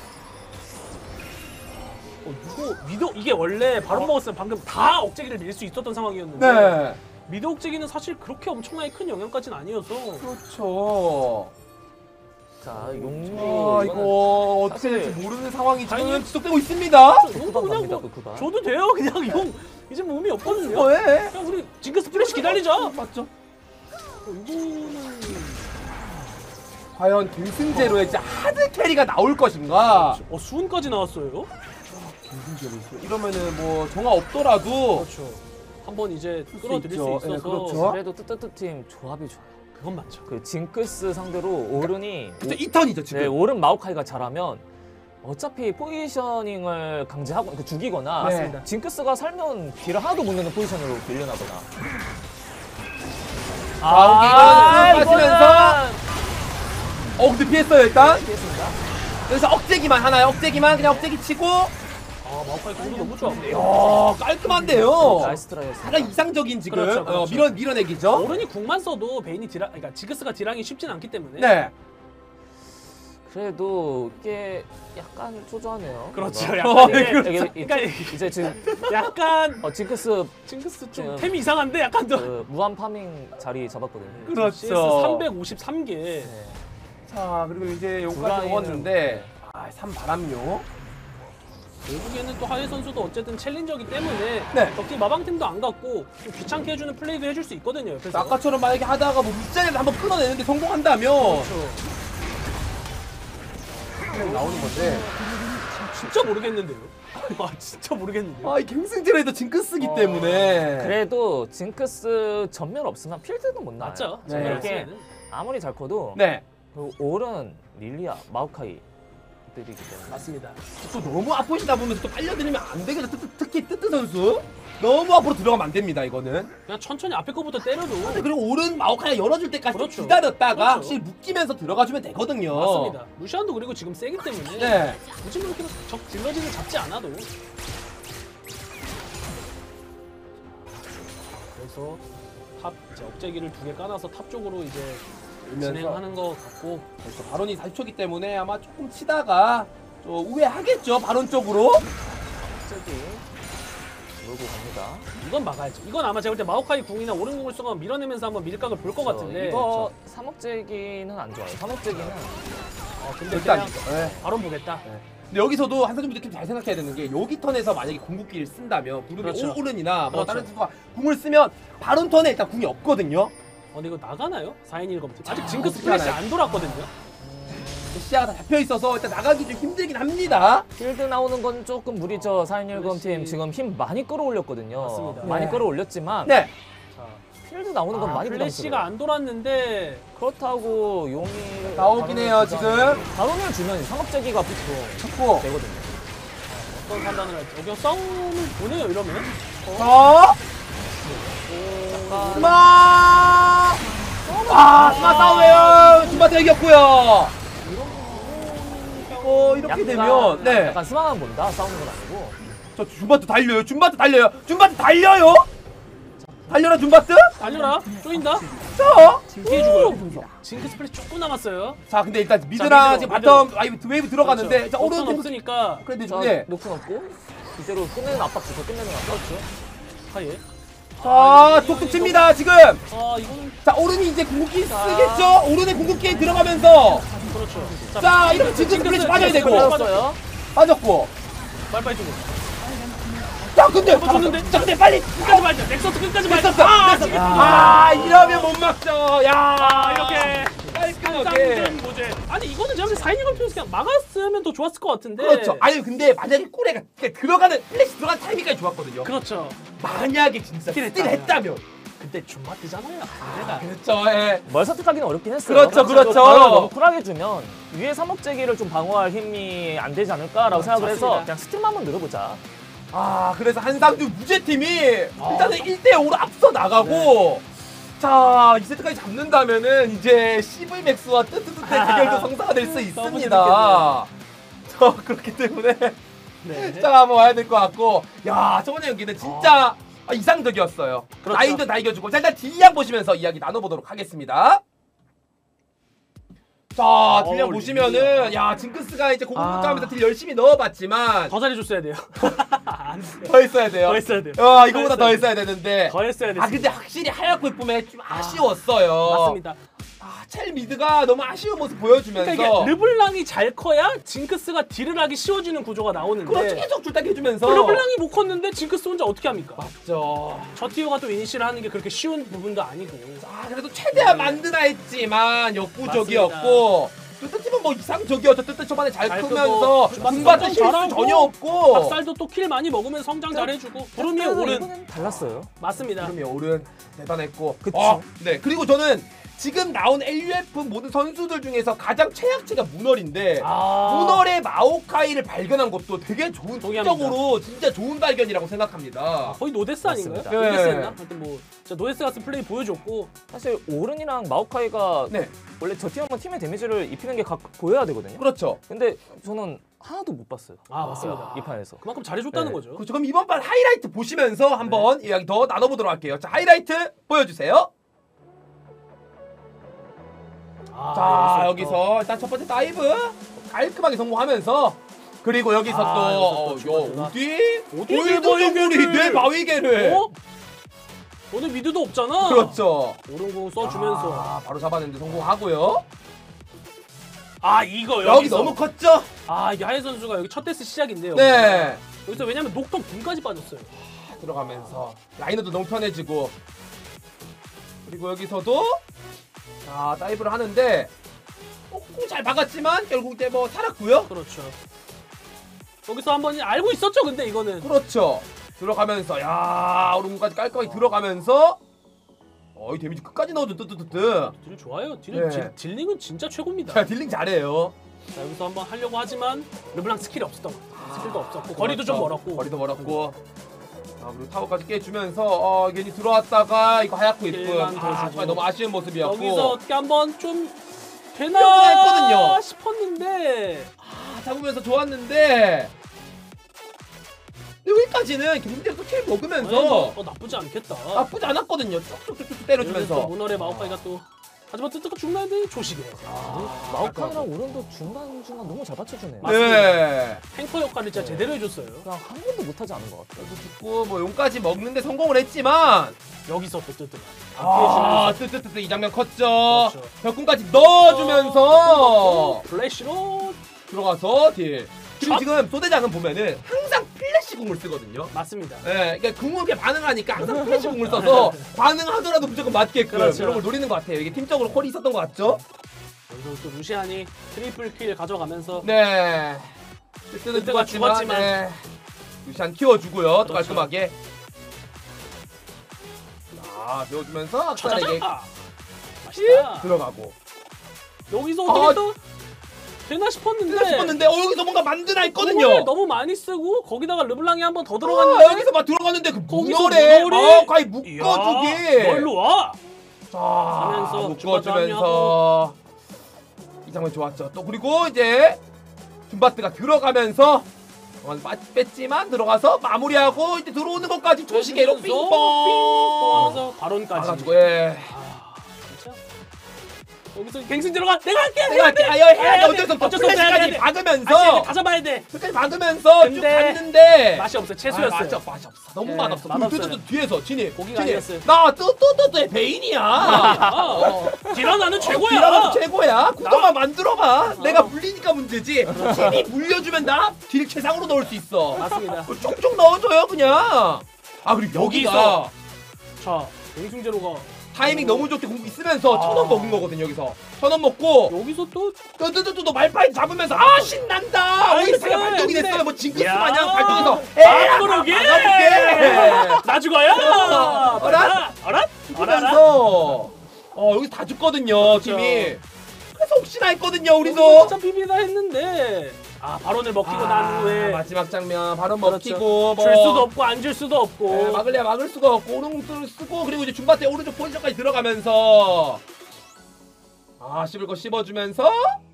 이거 미드 이게 원래 바로 먹었으면 방금 다 억제기를 밀 수 있었던 상황이었는데. 네. 미드 억제기는 사실 그렇게 엄청나게 큰 영향까지는 아니어서. 그렇죠. 자, 용도 이거 어떻게 사실 될지 모르는 상황이 지금 아니, 지속되고 있습니다. 이것도 그냥 갑니다, 뭐 그 구단. 줘도 돼요. 그냥 용 이제 뭐 의미 없거든요. 왜? 그냥 우리 징크스 플래시 기다리자. 맞죠? 이거는 과연 김승재로의 진짜 하드 캐리가 나올 것인가? 수은까지 나왔어요. 이러면은 뭐 정화 없더라도 그렇죠. 한번 이제 수 끌어들일 수 있죠. 있어서 네, 그렇죠. 그래도 뜨뜨뜨 팀 조합이 좋아요. 그건 맞죠. 그 징크스 상대로 오른이 그쵸, 이 턴이죠 지금. 네, 오른 마오카이가 잘하면 어차피 포지셔닝을 강제하고 죽이거나 맞습니다. 징크스가 살면 딜을 하나도 못 내는 포지션으로 밀려나거나. 이거는 빠지면서. 근데 피했어요 일단. 피했습니다. 그래서 억제기만 하나요? 억제기만 그냥 억제기 치고. 마오카이 공도 너무 좋았네요. 야 깔끔한데요. 나이스 트라이였습니다. 가장 이상적인 지금 그렇죠, 그렇죠. 밀어내기죠. 오른이 궁만 써도 베인이 그러니까 징크스가 딜하기 쉽진 않기 때문에. 네. 그래도 이게 약간 초조하네요. 그렇죠. 뭔가. 약간 이게 그러니까 이제 지금 약간 징크스 징크스 좀 네. 템이 이상한데 약간 더. 그 무한 파밍 자리 잡았거든요. 그렇죠. CS 353개. 네. 자 그리고 이제 두 여기까지 라인은- 먹었는데 3바람요. 결국에는 또 하예 선수도 어쨌든 챌린저기 때문에 네. 적팀 마방템도 안 갖고 좀 귀찮게 해주는 플레이도 해줄 수 있거든요. 옆에서. 아까처럼 만약에 하다가 뭐 밑자리에서 한번 끊어내는데 성공한다면 그렇죠. 나오는 건데. 진짜 모르겠는데요. 아 진짜 모르겠는데요. 이 김승재라도 징크스기 때문에. 그래도 징크스 전멸 없으면 필드도 못 나와요. 맞죠? 네. 이렇게 아무리 잘 커도 네. 그 올은 릴리아, 마오카이 들이기 때문에 맞습니다. 또 너무 앞으시다 보면서 또 빨려들면 안 되겠죠. 특히 뜨뜨 선수. 너무 앞으로 들어가면 안 됩니다 이거는. 그냥 천천히 앞에 거부터 때려도. 그리고 오른 마오카이 열어줄 때까지 그렇죠. 기다렸다가 그렇죠. 확실히 묶이면서 들어가주면 되거든요. 맞습니다. 루시안도 그리고 지금 세기 때문에 네. 굳이 그렇게 적 딜러진을 잡지 않아도. 그래서 탑 이제 억제기를 2개 까놔서 탑 쪽으로 이제 진행하는 것 같고. 그렇죠. 바론이 4초기 때문에 아마 조금 치다가 좀 우회하겠죠 바론 쪽으로. 저기 몰고 갑니다. 이건 막아야죠. 이건 아마 제가 볼 때 마오카이 궁이나 오른궁을 쓰거나 밀어내면서 한번 밀각을 볼 것 같은데. 이거 삼억제기는 안 좋아요. 삼억제기는 근데 일단 그냥 바로 보겠다. 근데 여기서도 한상준도 좀 잘 생각해야 되는 게 여기 턴에서 만약에 궁극기를 쓴다면 부르면 그렇죠. 오른이나 뭐 그렇죠. 다른 선수가 궁을 쓰면 바론 턴에 일단 궁이 없거든요. 근데 이거 나가나요? 4인 1검. 아직 자, 징크스 어떻게 플래시 하나요? 안 돌았거든요. 시야가 다 잡혀 있어서 일단 나가기 좀 힘들긴 합니다. 필드 나오는 건 조금 무리죠. 4인일검 팀 그렇지. 지금 힘 많이 끌어올렸거든요. 맞습니다. 많이 네. 끌어올렸지만 자, 네. 필드 나오는 건 많이 플래시가 부담스러워요. 안 돌았는데 그렇다고 용이 나오긴 해요, 지금. 바론을 주면 삼억제기가 보통 좋고. 되거든요. 어떤 판단을 할지. 여기 싸움을 보내요 이러면. 자, 스마. 스마 싸움이에요. 줌바트 이겼고요. 이렇게 되면 네. 약간 스마만 본다. 싸우는 건 아니고. 저 줌바트 달려요. 줌바트 달려요. 줌바트 달려요. 달려라 줌바트. 달려라. 쪼인다. 자. 피해 죽어요. 징크스 플래시 조금 남았어요. 자, 근데 일단 미드랑 미드, 지금 미드. 바텀 웨이브 들어가는데 그렇죠. 자, 오른 옵션 팀 없으니까 그래도 자, 네. 녹슨 없고 이대로 끝내는 압박 주고 끝내는 압박. 하예. 자, 톡톡 칩니다, 지금. 이거는 자, 오른이 이제 궁극기 쓰겠죠? 오른의 궁극기에 들어가면서 그렇죠. 자, 이러면 징크스 플래시 빠져야 되고. 빠졌어요. 빠졌고. 빨리 주고. 자, 근데 줬는데? 자, 근데 빨리 끝까지 말자. 넥서스 끝까지 말자. 냈었어. 이러면 못 막죠. 야, 이렇게 깔끔하게. 쌍전 모제. 아니 이거는 제가 4인 1검 팀에서 그냥 막았으면 더 좋았을 것 같은데. 그렇죠. 아니 근데 만약에 꼬레가 들어가는 플래시 들어가는 타이밍까지 좋았거든요. 그렇죠. 만약에 진짜 스틸 스틸 했다면. 근데 줌바트잖아요. 내가 그렇죠. 예. 뭘 선택하기는 어렵긴 했어요. 그렇죠, 그렇죠. 바로 너무 쿨하게 주면 위에 삼억제기를 좀 방어할 힘이 안 되지 않을까라고 생각을 해서 맞습니다. 그냥 스틸만 한번 늘어보자. 그래서 한상준 무제팀이 일단은 1대5로 앞서 나가고 자, 2세트까지 잡는다면은 이제 CV 맥스와 뜨뜨뜨의 대결도 성사가 될 수 너무 있습니다. 그렇기 때문에 네. 자, 한번 와야 될 것 같고 야, 저번에 경기는 진짜 이상적이었어요. 그렇죠. 라인도 다 이겨주고 자, 일단 딜량 보시면서 이야기 나눠보도록 하겠습니다. 자, 딜량 보시면은 야, 징크스가 이제 고공격하면서 딜 열심히 넣어봤지만 더 잘해줬어야 돼요. 안 돼. 더 했어야 돼요. 더 했어야 돼요. 이거보다 더 했어야 되는데 더 했어야 돼. 근데 확실히 하얗고 예쁨에 좀 아쉬웠어요. 맞습니다. 첼 미드가 너무 아쉬운 모습 보여주면서 그러니까 이게 르블랑이 잘 커야 징크스가 딜을 하기 쉬워지는 구조가 나오는데 그렇죠. 계속 줄딱 해주면서 르블랑이 못 컸는데 징크스 혼자 어떻게 합니까? 맞죠. 저 티어가 또 이니시를 하는 게 그렇게 쉬운 부분도 아니고. 그래도 최대한 만드나 했지만 역부족이었고 뜨뜻팀은 뭐 이상적이었죠. 뜨뜻 초반에 잘 잘 크면서 크고, 중반도 실수 잘하고, 전혀 없고 박살도 또 킬 많이 먹으면 성장 잘해주고 구름이의 오른 이번엔 달랐어요. 맞습니다. 그럼요, 오른 대단했고. 그쵸. 네. 그리고 저는 지금 나온 LUF 모든 선수들 중에서 가장 최약체가 문얼인데 문얼의 마오카이를 발견한 것도 되게 좋은 적으로 진짜 좋은 발견이라고 생각합니다. 거의 노데스 아닌가요? 맞습니다. 네. 노데스였나? 하여튼 뭐 진짜 노데스 같은 플레이 보여줬고 사실 오른이랑 마오카이가 네, 원래 저 팀은 팀의 데미지를 입히는 게 보여야 되거든요. 그렇죠. 근데 저는 하나도 못 봤어요. 맞습니다. 이 판에서. 그만큼 잘해줬다는 네. 거죠. 그렇죠. 그럼 이번 판 하이라이트 보시면서 한번 이야기 더 나눠보도록 할게요. 자, 하이라이트 보여주세요. 자, 여기서 일단 첫 번째 다이브 깔끔하게 성공하면서 그리고 여기서 또 어디 골드동굴이 내 바위개를 오늘 미드도 없잖아. 그렇죠. 오른공 써주면서 바로 잡아내는데 성공하고요. 이거 여기 여기서 너무 컸죠? 이게 하예 선수가 여기 첫 데스 시작인데요. 네. 여기서 왜냐면 녹턴 분까지 빠졌어요. 들어가면서 라이너도 너무 편해지고 그리고 여기서도 자, 다이브를 하는데 잘 막았지만 결국 이제 뭐 살았고요. 그렇죠. 여기서 한번 알고 있었죠, 근데 이거는. 그렇죠. 들어가면서 오른까지 깔끔하게 들어가면서 이 데미지 끝까지 넣어줘. 뜨뜨뜨뜨. 딜 좋아요. 딜 네. 딜링은 진짜 최고입니다. 자, 딜링 잘해요. 자, 여기서 한번 하려고 하지만 르블랑 스킬이 없었던 것 같아요. 스킬도 없었고 거리도 좀 멀었고. 거리도 멀었고. 그리고 타워까지 깨주면서 괜히 들어왔다가 이거 하얗고 이쁜 딜만 더 주고. 정말 너무 아쉬운 모습이었고. 여기서 어떻게 한번 좀 했거든요. 되나 싶었는데 잡으면서 좋았는데 여기까지는 경기대로 킬 먹으면서 나쁘지 않겠다. 나쁘지 않았거든요. 쭉쭉쭉쭉 때려주면서. 문월의 마오카이가 또 하지만 뜨뜨가 중간에 조식이에요. 마오카이랑 오른도 중간중간 너무 잘 받쳐주네요. 네. 탱커 역할을 진짜 제대로 해줬어요. 그냥 한 번도 못하지 않은 것 같아요. 그래도 죽고 뭐 용까지 먹는데 성공을 했지만 여기서 또 뜨뜨가. 뜨뜨뜨뜨 이 장면 컸죠. 그렇죠. 벽군까지 넣어주면서 플래시로 들어가서 딜. 지금 첫? 지금 소대장은 보면은 항상 플래시 궁을 쓰거든요. 맞습니다. 예, 그러니까 궁극에 반응하니까 항상 플래시 궁을 써서 반응하더라도 무조건 맞게끔 그렇죠. 이런 걸 노리는 것 같아요. 이게 팀적으로 콜이 있었던 것 같죠? 여기서 또 루시안이 트리플 킬 가져가면서 네. 뜨뜨는 뜨뜨가 죽었지만, 죽었지만. 네. 루시안 키워주고요. 또 그렇죠. 깔끔하게. 배워주면서 악살에게 차차차. 맛있다. 들어가고. 여기서 어떻게 아, 또 되나 싶었는데. 뜨나 싶었는데 여기서 뭔가 만드나 했거든요. 공을 너무 많이 쓰고 거기다가 르블랑이 한 번 더 아, 들어갔는데 여기서 막 들어갔는데 그 거기서 문어래. 문어리? 거의 이야, 묶어주기. 너 일로 와. 자, 하면서 묶어주면서 이 장면 좋았죠. 또 그리고 이제 줌바트가 들어가면서 뺐지만 들어가서 마무리하고 이제 들어오는 것까지 조시계로 빙봉 하면서 발언까지. 가지고 예. 진짜. 여기서 갱신 들어가. 내가 할게. 내가 할게. 아유 해야 돼. 어쩔 수 없어. 어쩔 수 없어. 해야 플래시까지 돼. 박으면서 다 잡아야 돼. 끝까지 박으면서 쭉 근데 갔는데 맛이 없어. 채소였어요. 맛이 없어. 너무 예, 맛없어. 맛없어요. 뚜뚜뚜 뒤에서 진입. 고기가 진입. 아니었어요. 나 뚜뚜뚜뚜의 베인이야. 디라나는 최고야. 디라나도 최고야. 구도만 만들어봐. 내가 물리니까 문제지. 팀이 물려주면 나 딜 최상으로 넣을 수 있어. 맞습니다. 쪽쪽 넣어줘요 그냥. 그리고 여기가 자, 갱승제로가 타이밍 너무 좋게 공기 쓰면서 1,000원 먹은 거거든 여기서. 1,000원 먹고 여기서 또 또 말파이트 잡으면서 신난다. 나이스. 오히려 발동이 됐어요. 근데- 뭐 징크스 야. 마냥 발동해서 앞으로게. 막아볼게. 나 죽어요. 어라? 어라? 하면서 여기서 다 죽거든요 팀이. 그래서 혹시나 했거든요 우리도. 진짜 비비나 했는데 발언을 먹히고 난 후에 마지막 장면 바로 그렇죠. 먹히고 뭐 줄 수도 없고 안 줄 수도 없고 네, 막을래야 막을 수가 없고 오른쪽을 쓰고 그리고 이제 줌바트 오른쪽 포지션까지 들어가면서 씹을 거 씹어주면서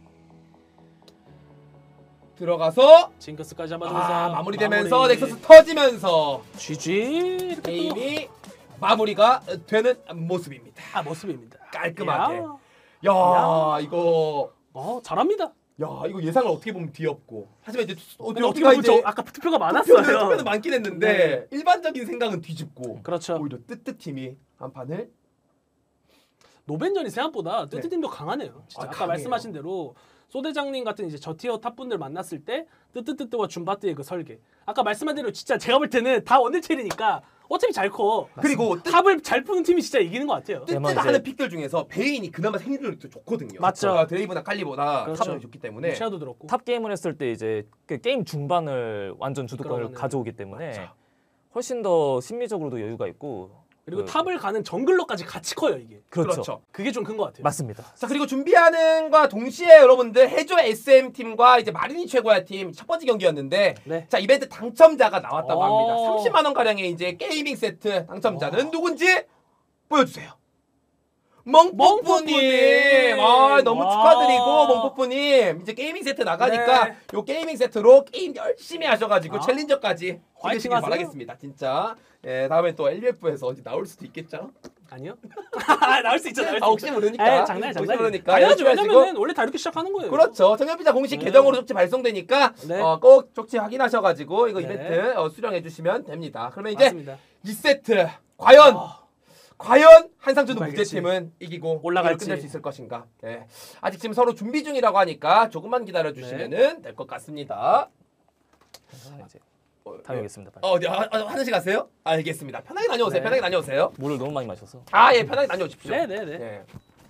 들어가서 징크스까지 잡아주면서 마무리되면서 마무리. 넥서스 터지면서 GG 이렇게 또 게임이 마무리가 되는 모습입니다. 모습입니다. 깔끔하게. 야. 야 이거 잘합니다. 이거 예상을 어떻게 보면 뒤엎고 하지만 이제 근데 어떻게 보면 이제 아까 투표가 많았어요. 투표는 많긴 했는데 일반적인 생각은 뒤집고 그렇죠. 오히려 뜨뜨 팀이 한 판을 노벤전이 생각보다 뜨뜨팀도 강하네요. 진짜 아까 강해요. 말씀하신 대로 소대장님 같은 이제 저티어 탑분들 만났을 때 뜨뜨뜨뜨와 줌바트의 그 설계. 아까 말씀한 대로 진짜 제가 볼 때는 다 원딜체리니까 어차피 잘 커. 그리고 탑을 잘 푸는 팀이 진짜 이기는 것 같아요. 뜨뜨가 이제- 하는 픽들 중에서 베인이 그나마 생존력도 좋거든요. 맞죠. 드레이브나 칼리보다 그렇죠. 탑이 좋기 때문에 샤도 들었고. 탑 게임을 했을 때 이제 그 게임 중반을 완전 주도권을 이끌어가는. 가져오기 때문에 맞죠. 훨씬 더 심리적으로도 여유가 있고 그리고 그- 탑을 가는 정글러까지 같이 커요 이게. 그렇죠. 그게 좀 큰 것 같아요. 맞습니다. 자 그리고 준비하는과 동시에 여러분들 해조 SM 팀과 이제 마린이 최고야 팀 첫 번째 경기였는데 네. 자 이벤트 당첨자가 나왔다고 오. 합니다. 30만 원 가량의 이제 게이밍 세트 당첨자는 누군지 보여주세요. 멍뽀뽀님. 너무 와. 축하드리고 멍뽀뽀님 이제 게이밍 세트 나가니까 네. 요 게이밍 세트로 게임 열심히 하셔가지고 챌린저까지 화이팅 찍으시길 하세요. 바라겠습니다. 진짜. 예, 다음에 또 LBF에서 언제 나올 수도 있겠죠. 아니요? 나올 수 있죠. 나올 수 혹시 있죠. 모르니까. 에이, 장난이야. 혹시 모르니까. 당연하죠. 열심히 하시고. 왜냐면은 원래 다 이렇게 시작하는 거예요. 그렇죠. 정현피자 공식 네. 계정으로 쪽지 발송되니까 네. 꼭 쪽지 확인하셔가지고 이거 네. 이벤트 수령해 주시면 됩니다. 그러면 이제 맞습니다. 2세트 과연 한상준우 누가 무죄팀은 이기고 올라갈지. 끝낼 수 있을 것인가? 네. 아직 지금 서로 준비 중이라고 하니까 조금만 기다려 주시면은 될 것 같습니다. 이제 다녀오겠습니다. 빨리. 네, 화장실 가세요? 알겠습니다. 편하게 다녀오세요. 네. 편하게 다녀오세요. 물을 너무 많이 마셔서. 예, 편하게 다녀오십시오. 네네네. 네.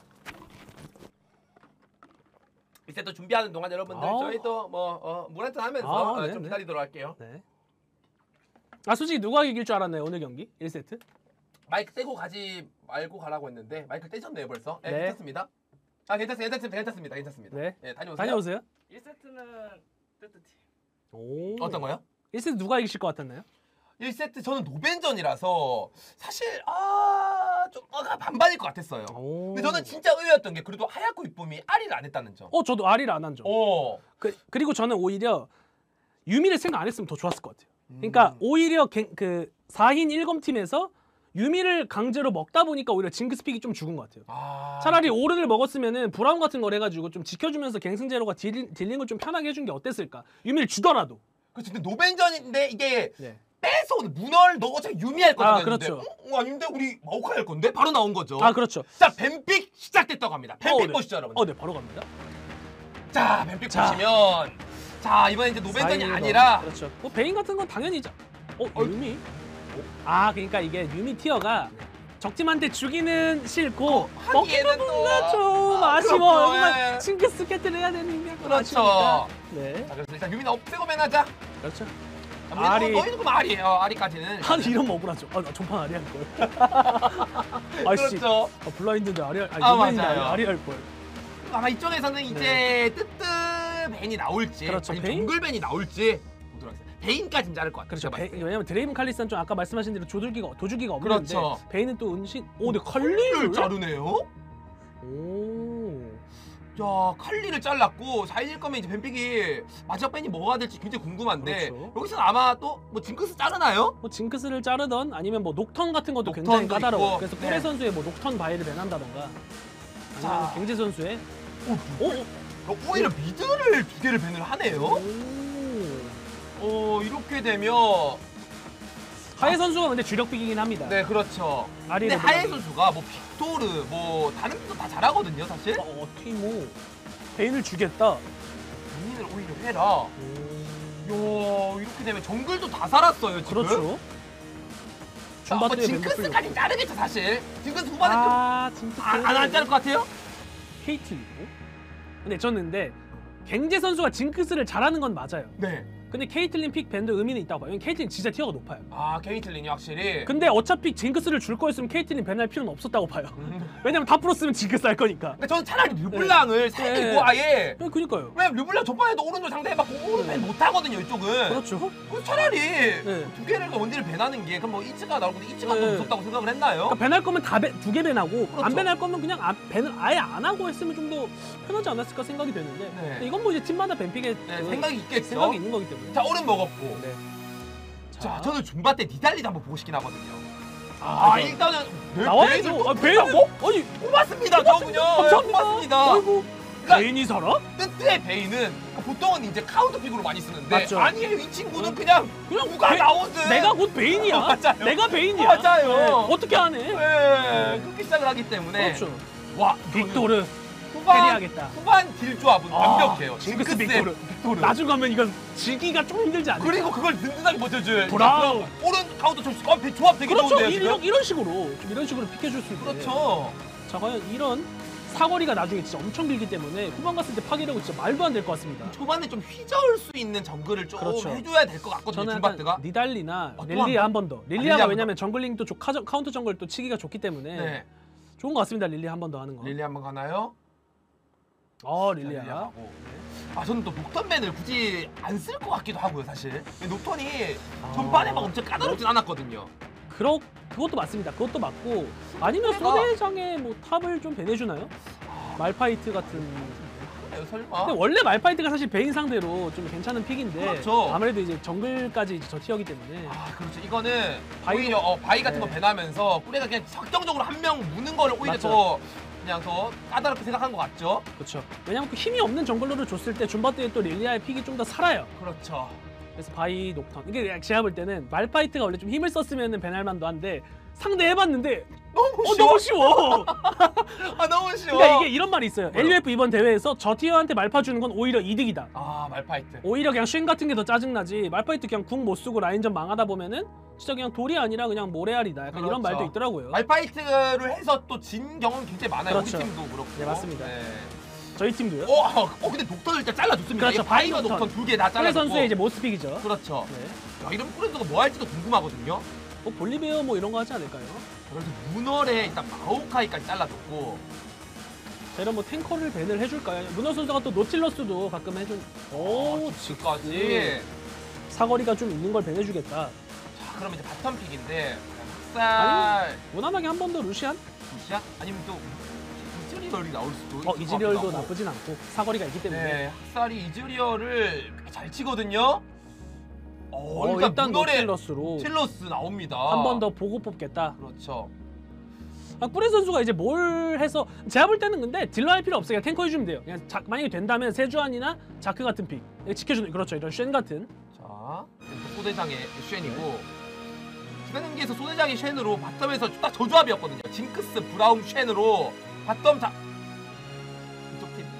이제 또 준비하는 동안 여러분들 아. 저희도 뭐 물 한잔 하면서 아, 좀 네네. 기다리도록 할게요. 네. 솔직히 누가 이길 줄 알았나요 오늘 경기 1세트? 마이크 떼고 가지 말고 가라고 했는데 마이크 떼셨네요 벌써. 네, 네. 괜찮습니다. 괜찮습니다. 네. 다녀오세요. 다녀오세요. 1세트는 뜨뜻히. 오. 어떤 거요? 1세트 누가 이기실 것 같았나요? 1세트 저는 노벤전이라서 사실 좀 반반일 것 같았어요. 오. 근데 저는 진짜 의외였던 게 그래도 하얗고 이쁨이 아리를 안 했다는 점. 저도 아리를 안 한 점. 그리고 저는 오히려 유미를 생각 안 했으면 더 좋았을 것 같아요. 그러니까 오히려 그 4인 1검 팀에서 유미를 강제로 먹다 보니까 오히려 징크스 픽이 좀 죽은 것 같아요. 아, 차라리 오른을 먹었으면은 브라운 같은 걸 해가지고 좀 지켜주면서 갱승제로가 딜링을 좀 편하게 해준 게 어땠을까? 유미를 주더라도. 그렇지. 근데 노벤전인데 이게 네. 빼서 문어를 넣어서 유미할 거잖아요. 아, 그렇죠. 아닌데 우리 마오카이 할 건데 바로 나온 거죠. 아 그렇죠. 자, 뱀픽 시작됐다고 합니다. 뱀픽 네. 보시죠, 여러분. 네 바로 갑니다. 자, 뱀픽 자. 보시면 자, 이번에 이제 노벤전이 4인으로. 아니라 그렇죠. 뭐 베인 같은 건 당연히죠. 유미. 아 그러니까 이게 유미 티어가 적팀한테 주기는 싫고 하기에는 또 먹기는 좀 아쉬워. 그렇죠, 정말 예. 징크스 캐틀 해야 되는 게 그렇죠. 아쉬우니까. 네. 자, 그래서 일단 유미는 없애고 맨하자. 그렇죠. 아리. 아리. 너희는 그럼 아리예요. 아리까지는. 한 이런 억울하죠. 나 전판 아리 할 걸. 아씨. 그렇죠. 블라인드인데 아리 할. 아니 아, 노맨인데 맞아요. 아리 할 걸. 아마 이쪽에서는 이제 뜨뜨 벤이 나올지, 그렇죠. 아니면 베인? 정글 벤이 나올지 보도록 하겠습니다. 베인까지는 자를 것 같아요. 그렇죠. 제가 봤을 때. 왜냐면 드레이븐 칼리스는 좀 아까 말씀하신 대로 도주기가 없는데 그렇죠. 베인은 또 은신. 근데 칼리를 칼리를 자르네요. 오. 야, 칼리를 잘랐고 4인일 거면 이제 뱀픽이 마지막 벤이 뭐가 될지 굉장히 궁금한데 그렇죠. 여기서는 아마 또 뭐 징크스 자르나요? 뭐 징크스를 자르던 아니면 뭐 녹턴 같은 것도 녹턴도 굉장히 까다로워. 있고, 그래서 네. 뿌레 선수의 뭐 녹턴 바이를 밴한다던가 아니면 자. 갱제 선수의 오히려 미드를 두 개를 밴을 하네요. 이렇게 되면 하예 선수가 근데 주력픽이긴 합니다. 네, 그렇죠. 근데 아리를 하예 보면. 선수가 뭐 빅토르 뭐 다른 분도 다 잘하거든요, 사실. 티모 베인을 주겠다. 본인을 오히려 해라. 야, 이렇게 되면 정글도 다 살았어요, 지금. 그렇죠. 아, 뭐 줌바트의 징크스까지 자르겠죠, 사실. 징크스 후반에 징크스 안 자를 것 같아요? KT이고. 근데 저는 갱제 선수가 징크스를 잘하는 건 맞아요. 네. 근데 케이틀린 픽 밴드 의미는 있다고 봐요. 왜냐면 케이틀린 진짜 티어가 높아요. 아, 케이틀린이 확실히. 근데 어차피 징크스를 줄 거였으면 케이틀린 밴할 필요는 없었다고 봐요. 왜냐면 다 풀었으면 징크스 할 거니까. 근데 저는 차라리 르블랑을 살리고 네. 아예. 그니까요. 왜냐면 르블랑 전반에도 오른쪽 상대해봤고 오른쪽 못하거든요, 이쪽은. 그렇죠. 그래서 차라리 네. 두 개를 원딜을 밴하는 게 그럼 뭐 이츠가 나오고 이츠가 더 네. 무섭다고 생각을 했나요? 그러니까 밴할 거면 두 개 밴하고 그렇죠. 안 밴할 거면 그냥 밴을 아예 안 하고 했으면 좀 더 편하지 않았을까 생각이 되는데 네. 근데 이건 뭐 이제 팀마다 밴픽에 네, 생각이 있겠죠. 생각이 있는 거기 때문에. 자, 오른 먹었고. 네. 자, 저는 줌바 때 니달리도 한번 보고 싶긴 하거든요. 이거 일단은 나와야죠. 베인을 아니, 뽑았습니다, 저군요. 감사합니다. 뽑았습니다. 아이고 그러니까- 베인이 살아? 뜨뜨의 베인은 보통은 이제 카운터 픽으로 많이 쓰는데 맞죠. 아니에요, 이 친구는 그냥 누가 베- 나오든 내가 곧 베인이야. 맞아요. 내가 베인이야. 맞아요. 네. 어떻게 안 해? 네, 그렇게 시작을 하기 때문에 그렇죠. 와, 빅토르 후반 캐리하겠다. 후반 딜 조합은 완벽해요. 징크스 징크스의 빅토르. 나중 가면 이거 지기가 좀 힘들지 않을까? 그리고 그걸 든든하게 버텨줄 브라운. 오른 카운터 좀 조합 되게 그렇죠. 좋은데요, 지금? 이런 식으로 좀 이런 식으로 픽해줄 수 있는. 그렇죠. 자 과연 이런 사거리가 나중에 진짜 엄청 길기 때문에 후반 갔을 때 파괴력은 진짜 말도 안 될 것 같습니다. 초반에 좀 휘저을 수 있는 정글을 좀 그렇죠. 해줘야 될 것 같거든요, 저는 줌바트가. 약간 니달리나 또 릴리아 한 번 더. 릴리아가 릴리아 왜냐면 정글링도 카운터 정글 또 치기가 좋기 때문에 네. 좋은 것 같습니다. 릴리아 한 번 더 하는 거. 릴리 한번 가나요? 릴리아. 가고. 아, 저는 또 녹턴맨을 굳이 안 쓸 것 같기도 하고요, 사실. 녹턴이 전반에 막 엄청 까다롭진 않았거든요. 그것도 맞습니다. 그것도 맞고 아니면 내가- 소대장에 뭐 탑을 좀 배내주나요? 말파이트 같은. 그래요, 설마? 근데 원래 말파이트가 사실 베인 상대로 좀 괜찮은 픽인데 그렇죠. 아무래도 이제 정글까지 이제 저 티어기 때문에 아, 그렇죠. 이거는 바이- 오히려 바이 같은 네. 거 배나면서 꾸레가 그냥 확정적으로 한 명 무는 거를 오히려 맞죠. 더 그냥 더 까다롭게 생각한 것 같죠? 그렇죠. 왜냐면 그 힘이 없는 정글러를 줬을 때 줌바 때에 또 릴리아의 픽이 좀 더 살아요. 그렇죠. 그래서 바이 녹턴 이게 제가 볼 때는 말파이트가 원래 좀 힘을 썼으면 배날만도 한데 상대 해봤는데 너무 쉬워. 아, 너무 쉬워. 그러니까 이게 이런 말이 있어요. 뭐요? LUF 이번 대회에서 저 티어한테 말파 주는 건 오히려 이득이다. 아, 말파이트. 오히려 그냥 쉔 같은 게 더 짜증나지 말파이트 그냥 궁 못 쓰고 라인전 망하다 보면은 진짜 그냥 돌이 아니라 그냥 모래알이다. 약간 이런 그렇죠. 말도 있더라고요. 말파이트를 해서 또 진 경우는 굉장히 많아요. 그렇죠. 우리 팀도 그렇고. 네, 맞습니다. 네. 저희 팀도요. 근데 녹턴을 일단 잘라줬습니다. 그렇죠. 이게 바이와 바이 녹턴. 녹턴 두 개 다 플레 잘라줬고. 선수의 이제 모스픽이죠. 그렇죠. 네. 야, 이런 꾸레드가 뭐 할지도 궁금하거든요. 뭐 볼리베어 뭐 이런 거 하지 않을까요? 그래서 문어에 일단 마오카이까지 잘라줬고. 자, 이런 뭐 탱커를 밴을 해줄까요? 루너 선수가 또 노틸러스도 가끔 해준. 오, 지금까지. 사거리가 좀 있는 걸 밴해주겠다. 자, 그럼 이제 바텀 픽인데 학살 무난하게 한 번 더 루시안? 루시안? 아니면 또 이즈리얼이 나올 수도 있을 것 이즈리얼도 같기도 하고. 나쁘진 않고 사거리가 있기 때문에. 네, 학살이 이즈리얼을 잘 치거든요. 그러니까 일단 문어의 노틸러스로 틸러스 나옵니다. 한 번 더 보고 뽑겠다. 그렇죠. 꾸레 선수가 이제 뭘 해서 제가 볼 때는 근데 딜러 할 필요 없어요. 그냥 탱커 해주면 돼요. 그냥 만약에 된다면 세주안이나 자크 같은 픽 지켜주는 그렇죠. 이런 쉔 같은. 자, 소대장의 쉔이고 지난 경기에서 소대장의 쉔으로 바텀에서 딱 저 조합이었거든요. 징크스, 브라움, 쉔으로 바텀 자 이쪽 팀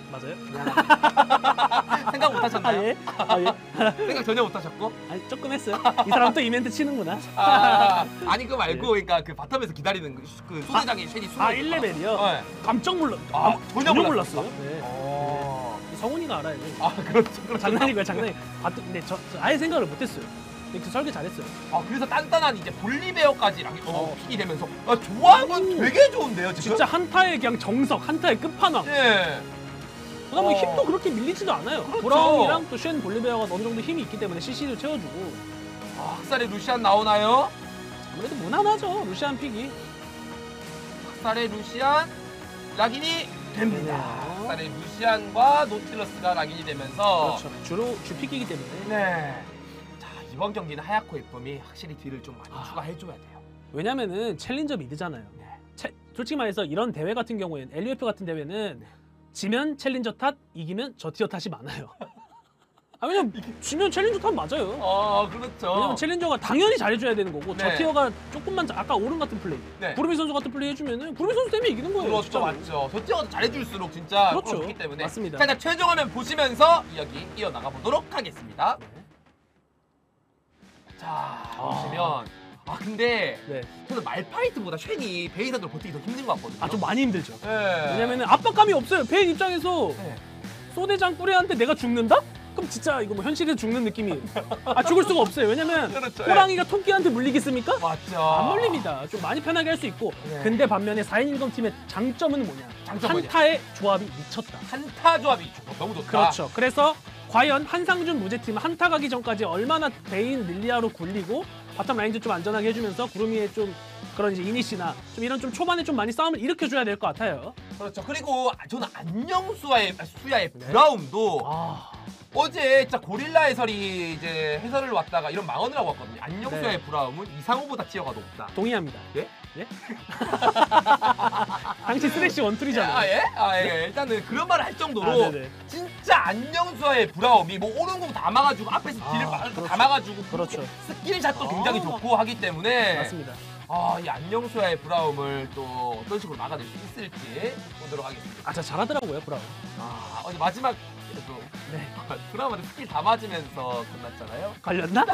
맞아요? 생각 못 하셨나요? 아 예. 아 예. 생각 전혀 못 하셨고? 아니 조금 했어요. 이 사람 또 이벤트 치는구나. 아니 그거 말고 그러니까 그 바텀에서 기다리는 그 소대장의 쉔이 숨어 아 있었다. 1레벨이요? 네. 깜짝 놀랐. 전혀 몰랐어요. 몰랐어요. 네. 성훈이가 알아요. 그렇죠. 장난이고요, 장난이. 근데 저 아예 생각을 못했어요. 그 설계 잘했어요. 그래서 단단한 이제 볼리베어까지 픽이 되면서 조합은 되게 좋은데요 지금? 진짜 한타의 그냥 정석, 한타의 끝판왕. 예. 그다음에 힘도 그렇게 밀리지도 않아요. 그렇죠. 브라운이랑 또 쉔 볼리베어가 어느 정도 힘이 있기 때문에 CC도 채워주고. 학살의 루시안 나오나요? 아무래도 무난하죠, 루시안 픽이. 학살의 루시안 락인이 됩니다. 네. 학살의 루시안과 노틸러스가 락인이 되면서 그렇죠. 주로 주픽이기 때문에. 네. 자 이번 경기는 하야코의 쁨이 확실히 딜을 좀 많이 추가해줘야 돼요. 왜냐면은 챌린저 미드잖아요. 네. 솔직히 말해서 이런 대회 같은 경우에는 LUF 같은 대회는 지면 챌린저 탓, 이기면 저 티어 탓이 많아요. 왜냐면 지면 챌린저 탓 맞아요. 그렇죠. 왜냐면 챌린저가 당연히 잘해줘야 되는 거고 저 네. 티어가 조금만 아까 오른 같은 플레이, 네. 구름이 선수 같은 플레이 해주면은 구름이 선수 때문에 이기는 거예요. 그렇죠, 진짜로. 맞죠. 저쪽가 잘해줄수록 진짜 그렇죠. 좋기 때문에. 맞습니다. 자, 일단 최종 화면 보시면서 이야기 이어나가 보도록 하겠습니다. 자, 보시면 근데 네. 저는 말파이트보다 쉔이 베이사드로 버티기 더 힘든 것 같거든요. 좀 많이 힘들죠. 네. 왜냐면은 압박감이 없어요. 베인 입장에서 네. 소대장 꾸레한테 내가 죽는다? 그럼 진짜 이거 뭐 현실에서 죽는 느낌이. 죽을 수가 없어요. 왜냐면 그렇죠. 호랑이가 토끼한테 물리겠습니까? 맞죠. 안 물립니다. 좀 많이 편하게 할 수 있고. 네. 근데 반면에 4인 인검 팀의 장점은 뭐냐? 장점은 한타의 조합이 미쳤다. 한타 조합이 너무 좋다. 그렇죠. 그래서 과연 한상준 무제팀 한타 가기 전까지 얼마나 베인 릴리아로 굴리고 바텀 라인도 좀 안전하게 해주면서 구름이의 좀 그런 이제 이니시나 좀 이런 좀 초반에 좀 많이 싸움을 일으켜줘야 될 것 같아요. 그렇죠. 그리고 저는 수야의 브라움도 어제 진짜 고릴라 해설이 이제 해설을 왔다가 이런 망언을 하고 왔거든요. 안녕수야의 네. 브라움은 이상호보다 티어가 높다. 동의합니다. 예? 예? 당시 쓰레쉬 원툴이잖아요. 예. 일단은 그런 말을 할 정도로 네네. 진짜 안녕수와의 브라움이 뭐 오른공 다 막아주고 앞에서 딜을 그렇죠. 다 막아주고 그렇죠. 스킬샷도 굉장히 좋고 하기 때문에 맞습니다. 이 안녕수와의 브라움을 또 어떤 식으로 막아낼 수 있을지 보도록 하겠습니다. 진짜 잘하더라고요, 브라운. 어제 마지막 그래도 네. 브라움한테 스킬 다 맞으면서 끝났잖아요. 걸렸나?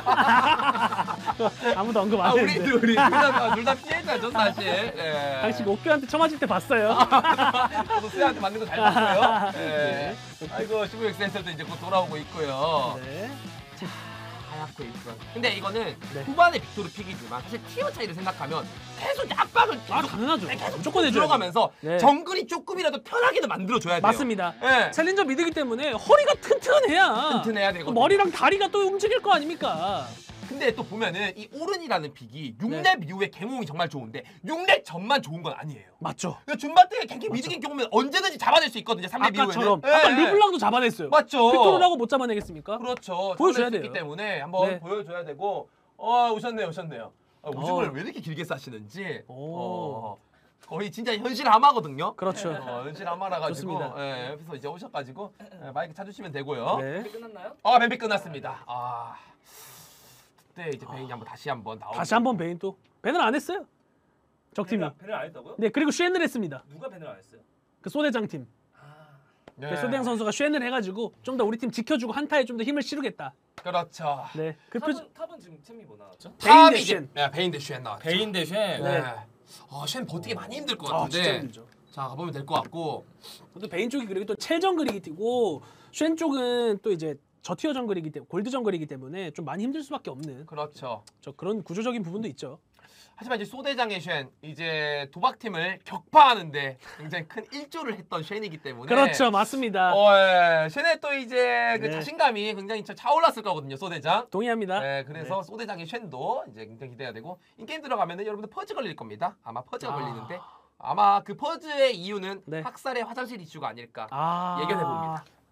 아무도 언급 안 했는데. 우리 둘 다 피해자죠 사실. 예. 당시 목표한테 쳐맞을 때 봤어요. 저도 수야한테 맞는 거 잘 봤어요. 예. 네. 아이고 19X에서도 이제 곧 돌아오고 있고요. 네. 하얗고 있어. 근데 이거는 네. 후반의 빅토르 픽이지만 사실 티어 차이를 생각하면 계속 압박을 계속 당연하죠. 계속 무조건 해줘야 들어가면서 네. 정글이 조금이라도 편하게는 만들어줘야 돼요. 맞습니다. 예. 챌린저 미드기 때문에 허리가 튼튼해야 튼튼해야 되거든요. 머리랑 다리가 또 움직일 거 아닙니까? 근데 또 보면은 이 오른이라는 픽이 6렙 네. 이후에 갱홍이 정말 좋은데 6렙 전만 좋은 건 아니에요. 맞죠. 준바 때 갱킹 미드 갱킹 오면 언제든지 잡아낼 수 있거든요. 3렙 아까처럼. 이후에는. 아까 예. 르블랑도 잡아냈어요. 맞죠. 빅토르라고 못 잡아내겠습니까? 그렇죠. 보여줘야 잡아낼 수 있기 돼요. 때문에 한번 네. 보여줘야 되고. 오셨네요. 우승을 어. 왜 이렇게 길게 싸시는지. 오. 거의 진짜 현실 하마거든요. 그렇죠. 현실 하마라 가지고 좋습니다. 옆에서 이제 오셔가지고 마이크 찾으시면 되고요. 네. 끝났나요? 뱀픽 끝났습니다. 그때 이제 베인이 다시 한번 나오고. 다시 한번 베인 또. 밴을 안 했어요. 적팀이. 밴을 안 했다고요? 네, 그리고 쉔을 했습니다. 누가 밴을 안 했어요? 그 소대장 팀. 네. 소대장 선수가 쉔을 해가지고 좀 더 우리 팀 지켜주고 한타에 좀 더 힘을 실으겠다. 그렇죠. 네, 그 표정. 탑은 지금 챔이 뭐 나왔죠? 베인 대 이제- 쉔. 네, 베인 대 쉔 나왔죠. 베인 대 쉔. 네. 쉔 버티기 많이 힘들 것 같은데. 진짜 힘들죠. 자 가보면 될 것 같고. 또 베인 쪽이 그리고 또 첼 정글이기 때문에 쉔 쪽은 또 이제 저티어 정글이기 때문에 골드 정글이기 때문에 좀 많이 힘들 수밖에 없는 그렇죠. 그런 구조적인 부분도 있죠. 하지만 이제 소대장의 쉔 이제 도박팀을 격파하는데 굉장히 큰 일조를 했던 쉔이기 때문에. 그렇죠, 맞습니다. 쉔의 또 이제 그 네. 자신감이 굉장히 차올랐을 거거든요, 소대장. 동의합니다. 네, 그래서 소대장의 쉔도 이제 굉장히 기대가 되고 인게임 들어가면은 여러분들 퍼즈 걸릴 겁니다. 아마 퍼즈가 걸리는데 아마 그 퍼즈의 이유는 네. 학살의 화장실 이슈가 아닐까 아, 예견해 봅니다.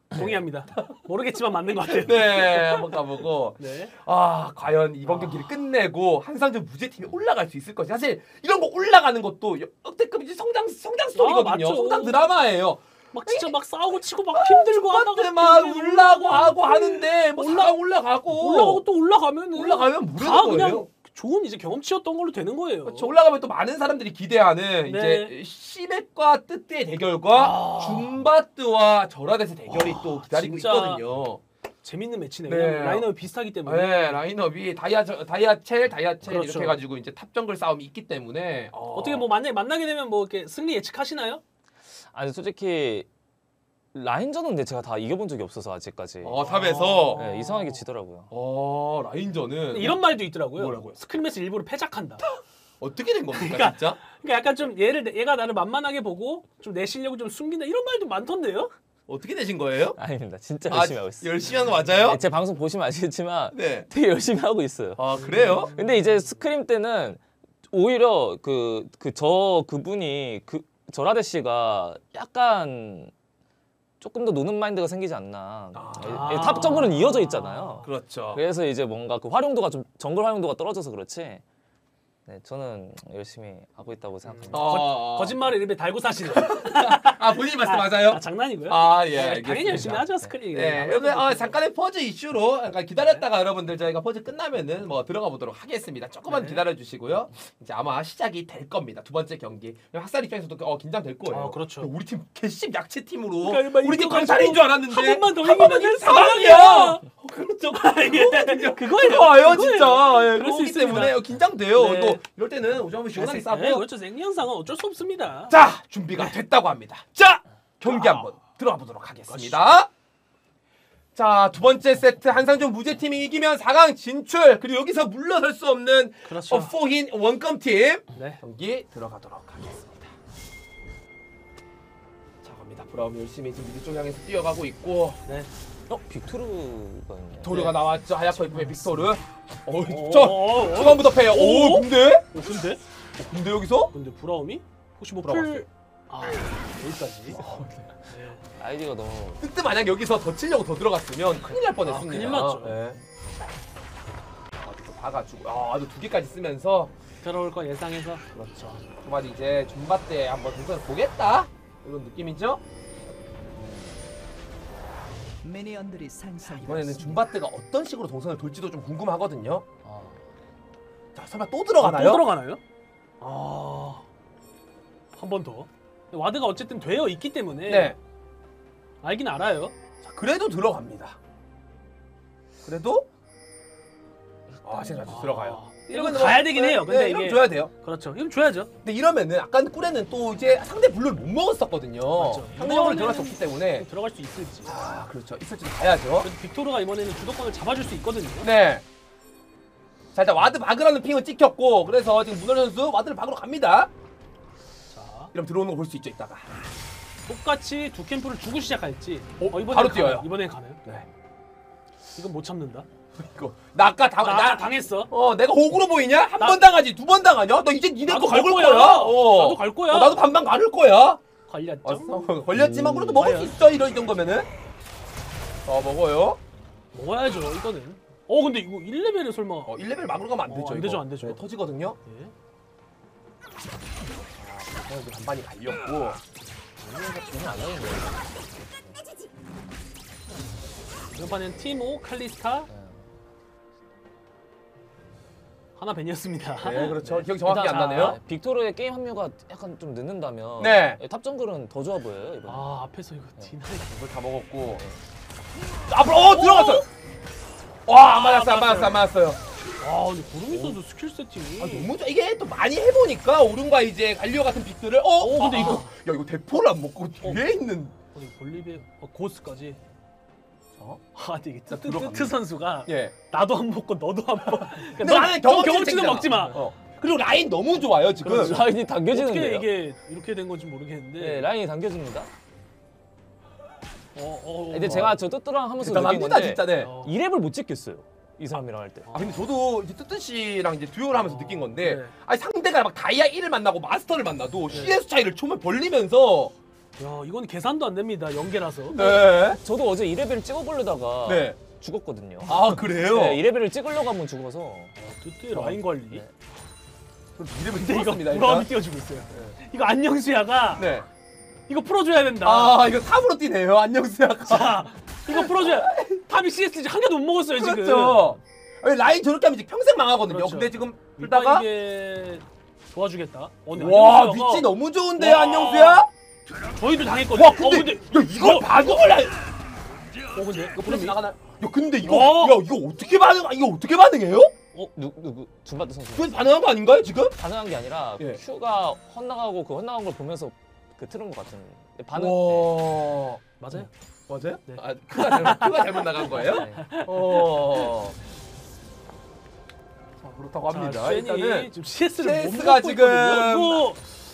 동의합니다. 모르겠지만 맞는 것 같아요. 네, 한번 가보고. 네. 아, 과연 이번 경기를 끝내고 한상준 무죄팀이 올라갈 수 있을 것이. 사실 이런 거 올라가는 것도 역대급 이제 성장 스토리거든요. 맞죠. 성장 드라마예요. 막 진짜 막 싸우고 치고 막 힘들고 한때 하다가 막 울라고 하고 하는데 뭐 올라가고 올라가고 또 올라가면 올라가면 모르는 다 거예요. 그냥 좋은 이제 경험치였던 걸로 되는 거예요. 그렇죠. 올라가면 또 많은 사람들이 기대하는 네. 이제 시백과 뜨뜨의 대결과 줌바뜨와 절하데스의 대결이 또 기다리고 진짜 있거든요. 재밌는 매치네요. 네. 왜냐면 라인업이 비슷하기 때문에. 네, 라인업이 다이아첼 그렇죠. 이렇게 해가지고 이제 탑정글 싸움이 있기 때문에 어떻게 뭐 만나게 되면 뭐 이렇게 승리 예측하시나요? 아니 솔직히 라인전은 근데 제가 다 이겨본 적이 없어서 아직까지. 탑에서 네, 이상하게 지더라고요. 라인전은 이런 말도 있더라고요. 뭐라고요? 스크림에서 일부러 패작한다. 어떻게 된 겁니까 그러니까 진짜? 그러니까 약간 좀 얘가 나를 만만하게 보고 좀 내 실력을 좀 숨긴다 이런 말도 많던데요? 어떻게 되신 거예요? 아닙니다. 진짜 열심히 하고 있어요. 열심히 하는 거 맞아요? 네, 제 방송 보시면 아시겠지만 네. 되게 열심히 하고 있어요. 그래요? 근데 이제 스크림 때는 오히려 그분이 절하대 씨가 약간 조금 더 노는 마인드가 생기지 않나. 탑 정글은 이어져 있잖아요. 그렇죠. 그래서 이제 뭔가 그 활용도가 좀 정글 활용도가 떨어져서 그렇지. 네, 저는 열심히 하고 있다고 생각합니다. 거짓말을 입에 달고 사시네. 본인이 말씀 맞아요? 장난이고요. 예, 알겠습니다. 당연히 열심히 하죠 스크림. 네, 여러분 잠깐의 퍼즈 이슈로 약간 기다렸다가 여러분들 저희가 퍼즈 끝나면은 뭐 들어가 보도록 하겠습니다. 조금만 네. 기다려 주시고요. 이제 아마 시작이 될 겁니다. 두 번째 경기. 학살 입장에서도 긴장될 거예요. 그렇죠. 우리 팀 개씹 약체 팀으로 그러니까 우리 팀 강탈인 줄 알았는데 한 번만 더 한 번만 이기면 사망이야. 그렇죠. 그거예요. 그거예요, 진짜. 예, 그럴 수 그렇기 있습니다. 때문에 긴장돼요. 네. 또 이럴 때는 오점 한번 시원하게 싸고. 네, 그렇죠. 생리현상은 어쩔 수 없습니다. 자, 준비가 됐다고 합니다. 자, 경기 한번 들어가 보도록 하겠습니다. 자, 두 번째 세트 한상준 무죄팀이 이기면 4강 진출. 그리고 여기서 물러설 수 없는 그렇죠. 포힌 원컴팀 네. 경기 들어가도록 하겠습니다. 자, 갑니다. 브라움 열심히 지금 미드 쪽 향해서 뛰어가고 있고 네. 빅토르가 있네. 도르가 나왔죠. 하야코 이프의 빅토르. 오, 초반부터 패요. 오, 근데? 근데? 근데 여기서? 근데 브라움이 혹시 뭐 브라움 풀? 여기까지. 아이디가 너무 뜨뜻 만약 여기서 더 치려고 더 들어갔으면 큰일 날 뻔했습니다. 큰일 났죠. 네. 또 봐가지고 아주 두 개까지 쓰면서 들어올 거 예상해서. 그렇죠. 초반에 이제 줌바 때 한번 동선을 보겠다 이런 느낌이죠. 미니언들이 생성되었습니다. 이번에는 줌바 때가 어떤 식으로 동선을 돌지도 좀 궁금하거든요. 아, 자, 설마 또 들어가나요? 또 들어가나요? 한 번 더. 와드가 어쨌든 되어 있기 때문에 네. 알긴 알아요. 자, 그래도 들어갑니다. 그래도 생각해서 들어가요. 이건 가야 되긴 해요. 근데 이러면 이게 줘야 돼요. 그렇죠. 이건 줘야죠. 근데 이러면은 아까 꿀에는 또 이제 상대 블루를 못 먹었었거든요. 맞죠. 상대 영으로 이거는- 들어갈 수 없기 때문에 들어갈 수 있을지. 그렇죠. 있을지도 봐야죠. 그래도 빅토르가 이번에는 주도권을 잡아줄 수 있거든요. 네. 자, 일단 와드 박으라는 핑은 찍혔고 그래서 지금 문월 선수 와드를 박으러 갑니다. 자, 이러면 들어오는 거 볼 수 있죠, 이따가. 똑같이 두 캠프를 주고 시작할지. 이번엔 바로 뛰어요. 이번엔 가나요? 네. 이건 못 참는다. 이거 나 아까 나 당했어. 내가 호구로 보이냐? 한 나- 번 당하지, 두 번 당하냐? 너 이제 니네 거 나도 갈 먹을 거야. 거야. 나도 갈 거야. 나도 반반 가를 거야. 걸렸죠? 걸렸지만 그래도 먹을 수 과연? 있어, 이런 정도면은. 먹어요. 먹어야죠. 이거는. 근데 이거 1레벨에 설마. 1레벨 막으로 가면 안 되죠. 안 이거. 되죠, 안 되죠. 네, 터지거든요. 네. 이제 반반이 갈렸고. 전혀 안 하는데. 이번 판은 티모, 칼리스타 하나 벤이었습니다. 네, 그렇죠. 기억이 정확히 안 나네요. 빅토르의 게임 합류가 약간 좀 늦는다면 네. 탑 정글은 더 좋아 보여요 이번. 앞에서 이거 디나이. 이걸 다 먹었고. 앞으로 들어갔어요. 와, 안 맞았어요. 근데 구름이 선수 스킬 세팅이. 너무 좋아. 이게 또 많이 해보니까 오른과 이제 갈리오 같은 빅들을 근데 이거. 야, 이거 대포를 안 먹고 뒤에 있는. 이거 볼리비아 고스까지. 근데 이게 들어갑니다. 뜨트 선수가 예. 나도 안 먹고 너도 안 먹고. 근데 나는 경험치는 경험치는 먹지 마. 그리고 라인 너무 좋아요 지금. 그렇죠. 라인이 어떻게 당겨지는데요. 이게 이렇게 된 건지 모르겠는데. 네, 라인이 당겨집니다. 근데 어. 제가 저 뜨뜨랑 하면서 느낀 대단합니다 건데 진짜. 네. 2렙을 못 찍겠어요. 이 사람이랑 할 때. 근데 저도 이제 뜨뜻 씨랑 이제 듀오를 하면서 느낀 건데, 네. 아니 상대가 막 다이아 1을 만나고 마스터를 만나도 CS 차이를 초면 벌리면서 야, 이건 계산도 안 됩니다. 연계라서. 네. 저도 어제 2레벨 찍어보려다가 네. 죽었거든요. 아 그래요? 네, 2레벨을 찍으려고 한번 죽어서. 드트 라인 관리. 네. 그럼 이름을 근데 이거 찍었습니다. 브라움이 일단. 띄워주고 있어요. 이거 안녕수야가 네. 이거 풀어줘야 된다. 아 이거 탑으로 뛰네요. 안녕수야가. 자, 이거 풀어줘야. 탑이 CS 한 개도 못 먹었어요 지금. 그렇죠. 아니, 라인 저렇게 하면 이제 평생 망하거든요. 그렇죠. 근데 지금 일단 풀다가 이게 도와주겠다. 근데 와 안녕수야가- 위치 너무 좋은데요 와. 안녕수야? 저희도 당했거든요. 와 근데, 야 이걸 반응을 해. 근데 이거 플래시 나가나? 야 근데 이거 어? 야 이거 어떻게 반응해요? 누구 준바드 선수. 그건 반응한 거 아닌가요 지금? 반응한 게 아니라 예. 큐가 헛나가고 그 헛나간 걸 보면서 그 틀은 것 같은. 반응. 와 맞아요. 맞아요? 네. 아 큐가 잘못 나간 거예요? 네. 자 그렇다고 합니다. 자, 쉔이 일단은 지금 CS를 못 CS 가 먹고 지금 있거든요.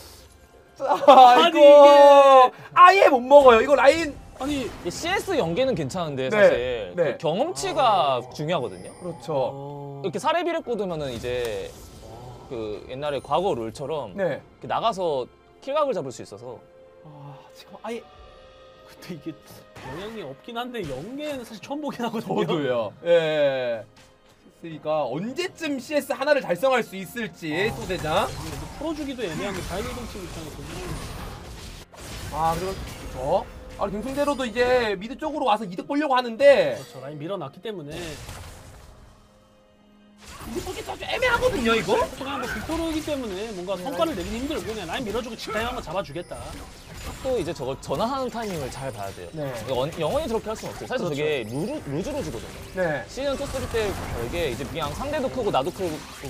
아 아니, 이거 아예 못 먹어요. 이거 라인 아니 이 CS 연계는 괜찮은데 네, 사실 네. 그 경험치가 중요하거든요. 그렇죠. 이렇게 사례비를 꽂으면은 이제 그 옛날에 과거 롤처럼 네. 이렇게 나가서 킬각을 잡을 수 있어서. 아 지금 아예 근데 이게 영향이 없긴 한데 연계는 사실 처음 보긴 하거든요. 저도요. 예. CS가 언제쯤 CS 하나를 달성할 수 있을지 소대장. 이거 풀어주기도 애매한 게 바이오동 팀 입장에서 아 그리고 그렇죠. 아 경승대로도 이제 미드 쪽으로 와서 이득 보려고 하는데 그렇죠. 라인 밀어놨기 때문에 이득 보기 좀 애매하거든요 이거. 그냥 뭐 빅토르이기 때문에 뭔가 성과를 내긴 힘들고 그냥 라인 밀어주고 집타임 한번 잡아주겠다. 또 이제 저거 전화하는 타이밍을 잘 봐야 돼요. 네. 이거 영원히 저렇게 할 수는 없어요. 사실 그렇죠. 저게 루즈로 주거든요. 네. 시즌 2, 3 때 이게 이제 그냥 상대도 크고 나도 크고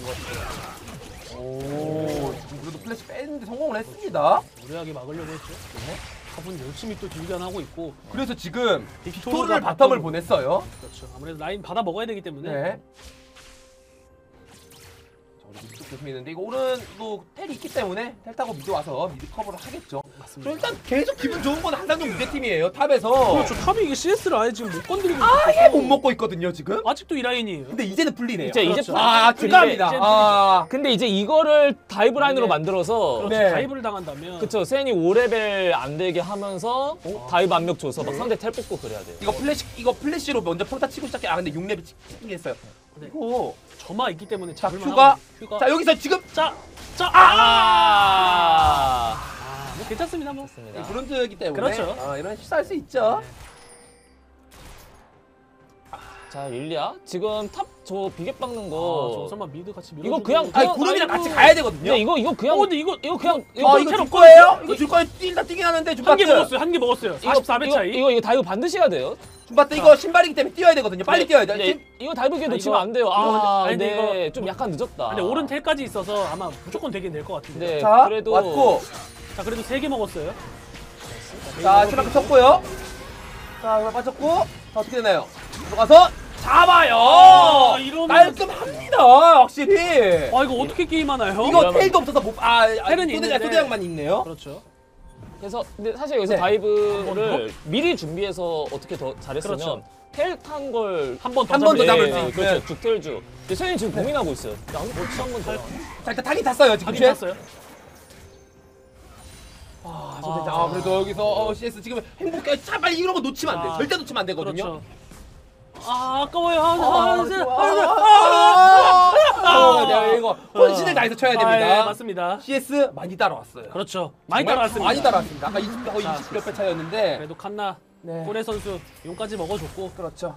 오 지금 그래도 플래시 빼는데 성공을 했습니다. 무리하게 막으려고 했죠. 탑은 열심히 또 딜견하고 있고 그래서 지금 빅토르가 빅토르를 바텀을 보냈어요. 그렇죠. 아무래도 라인 받아 먹어야 되기 때문에 네. 자, 우리 미드 쪽 조심했는데 이거 오른도 텔이 있기 때문에 텔 타고 미드 와서 미드 커버를 하겠죠. 맞습니다. 그럼 일단 계속 기분 좋은 건 항상 좀 무대팀이에요. 탑에서 그렇죠. 탑이 이게 CS를 아예 지금 못 건드리고 아예 있어서 못 먹고 있거든요 지금. 아직도 이 라인이에요. 근데 이제는 풀리네요. 이제 그렇죠. 아 근데 축하합니다. 이제 아 근데 이제 이거를 다이브 라인으로 네. 만들어서 그렇죠. 네. 다이브를 당한다면 그쵸 센이 5레벨 안 되게 하면서 다이브 압력 줘서 막 상대 텔 뽑고 그래야 돼요. 이거 플래시로 먼저 평타 치고 시작해. 아 근데 6렙이 치긴 했어요. 네. 이거 점화 있기 때문에 자 잡을만 큐가 하거든요. 자 여기서 지금 뭐 괜찮습니다 뭐. 좋습니다. 브론즈이기 때문에 그렇죠. 아, 이런 실수할 수 있죠. 자 릴리아 지금 탑 저 비계 박는 저 거. 설마 미드 같이 밀어. 이거 그냥 아니 구름이랑 같이 가야 되거든요. 근데 이거 그냥 근데 이거 그냥 아 이거 줄 거예요? 이거 줄 거예요? 뛴다 뛰긴 하는데 한 개 줌바트 먹었어요. 한 개 먹었어요. 44배 차이. 이거 다이브 반드시 해야 돼요. 줌바트 이거 신발이기 때문에 뛰어야 되거든요. 빨리 뛰어야 돼. 네, 이거 다이브 기회 아, 놓치면 이거- 안 돼요. 이거- 아니, 네. 근데 좀 약간 늦었다. 근데 오른 텔까지 있어서 아마 무조건 되긴 될 것 같은데. 네, 자 그래도 왔고 자 그래도 3개 먹었어요. 자 실바크 쳤고요. 자 빠졌고 자 어떻게 되나요? 들어가서 잡아요. 이러면- 깔끔합니다 확실히. 아 이거 어떻게 게임하나요? 이거 이러면- 테일도 없어서 텔은 있는데. 소대장만 있네요. 그렇죠. 그래서 근데 사실 여기서 네. 다이브를 미리 준비해서 어떻게 더 잘했으면 그렇죠. 텔 탄 걸 한 번 더 한번더 잡을 잡을 수 네, 있는. 그렇죠. 죽텔주. 근데 세현이 지금 고민하고 있어요. 한번 더. 자 일단 타긴 탔어요 지금. 하긴 탔어요. 아 소대장. 아 그래도 여기서 CS 지금 행복해. 차 빨리 이런 거 놓치면 안 돼. 아, 절대 놓치면 안 되거든요. 그렇죠. 아 아까워요. 네, 이거 혼신을 다해서 쳐야 됩니다. 예, 맞습니다. CS 많이 따라왔어요. 그렇죠. 많이 정말 따라왔습니다. 많이 따라왔습니다. 아까 20, 거의 자, 20 몇 배 차이였는데. 그래도 칸나 네. 꼬레 선수 용까지 먹어줬고 그렇죠.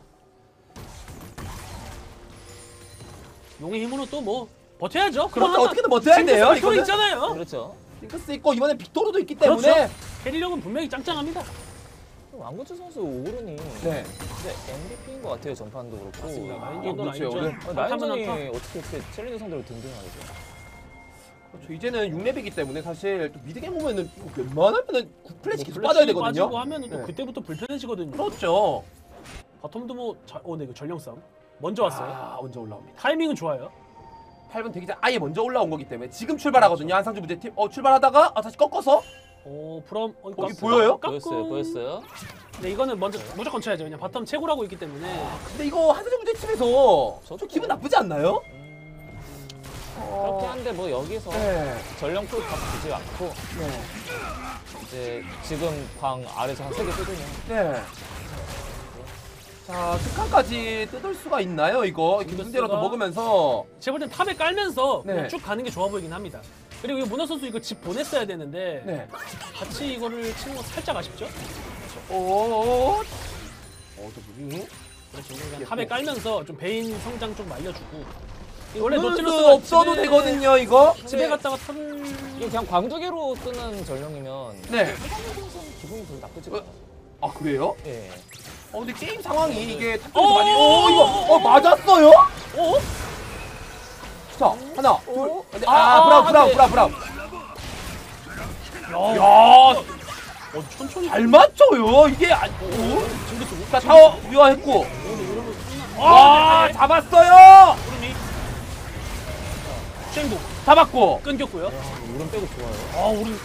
용의 힘으로 또 뭐 버텨야죠. 그렇죠. 어떻게든 버텨야 돼요. 빅토르 이거는. 있잖아요. 그렇죠. 징크스 있고 이번에 빅토르도 있기 때문에. 그렇죠. 캐리력은 분명히 짱짱합니다. 왕구주 선수 오른이 네. 근데 MVP인 것 같아요. 전판도 그렇고. 맞습니다. 아, 라인전도 그렇죠. 라인전. 라인전이 한타면 어떻게 이렇게 챌린저 상대로 든든하죠. 그렇죠. 이제는 6렙이기 때문에 사실 또 미드게 보면은 이거 웬만하면은 플래시 계속 플래시 빠져야 되거든요. 빠지고 하면은 또 네. 그때부터 불편해지거든요. 그렇죠. 바텀도 뭐 네, 이거 전령 싸움 먼저 왔어요. 아, 언제 올라옵니다. 타이밍은 좋아요. 8분 대기 전 아예 먼저 올라온 거기 때문에 지금 출발하거든요. 한상주 무대팀. 출발하다가 다시 꺾어서 브럼 거기 보여요? 보였어요. 네 이거는 먼저 무조건 쳐야죠. 그냥 바텀 채굴하고 있기 때문에. 근데 이거 한상주 무대팀에서 저 기분 나쁘지 않나요? 그렇게 한데 뭐 여기서 네. 전령 풀 값 주지 않고 네. 이제 지금 방 아래서 한 3개 뜯으면 네. 자, 특강까지 뜯을 수가 있나요, 이거? 김승재로도 먹으면서. 제가 볼 땐 탑에 깔면서 그냥 네. 쭉 가는 게 좋아 보이긴 합니다. 그리고 이 문어 선수 이거 집 보냈어야 되는데 네. 같이 이거를 치는 건 살짝 아쉽죠? 저 무빙이? 그렇죠. 그냥 탑에 깔면서 좀 베인 성장 좀 말려주고. 원래 노틸러스 노틸러스가 없어도 집에- 되거든요, 이거? 집에 갔다가 탑을 이게 그냥 광두개로 뜨는 전령이면 네. 기분이 별로 나쁘지가 않아요. 아, 그래요? 예. 근데 게임 상황이 이게 탑쪽에서 어, 많이. 어, 이거. 맞았어요? 어? 자, 하나, 둘. 근데, 아, 안 돼. 브라운. 야, 야, 천천히 잘 맞춰요. 이게 징크스 자, 타워 유화했고. 아, 네. 잡았어요. 구름이 쉔국 잡았고. 끊겼고요. 오른 빼고 좋아요. 아, 우리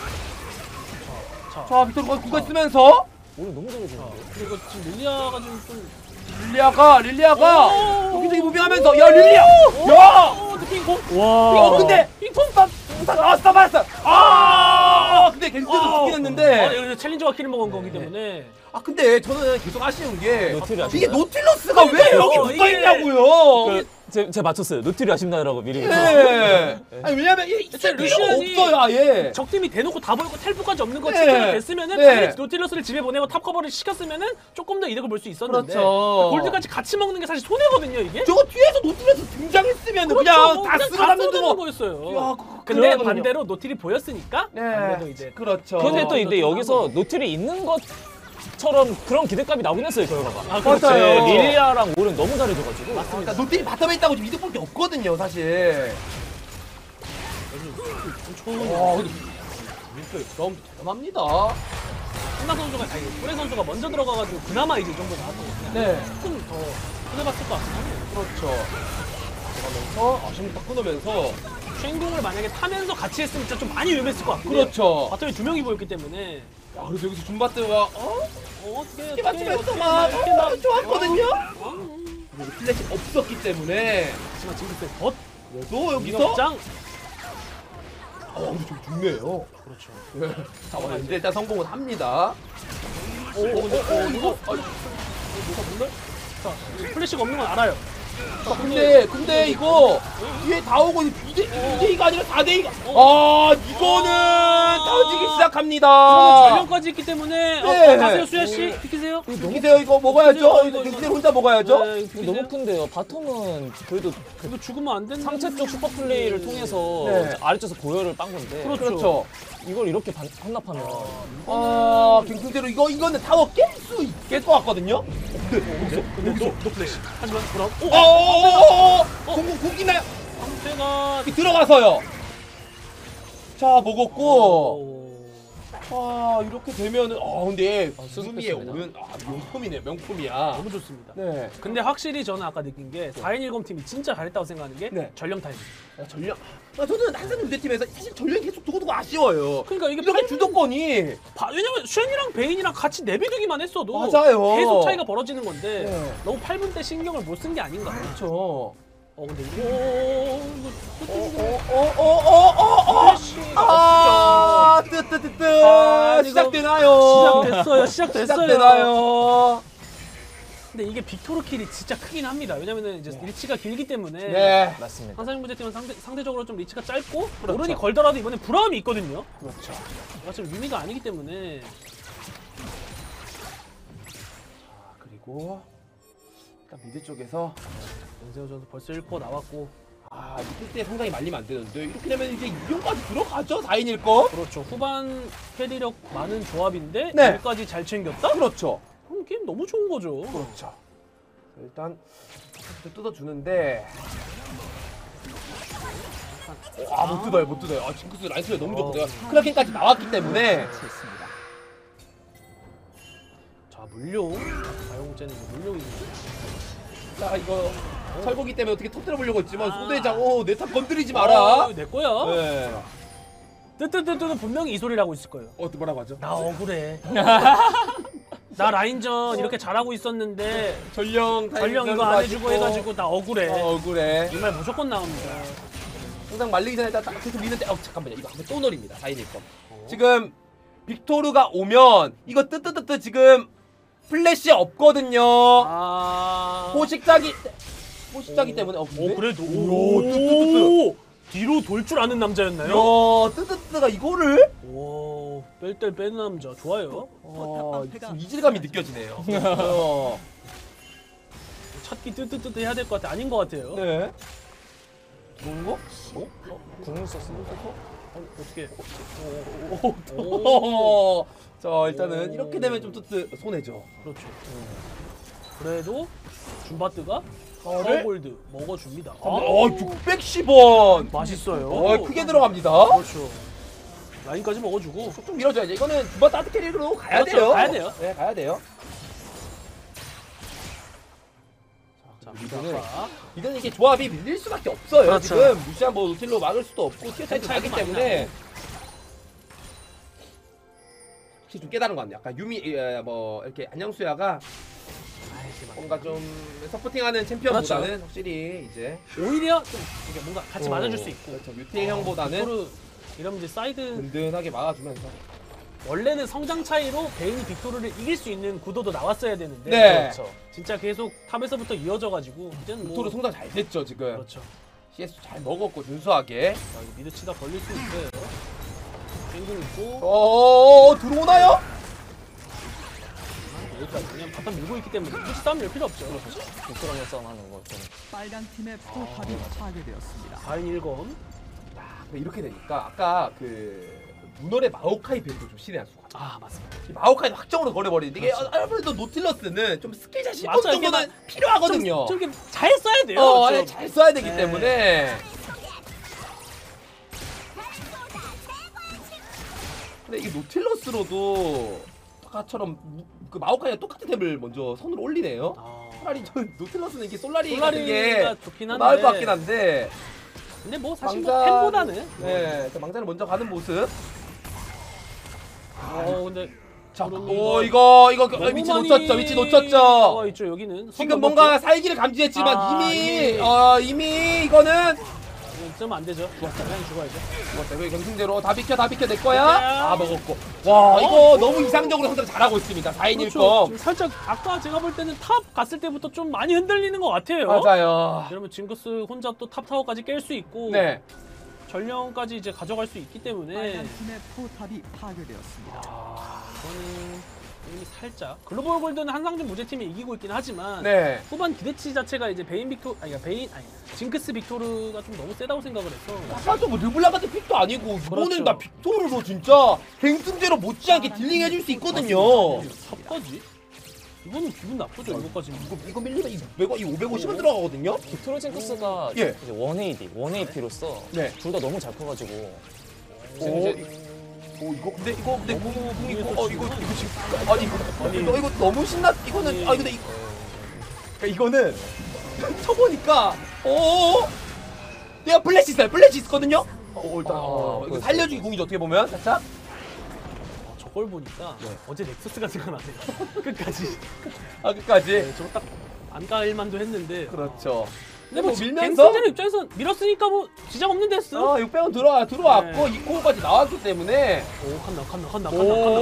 자, 빅토르 거기 구간 쓰면서 오른 너무 잘해주는데. 그리고 지금 릴리아가 좀 릴리아가 오! 여기저기 무빙하면서 야 릴리아. 야. 핑퐁. 와. 근데 핑퐁 맞았어. 근데 계속 죽긴 아, 했는데. 여기서 챌린저가 킬을 먹은 거기 때문에 근데 저는 계속 아쉬운 게 노틸이 이게 아쉽나요? 노틸러스가 왜 그러니까요. 여기 붙어 이게- 있냐고요. 제가 맞췄어요. 노틸이 아쉽나요라고 미리. 예. 아니 왜냐면 이 진짜 필요가 루시안이 없어요 아예. 적팀이 대놓고 다 보이고 텔포까지 없는 거 네. 체크가 됐으면은 네. 당연히 노틸러스를 집에 보내고 탑 커버를 시켰으면은 조금 더 이득을 볼 수 있었는데 그렇죠. 골드까지 같이 먹는 게 사실 손해거든요 이게. 저거 뒤에서 노틸러스 등장했으면 그렇죠. 그냥 뭐 다 그냥 쓰고 다 남는 쏟아내는 거. 거였어요. 야, 근데 그러거든요. 반대로 노틸이 보였으니까 네. 아무래도 이제 그렇죠. 근데 또 근데 어, 여기서 노틸이 있는 것처럼 그런 기대감이 나오긴 했어요 결과가. 아, 그렇죠. 맞아요. 릴리아랑 오른 너무 잘해줘가지고. 그러니까 노틸이 바텀에 있다고 좀 이득 볼 게 없거든요 사실. 근데 밀크 너무 대단합니다. 한나 선수가 아니 소래 선수가 먼저 들어가가지고 그나마 이제 이 정도 나왔거든요. 네. 조금 더 손해봤을 것 같긴 하네요. 그렇죠. 들어가면서 아쉬움 딱 끊으면서. 쉔궁을 만약에 타면서 같이 했으면 진짜 좀 많이 위험했을 것 같긴 해요. 그렇죠. 바텀에 두 명이 보였기 때문에 야, 그래서 여기서 줌바트가 어떻게 맞추면서 막 좋았거든요. 어? 그리고 플래시 없었기 때문에 하지만 징크스의 덧 그래도 여기서 역장 근데 좀 좋네요. 그렇죠. 잡았는데 일단 성공은 합니다. 근데 이거 자 플래시가 없는 건 알아요. 근데 이거 뒤에 다 오고 2대2가 아니라 4대2가 이거는 터지기 시작합니다. 전령까지 있기 때문에 네. 가세요 수야 씨 비키세요. 비키세요 이거 먹어야죠. 이거. 이거 혼자 먹어야죠. 네, 이거 너무 큰데요. 바텀은 그래도 이거 죽으면 안 되는 상체 쪽 슈퍼 플레이를 통해서 네. 아래쪽에서 고열을 빤 건데 그렇죠. 이걸 이렇게 한납하면 갱승대로 이거는 타워 깰 수 있을 것 같거든요. 근데 노 플래시. 하지만 그럼 공기 나요. 상태가 들어가서요. 자 먹었고. 이렇게 되면은 근데 수미에 수습했습니다. 오른 명품이네 명품이야. 너무 좋습니다. 네. 근데 확실히 저는 아까 느낀 게 4인1검 팀이 진짜 잘했다고 생각하는 게 네. 전령 타임. 전령. 저는 항상 무대팀에서 사실 전령이 계속 두고두고 아쉬워요. 그러니까 이게 이렇게 주도권이 왜냐면 쉔이랑 베인이랑 같이 내비두기만 했어도 맞아요. 계속 차이가 벌어지는 건데 네. 너무 8분 때 신경을 못 쓴 게 아닌가. 그렇죠. 근데 뜨뜨뜨뜨 이거 시작되나요? 시작됐어요. 근데 이게 빅토르 킬이 진짜 크긴 합니다. 왜냐면은 이제 리치가 길기 때문에 네. 맞습니다. 한사님 무대팀은 상대적으로 좀 리치가 짧고 그렇죠. 오른이 걸더라도 이번에 브라움이 있거든요. 그렇죠. 지금 유미가 아니기 때문에 그리고 일단 미드 쪽에서 윤세호 선수 벌써 1코 나왔고 이때 때 상당히 말리면 안 되는데 이렇게 되면 이제 2용까지 들어가죠 4인일 거. 그렇죠. 후반 캐리력 많은 조합인데 네. 여기까지 잘 챙겼다? 그렇죠. 그럼 게임 너무 좋은 거죠. 그렇죠. 일단 뜯어주는데 못 뜯어요. 징크스 라이트가 너무 좋거든요. 크라켄까지 나왔기 때문에 자 물룡 사용제는 물룡입니다. 자 이거 철거기 때문에 어떻게 터뜨려 보려고 했지만 소대장 내 탑 건드리지 마라. 내 거야. 네. 뜨뜨뜨뜨는 분명히 이 소리를 하고 있을 거예요. 뭐라고 하죠? 나 억울해. 나 라인전 이렇게 잘하고 있었는데 전령 이거 안 해주고 해가지고 나 억울해. 억울해. 이 말 무조건 나옵니다. 항상 말리기 전에 딱 계속 미는데 잠깐만요. 이거 한번 또 노립니다. 4인일 거. 지금 빅토르가 오면 이거 뜨뜨뜨뜨 지금 플래시 없거든요. 아. 포식자기 때문에 근데? 그래도 오, 뜨뜨뜨뜨. 뒤로 돌 줄 아는 남자였나요? 야, 뜨뜨뜨가 이거를? 오, 뺄 빼는 남자 좋아요. 좀 이질감이 느껴지네요. 찾기 뜨뜨뜨 해야 될 것 같아. 아닌 것 같아요. 네. 좋은 거? 궁을 썼어. 어떻게? 오. 자, 일단은 이렇게 되면 좀 뜨뜨 손해죠. 그렇죠. 그래도 줌바트가 파워를? 파워골드 먹어줍니다. 610원. 맛있어요. 크게 들어갑니다. 그렇죠. 라인까지 먹어주고. 좀 밀어줘야지. 이거는 두번 따뜻 캐리로 가야 그렇죠, 돼요. 가야 돼요. 네, 가야 돼요. 자, 미드는 이게 조합이 밀릴 수밖에 없어요. 그렇죠. 지금 루시안 뭐 노틸로 막을 수도 없고 티어 차이도 나기 차이가 많이 때문에 확실히 좀 깨달은 것 같네요. 약간 유미 뭐 이렇게 안녕수야가 뭔가 좀 서포팅하는 챔피언보다는 그렇죠. 확실히 이제 오히려 좀 이게 뭔가 같이 맞아줄 수 있고. 그렇죠. 뮤테이 형보다는 빅토르 이러면 이제 사이드 든든하게 막아주면서 원래는 성장 차이로 베인이 빅토르를 이길 수 있는 구도도 나왔어야 되는데 네. 그렇죠. 진짜 계속 탑에서부터 이어져가지고 이제는 뭐 빅토르 성장 잘 됐죠 지금. 그렇죠. CS 잘 먹었고 준수하게. 자, 이거 미드 치다 걸릴 수 있어요. 땡글 있고 들어오나요? 여기까지 그냥 바텀 밀고 있기 때문에 굳이 싸움 낼 필요 없죠. 빅토르랑 싸움하는 거 좀. 빨간 팀의 포탑이 파괴되었습니다. 4인 1검. 근데 이렇게 되니까 아까 그 문월의 마오카이 배도 좀 신의 한 수가. 아 맞습니다. 이 마오카이는 확정으로 걸어버리는데 이게 그렇죠. 아무래도 노틸러스는 좀 스킬샷 10번 맞아요. 정도는 필요하거든요. 좀 이렇게 잘 써야 돼요. 아니, 잘 써야 되기 네. 때문에. 근데 이게 노틸러스로도 아까처럼 그 마오카이가 똑같은 탭을 먼저 선으로 올리네요. 차라리 저 노틸러스는 이게 솔라리 같은 게 솔라리가 좋긴 한데 나을 것 같긴 한데. 근데 뭐 사실 뭐 망자- 템보다는 네, 망자는 먼저 가는 모습. 근데 자, 구름이 이거 너무 위치 많이 놓쳤죠. 위치 놓쳤죠. 들어가 있죠. 여기는 지금 뭔가 살기를 감지했지만 아, 이미 이거는 쓰면 안 되죠. 죽었다. 그냥 죽어야죠. 죽었다. 이거 경승대로 다 비켜 내 거야. 비켜야. 아 먹었고. 와 이거 너무 이상적으로 성장 잘하고 있습니다. 4인 그렇죠. 1검. 지금 살짝 아까 제가 볼 때는 탑 갔을 때부터 좀 많이 흔들리는 것 같아요. 맞아요. 이러면 징크스 혼자 또 탑 타워까지 깰 수 있고 네. 전령까지 이제 가져갈 수 있기 때문에 빨간 팀의 포탑이 파괴되었습니다. 저는 이미 살짝 글로벌 골드는 한상준 무제팀이 이기고 있긴 하지만 네. 후반 기대치 자체가 이제 징크스 빅토르가 좀 너무 세다고 생각을 해서 아까도 뭐 르블랑 같은 픽도 아니고 이번엔 그렇죠. 나 빅토르로 진짜 갱승제로 못지않게 딜링 해줄 수 있거든요. 탑까지? 이거는 기분 나쁘죠 이거까지. 이거 밀리면 이 550원 들어가거든요. 빅토르 징크스가 예. 이제 1AP로서 네. 둘 다 너무 잘 커가지고 지금 오, 이제 이거 근데 이거 너무 이거 지금 이거 너무 신났 이거는 근데 이거는 쳐보니까 내가 플래시 있거든요. 일단 이거 살려주기 공이죠 어떻게 보면 살짝. 저걸 보니까 어제 넥서스가 생각나네요. 끝까지. 끝까지. 네, 저거 딱 안 까일만도 했는데. 그렇죠. 근데 뭐 밀면서 갱승전 입장에서 밀었으니까 뭐 지장 없는 데스. 600원 들어왔고 네. 이 코어까지 나왔기 때문에 오 간다.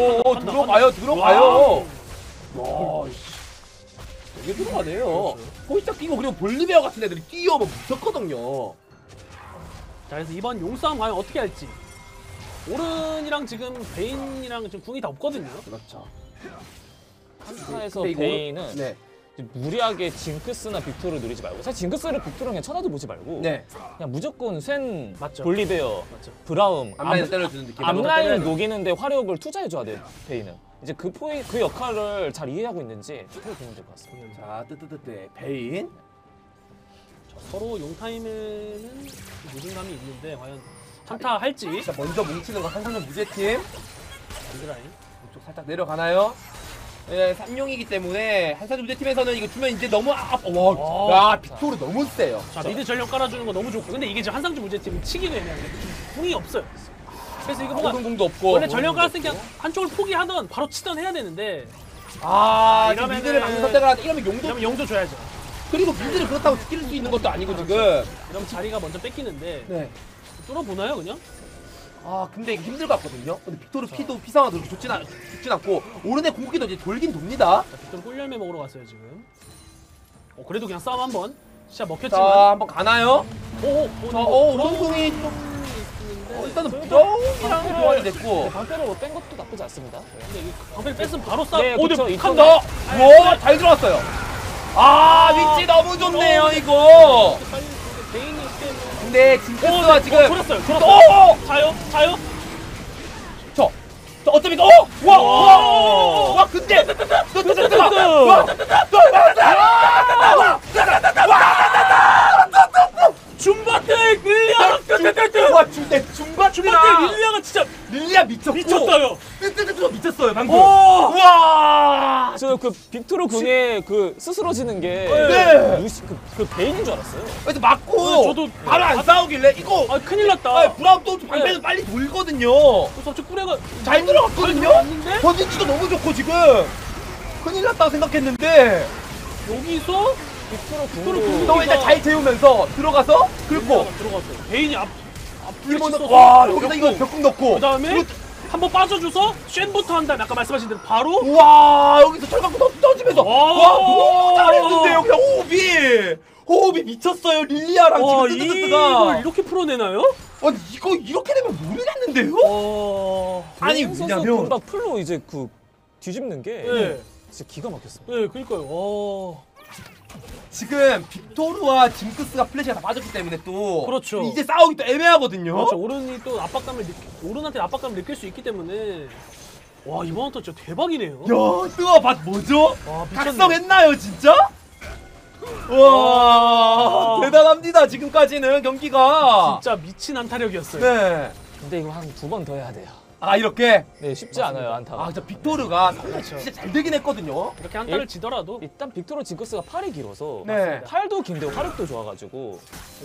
들어가요. 와, 되게 들어가네요. 포시작 끼고 그리고 볼리베어 같은 애들이 뛰어오면 무섭거든요. 자 그래서 이번 용싸움 과연 어떻게 할지. 오른이랑 지금 베인이랑 지금 궁이 다 없거든요. 그렇죠. 한타에서 근데 이거- 베인은 네. 무리하게 징크스나 빅토르를 누리지 말고 사실 징크스를 빅토르 그냥 쳐다도 보지 말고 네. 그냥 무조건 쇤, 맞죠. 볼리베어, 맞죠. 브라움, 앞라인 때려주는 느낌. 앞라인 녹이는데 화력을 투자해줘야 돼요 베인은. 이제 그 역할을 잘 이해하고 있는지 그걸 보면 될 것 같습니다. 자, 뜨뜨뜨뜨 베인. 서로 용타임에는 무진감이 있는데 과연 한타 할지. 자, 먼저 뭉치는 거 한상현 무제팀. 미드라인. 이쪽 살짝 내려가나요? 예, 3용이기 때문에 한상현 무제팀에서는 이거 주면 이제 너무 야, 빅토르 너무 세요. 자 미드 전력 깔아주는 거 너무 좋고 근데 이게 지금 한상주 무제팀은 치기도 애매한 게 궁이 없어요. 그래서 이거 뭔가 오동궁도 없고. 원래 전력 깔았으니까 한쪽을 포기하던 바로 치던 해야 되는데 지금 이러면은- 미드를 방금 선택을 하는데 이러면 용도 이러면 영조 줘야죠. 그리고 미드를 그렇다고 지킬 수 있는 것도 아니고 지금. 이러면 자리가 먼저 뺏기는데 네. 뚫어보나요 그냥? 아 근데 이게 힘들 것 같거든요. 근데 빅토르 피도 피상황도 그렇게 좋진 않고 오른의 궁극기도 이제 돌긴 돕니다. 자, 빅토르 꿀열매 먹으러 갔어요 지금. 그래도 그냥 싸움 한번 시작 자 먹혔지만. 한번 가나요? 오른궁이 좀 일단은 부정이랑 교환이 됐고. 방패를 못 뺀 것도 나쁘지 않습니다. 근데 이 방패 뺐으면 바로 싸움. 네, 근데 그쵸, 한다. 와, 잘 들어왔어요. 아, 위치 너무 좋네요, 이거. 개인이 때문에. 근데 징크스가 지금 돌았어요. 자요. 저 어떻습니까? 와, 근데 줌바테 릴리아. 줌바트랑 릴리아가 진짜 릴리아 미쳤고 미쳤어요. 뜨뜨뜨 미쳤어요 방금. 오! 와. 저 그 빅토르 궁에 그 스스러지는 게 네. 루시 그 베인인 줄 알았어요. 그래서 맞고 네, 저도 바로 안 싸우길래 이거 아 큰일 났다. 브라운도 방패도 네. 빨리 돌거든요. 그래서 갑자기 꾸레가 잘 들어갔거든요. 왔는데 번지치도 너무 좋고 지금 큰일 났다고 생각했는데 여기서 빅토르 궁. 너 일단 잘 재우면서 들어가서 긁고 들어갔어요. 베인이 앞 일본은 와 여기서 이거 벽궁 넣고 그다음에 한번 빠져줘서 쉔부터 한 다음에 아까 말씀하신 대로 바로 우와 여기서 철강구 터지면서 와. 와 너무 잘했는데요. 그냥 호흡이 미쳤어요. 릴리아랑 와 지금 이걸 뜨뜨뜨뜨가 이렇게 풀어내나요? 이거 이렇게 되면 모르겠는데요? 아니 왜냐면 금방 풀로 이제 그 뒤집는 게 네. 진짜 기가 막혔습니다. 네 그러니까요. 지금 빅토르와 징크스가 플래시가 다 빠졌기 때문에 또 그렇죠. 이제 싸우기 또 애매하거든요. 그렇죠. 오른이 또 오른한테 압박감을 느낄 수 있기 때문에 와 이번 헌터 진짜 대박이네요. 야 뜨거워봤 뭐죠? 와 미쳤네. 각성했나요 진짜? 와 대단합니다 지금까지는 경기가. 진짜 미친 한타력이었어요. 네. 근데 이거 한 두 번 더 해야 돼요. 아 이렇게. 네, 쉽지 않아요 안타가. 진짜 빅토르가 그렇죠. 진짜 잘 되긴 했거든요. 이렇게 한타를 지더라도 일단 빅토르 징크스가 팔이 길어서 네. 팔도 긴데 화력도 좋아가지고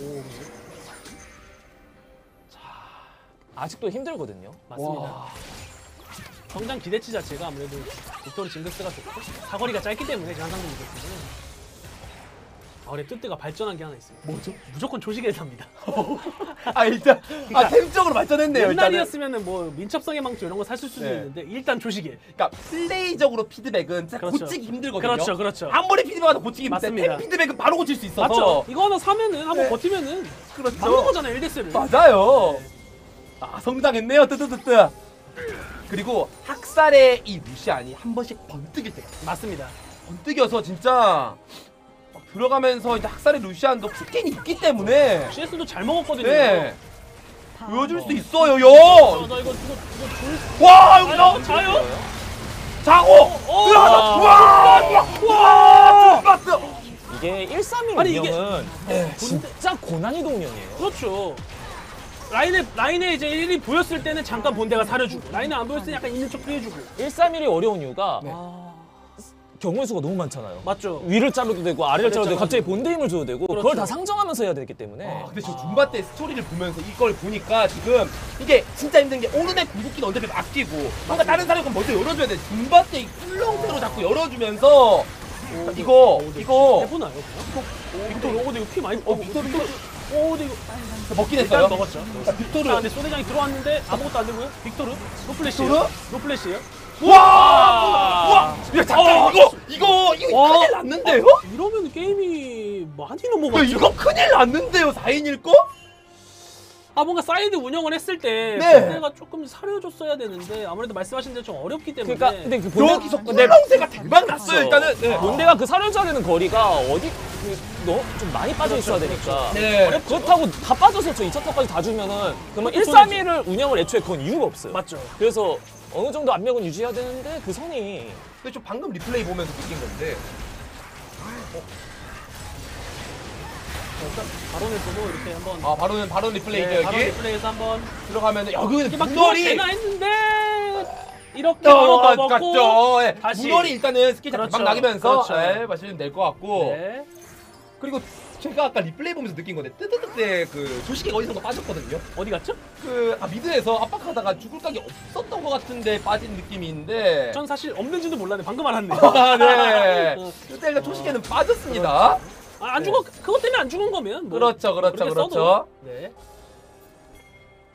아직도 힘들거든요. 맞습니다. 와. 성장 기대치 자체가 아무래도 빅토르 징크스가 좋고 사거리가 짧기 때문에 장상도 이겼거든요. 그래 뜨뜨가 발전한 게 하나 있어요. 뭐죠? 무조건 조식에 삽니다. 아 일단 템적으로 발전했네요. 일단은. 옛날이었으면은 뭐 민첩성의 망토 이런 거 샀을 수도 네. 있는데 일단 조식에. 그러니까 플레이적으로 피드백은 진짜 그렇죠. 고치기 힘들거든요. 그렇죠. 아무리 피드백하다 고치기 힘든데 맞습니다. 템 피드백은 바로 고칠 수 있어서. 맞죠? 이거 하나 사면은 한번 네. 버티면은 그렇죠. 막는 거잖아요 1대스를. 맞아요. 아 성장했네요. 뜨뜨뜨뜨. 그리고 학살의 이 루시안이 한 번씩 번뜩일 때가 있어요. 맞습니다. 번뜩여서 진짜 막 들어가면서 이제 학살의 루시안도 스캔이 있기 때문에 CS도 잘 먹었거든요. 네 보여줄 수 있어요. 나 이거 와 여기서 자요? 자고 들어가서 와 맞스. 이게 131 아니, 이게- 운영은 진짜 고난이도 운영이에요. 그렇죠. 라인에 이제 1이 보였을 때는 잠깐 본대가 사려주고 라인에 안 보였을 때 약간 있는 척 피해주고. 131이 어려운 이유가 네. 경우의 수가 너무 많잖아요. 맞죠. 위를 자르도 되고 아래를 자르도 되고 갑자기 본대 힘을 줘도 되고 그렇죠. 그걸 다 상정하면서 해야 되기 때문에 아, 근데 저 줌바 때 스토리를 보면서 이걸 보니까 지금 이게 진짜 힘든 게 오른의 궁극기는 어차피 아끼고 뭔가 다른 사람이 먼저 열어줘야 돼. 줌바 때 이 꿀렁새로 자꾸 열어주면서 이거 해보나요? 빅토르 근데 이거 피 많이. 빅토르 근데 이거 먹긴 일단 했어요. 먹었죠. 빅토르 자, 근데 소대장이 들어왔는데 아무것도 안 되고요. 빅토르 노플래시예요. 빅토르? 노플래시예요. 와! 야 잠깐 이거 와. 큰일 났는데요? 이러면 게임이 많이 야, 넘어갔죠. 이거 큰일 났는데요 4인일 거? 아 뭔가 사이드 운영을 했을 때 네. 본대가 조금 사려줬어야 되는데 아무래도 말씀하신 대로 좀 어렵기 때문에. 그러니까 근데 그 본대 여기서 꿀렁새가 대박 났어요 일단은. 네. 본대가 그 사려자르는 거리가 어디 좀 많이 빠져 있어야 되니까 네. 그렇다고 다 빠져서 저 2차터까지 다 주면은 그러면 131을 운영을 애초에 건 이유가 없어요. 맞죠. 그래서 어느 정도 압력은 유지해야 되는데 그 선이 근데 저 방금 리플레이 보면서 느낀 건데 일단 바론에서도 이렇게 한번. 바로 리플레이죠 네, 바론 여기 리플레이에서 한번 들어가면 여기는 이렇게 막 문월이 되나 했는데 이렇게 바로 넣어먹고 같죠. 예. 다시. 문월이 일단은 스킬 그렇죠. 대박 나기면서 그렇죠. 예, 마시면 될 것 같고 네. 그리고 제가 아까 리플레이 보면서 느낀 건데 뜨뜨뜨 때그 조식이 어디선가 빠졌거든요. 어디 갔죠? 미드에서 압박하다가 죽을 각이 없었던 것 같은데 빠진 느낌인데. 전 사실 없는지도 몰랐는데 방금 알았네요. 아, 네. 어. 그때 일단 조식에는 빠졌습니다. 아, 안 죽어 그것 때문에 안 죽은 거면 뭐 그렇죠, 그렇죠, 그렇게 그렇죠. 써도. 네.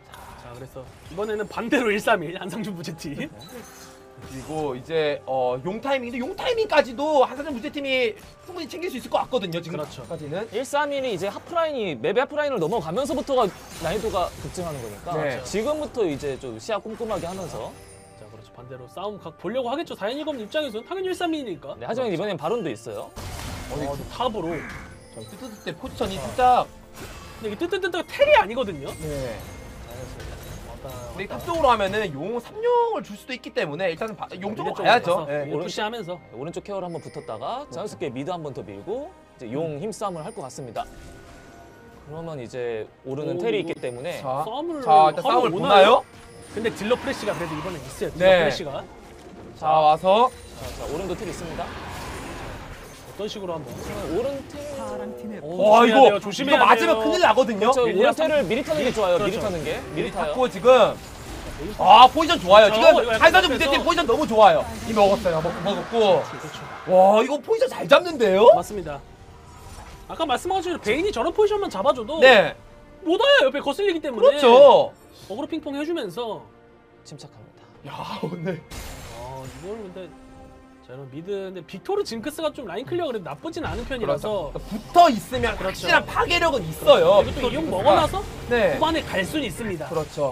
자, 그래서 이번에는 반대로 131 한상준 무제티. 그리고 이제 용 타이밍인데 용 타이밍까지도 한사전 무제팀이 충분히 챙길 수 있을 것 같거든요. 그렇죠. 지금까지는. 131이 이제 하프라인이 맵의 하프라인을 넘어가면서부터가 난이도가 급증하는 거니까 네. 지금부터 이제 좀 시야 꼼꼼하게 하면서 자, 그렇죠. 반대로 싸움 각 보려고 하겠죠. 다현이검 입장에서는 당연히 131이니까. 네, 하지만 이번엔 발언도 있어요. 탑으로. 뜨뜨뜨 때 포지션이 살짝. 근데 이게 뜨뜨뜨뜨가 텔이 아니거든요. 네. 왔다, 근데 왔다. 탑 쪽으로 하면은 용 3용을 줄 수도 있기 때문에 일단은 용 쪽으로 미드 가야죠. 쪽으로 네. 가서 미드 푸시하면서. 오른쪽 케어를 한번 붙었다가 자연스럽게 미드 한 번 더 밀고 이제 용 힘싸움을 할 것 같습니다. 그러면 이제 오르는 오, 텔이 이거- 있기 때문에 자, 싸움을 자 일단 하러 싸움을 오나요? 보나요? 근데 딜러 프레시가 그래도 이번엔 있어요. 딜러 네. 프레시가 자 와서 자, 오른도 텔 있습니다. 어떤 식으로 한번. 오른 텔 파란 팀의 와 조심해야 돼요, 조심해야 이거 맞으면 돼요. 큰일 나거든요. 그렇죠. 밀리아 오른 텔을 미리 타는 게 좋아요. 미리 그렇죠. 타는 게. 미리 타요. 탔고 지금 포지션 좋아요. 그렇죠. 지금 이거 약간 한사전 그래서- 무제팀 포지션 너무 좋아요. 이 먹었어요. 먹었고. 그렇죠. 와 이거 포지션 잘 잡는데요? 맞습니다. 아까 말씀하신 대로 베인이 저런 포지션만 잡아줘도 네. 못 와요. 옆에 거슬리기 때문에. 그렇죠. 어그로 핑퐁 해주면서. 침착합니다. 야 오늘 이걸 근데 자 이런 미드 근데 빅토르 징크스가 좀 라인 클리어 그래도 나쁘진 않은 편이라서. 그렇죠. 붙어 있으면 그렇죠. 확실한 파괴력은 있어요. 그리고 또 이용 먹어놔서 네. 후반에 갈 수는 있습니다. 그렇죠.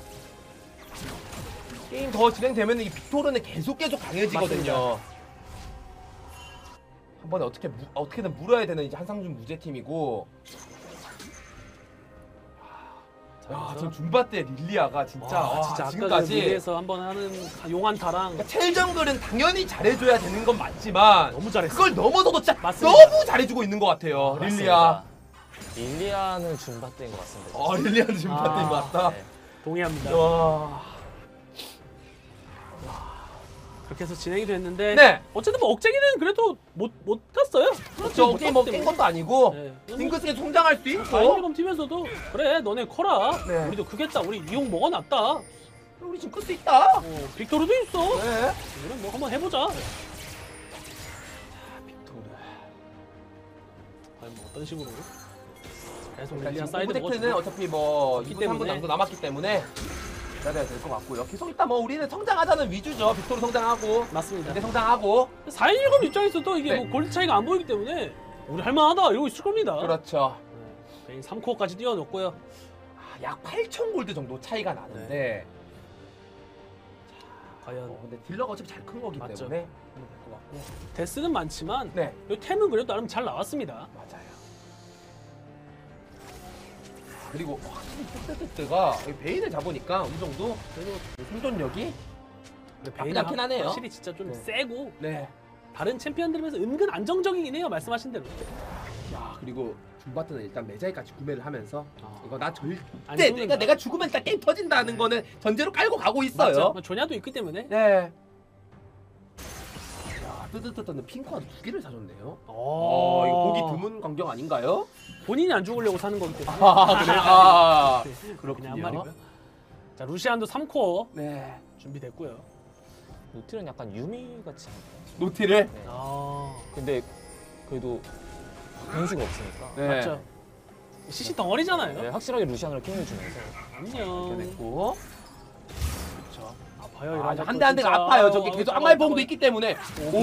게임 더 진행되면 이 빅토르는 계속 강해지거든요. 맞습니다. 한 번에 어떻게든 물어야 되는 이제 한상준 무제팀이고. 야, 지금 줌바 때 릴리아가 진짜, 와, 와, 진짜 아까 그 지금까지 미드에서 한번 하는 용한타랑 그러니까 첼정글은 당연히 잘해줘야 되는 건 맞지만 너무 잘했어. 그걸 넘어서도 진짜 맞습니다. 너무 잘해주고 있는 것 같아요. 릴리아. 릴리아는 줌바 때인 것 같습니다. 릴리아는 줌바 때인 것 같다. 네. 동의합니다. 와. 그렇게 해서 진행이 됐는데 네. 어쨌든 뭐 억제기는 그래도 못 탔어요. 그렇죠. 게임 뭐깬 것도 아니고 네. 징크스에 성장할 수 있고. 다인일검 튀면서도 그래 너네 커라. 네. 우리도 크겠다. 우리 이용 먹어놨다. 우리 징크스 있다. 빅토르도 있어. 네. 이거는 뭐 한번 해보자. 빅토르. 과연 뭐 어떤 식으로 계속 일단 릴리아 지금 사이드 오브젝트는 먹어주고 어차피 뭐 있기 2분 3분 때문에. 남도 남았기 때문에 기다려야 될 것 같고요. 계속 일단 뭐 우리는 성장하자는 위주죠. 빅토르 성장하고 맞습니다. 근데 성장하고 4인일검 입장에서도 이게 네. 뭐 골드 차이가 안 보이기 때문에 우리 할만하다 이러고 있을 겁니다. 그렇죠. 네. 베인 3코어까지 띄워놓고요. 약 8,000 골드 정도 차이가 나는데 과연 근데 딜러가 어차피 잘 큰 거기 맞죠. 때문에 하면 될 것 같고 데스는 많지만 네 이 템은 그래도 나름 잘 나왔습니다. 맞아요. 그리고 확실히 뜨뜨뜨뜨가 베인을 잡으니까 어느 정도 그래도 생존력이 나쁘지 않긴 하네요. 확실히 진짜 좀 네. 세고 네. 다른 챔피언들에 비해서 은근 안정적이긴 해요. 말씀하신 대로. 야 그리고 줌바트는 일단 매자이까지 구매를 하면서 이거 나 안 절대 죽는다. 내가 죽으면 일단 게임 터진다는 거는 전제로 깔고 가고 있어요. 맞죠? 조냐도 있기 때문에. 네. 야 뜨뜨뜨뜨는 핑크한 2개를 사줬네요. 이거 보기 드문 광경 아닌가요? 본인이 안 죽으려고 사는 거기 때문에. 그래요? 아 그냥 그렇군요. 한 말이고요. 자 루시안도 3코어 네. 준비됐고요. 노틸은 약간 유미 같이 않나요? 노티를 네. 아 근데 그래도 변수가 없으니까 네. 맞죠. CC 덩어리잖아요. 네, 확실하게 루시안으로 킹을 주면서 안녕. 됐고. 아파요. 아, 이런 한 것도 대 한 대가 진짜. 아파요. 저기 계속 잠깐만, 악말봉도 잠깐만. 있기 때문에.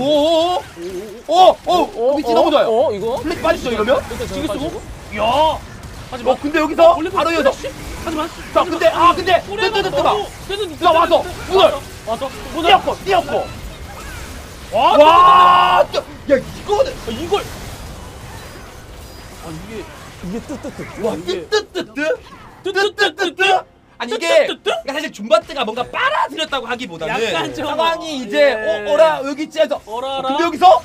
오오오. 위치 너무 좋아요. 이거? 플래시 빠지죠 이러면? 일단 지금 저기 쓰고. 빠지고. 야. 하지만 근데 여기서 원래도 바로 이어서. 플래시? 하지만 자 근데 뜨뜨뜨뜨가 뜨뜨뜨뜨가 와서 문을 와서 뛰었고. 와. 와. 야 이거는 이걸 이게 와 이게- 뜨뜨뜨뜨. 뜨뜨뜨뜨. 아니 이게 그러니까 사실 줌바트가 뭔가 빨아들였다고 하기보다는 약간 좀 상황이 이제 예. 어라 여기 있지해서 어라라. 근데 여기서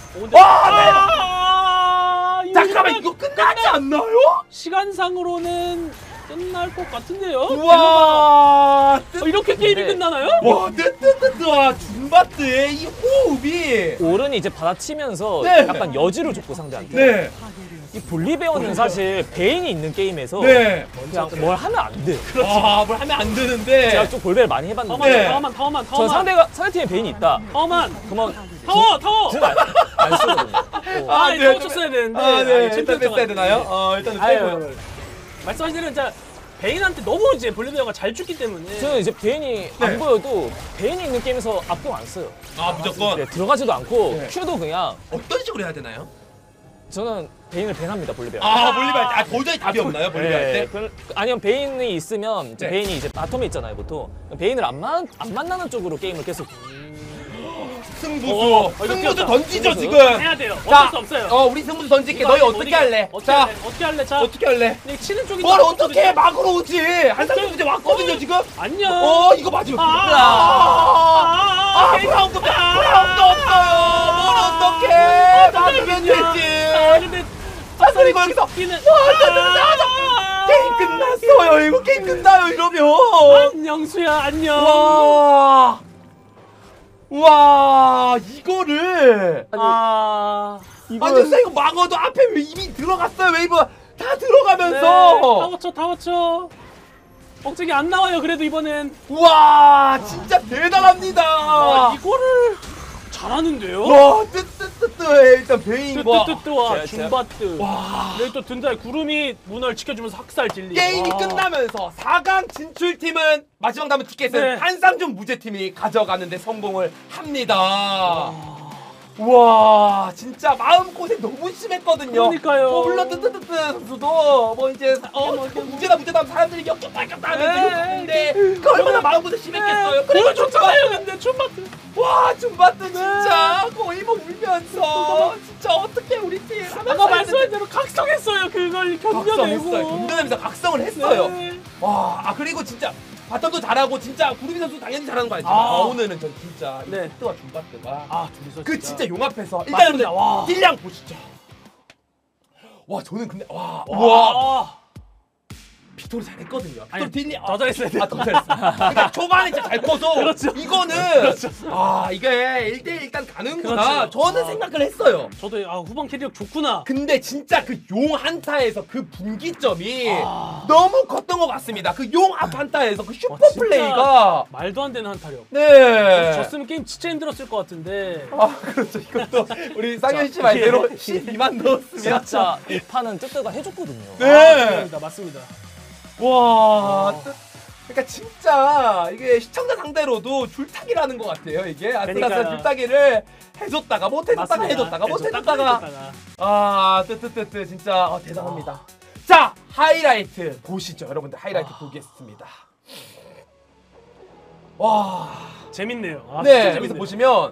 와 네. 잠깐만 이거 끝나지 않나요? 시간상으로는 끝날 것 같은데요. 우와 이렇게 게임이 근데- 끝나나요? 와 뜨뜨뜨뜨와 줌바트의 이 호흡이 오른이 이제 받아치면서 네. 약간 여지를 줬고 상대한테. 네 이 볼리베어는 사실 베인이 있는 게임에서 네. 그냥 뭘 하면 안 돼요. 뭘 하면 안 되는데 제가 좀 골배를 많이 해봤는데 네. 타워만 저 상대팀에 베인이 있다. 타워만 그러면 타워 안 쓰거든요. 아 네. 타워 쳤어야 되는데 아, 네. 아니, 일단 챔피언 뺐어야 되나요? 일단 아유, 빼고요. 말씀하신 대로 진짜 베인한테 너무 이제 볼리비아가 잘 죽기 때문에 저는 이제 베인이 안 보여도 베인이 있는 게임에서 압경 안 써요. 아 무조건 네, 들어가지도 않고 네. 큐도 그냥 어떤 식으로 해야 되나요? 저는 베인을 밴합니다 볼리비아. 아 볼리비아 때 도저히 답이 없나요 볼리비아 네, 때? 아니면 베인이 있으면 이제 네. 베인이 이제 바텀에 있잖아요 보통. 베인을 안 만나는 쪽으로 게임을 계속. 승부수 이거 승부수 귀엽다. 던지죠 승부수. 지금. 해야 돼요. 어쩔 자, 수 없어요. 우리 승부수 던질게. 이거 너희 아니면 어떻게 못 할래? 이겨. 자, 어떻게 할래? 자, 어떻게 할래? 근데 치는 쪽이 뭘 어떻게 막으로 오지? 한상민 이제 왔거든요 지금. 안녕. 이거 맞으면. 아, 브라운도 없어요. 뭘 어떻게? 막으면 되지. 근데 자, 그리고 여기서 끼는 게임 끝났어요. 이거 게임 끝나요 이러면. 안녕 수야 안녕. 와 이거를 아, 아니 진짜 이거 막어도 앞에 왜 이미 들어갔어요 웨이브 다 네, 들어가면서 다 watch. 억제기 안 나와요. 그래도 이번엔 와 진짜 대단합니다. 이거를 잘하는데요. 와 뜨뜨뜨뜨 일단 베인과 뜨뜨뜨뜨와 제가- 줌바뜨. 와 여기 또 든다의 구름이 문을 지켜주면서 학살 진리. 게임이 와. 끝나면서 4강 진출팀은 마지막 남은 티켓을 네. 한상준 무죄팀이 가져가는데 성공을 합니다. 와 진짜 마음고생 너무 심했거든요. 그러니까요. 물론 뜨뜨뜨뜨 선수도 뭐 이제 무죄다 무죄다 하면 사람들이 역겹다 하면서 근데 그 얼마나 마음고생 심했겠어요. 그래서 보여줬잖아요. 근데 줌바뜨. 와 줌바트 진짜 거의 뭐 울면서 진짜 어떻게 우리 팀 하면서 아까 말씀한 대로 각성했어요. 그걸 견뎌내고. 견뎌내면서 각성을 했어요. 네. 와 그리고 진짜 바텀도 잘하고 진짜 구름이 선수 당연히 잘하는 거 알지만 오늘은 전 진짜 네. 뜨와 줌바트가 아 둘이서 그 진짜 용 앞에서 일단 맞습니다. 여러분들 와. 딜량 보시죠. 와 저는 근데 와 빅토리 잘했거든요. 아니, 빅토리 딜량 더 잘했어야 돼. 더 잘했어. 그러니까 초반에 진짜 잘 커서 그렇죠. 이거는 이게 1대1 일단 가는구나. 그렇죠. 저는 생각을 했어요. 저도 후방 캐리력 좋구나. 근데 진짜 그 용 한타에서 그 분기점이 너무 컸던 것 같습니다. 그 용 앞 한타에서 그 슈퍼 진짜 플레이가 말도 안 되는 한타력. 네. 졌으면 게임 진짜 힘들었을 것 같은데. 그렇죠. 이것도 우리 쌍현 씨 말대로 12만 넣었으면 진짜 이 판은 뜨뜨가 해줬거든요. 네. 맞습니다. 와. 그러니까 진짜 이게 시청자 상대로도 줄타기라는 것 같아요. 이게 아슬아슬 그러니까요. 줄타기를 해줬다가 못 해줬다가 맞습니다. 해줬다가 못 해줬다가 해줬다가 뜨뜨뜨뜨 진짜 대단합니다. 자 하이라이트 보시죠. 여러분들 하이라이트 보겠습니다. 와. 재밌네요. 네 진짜 여기서 재밌네요. 보시면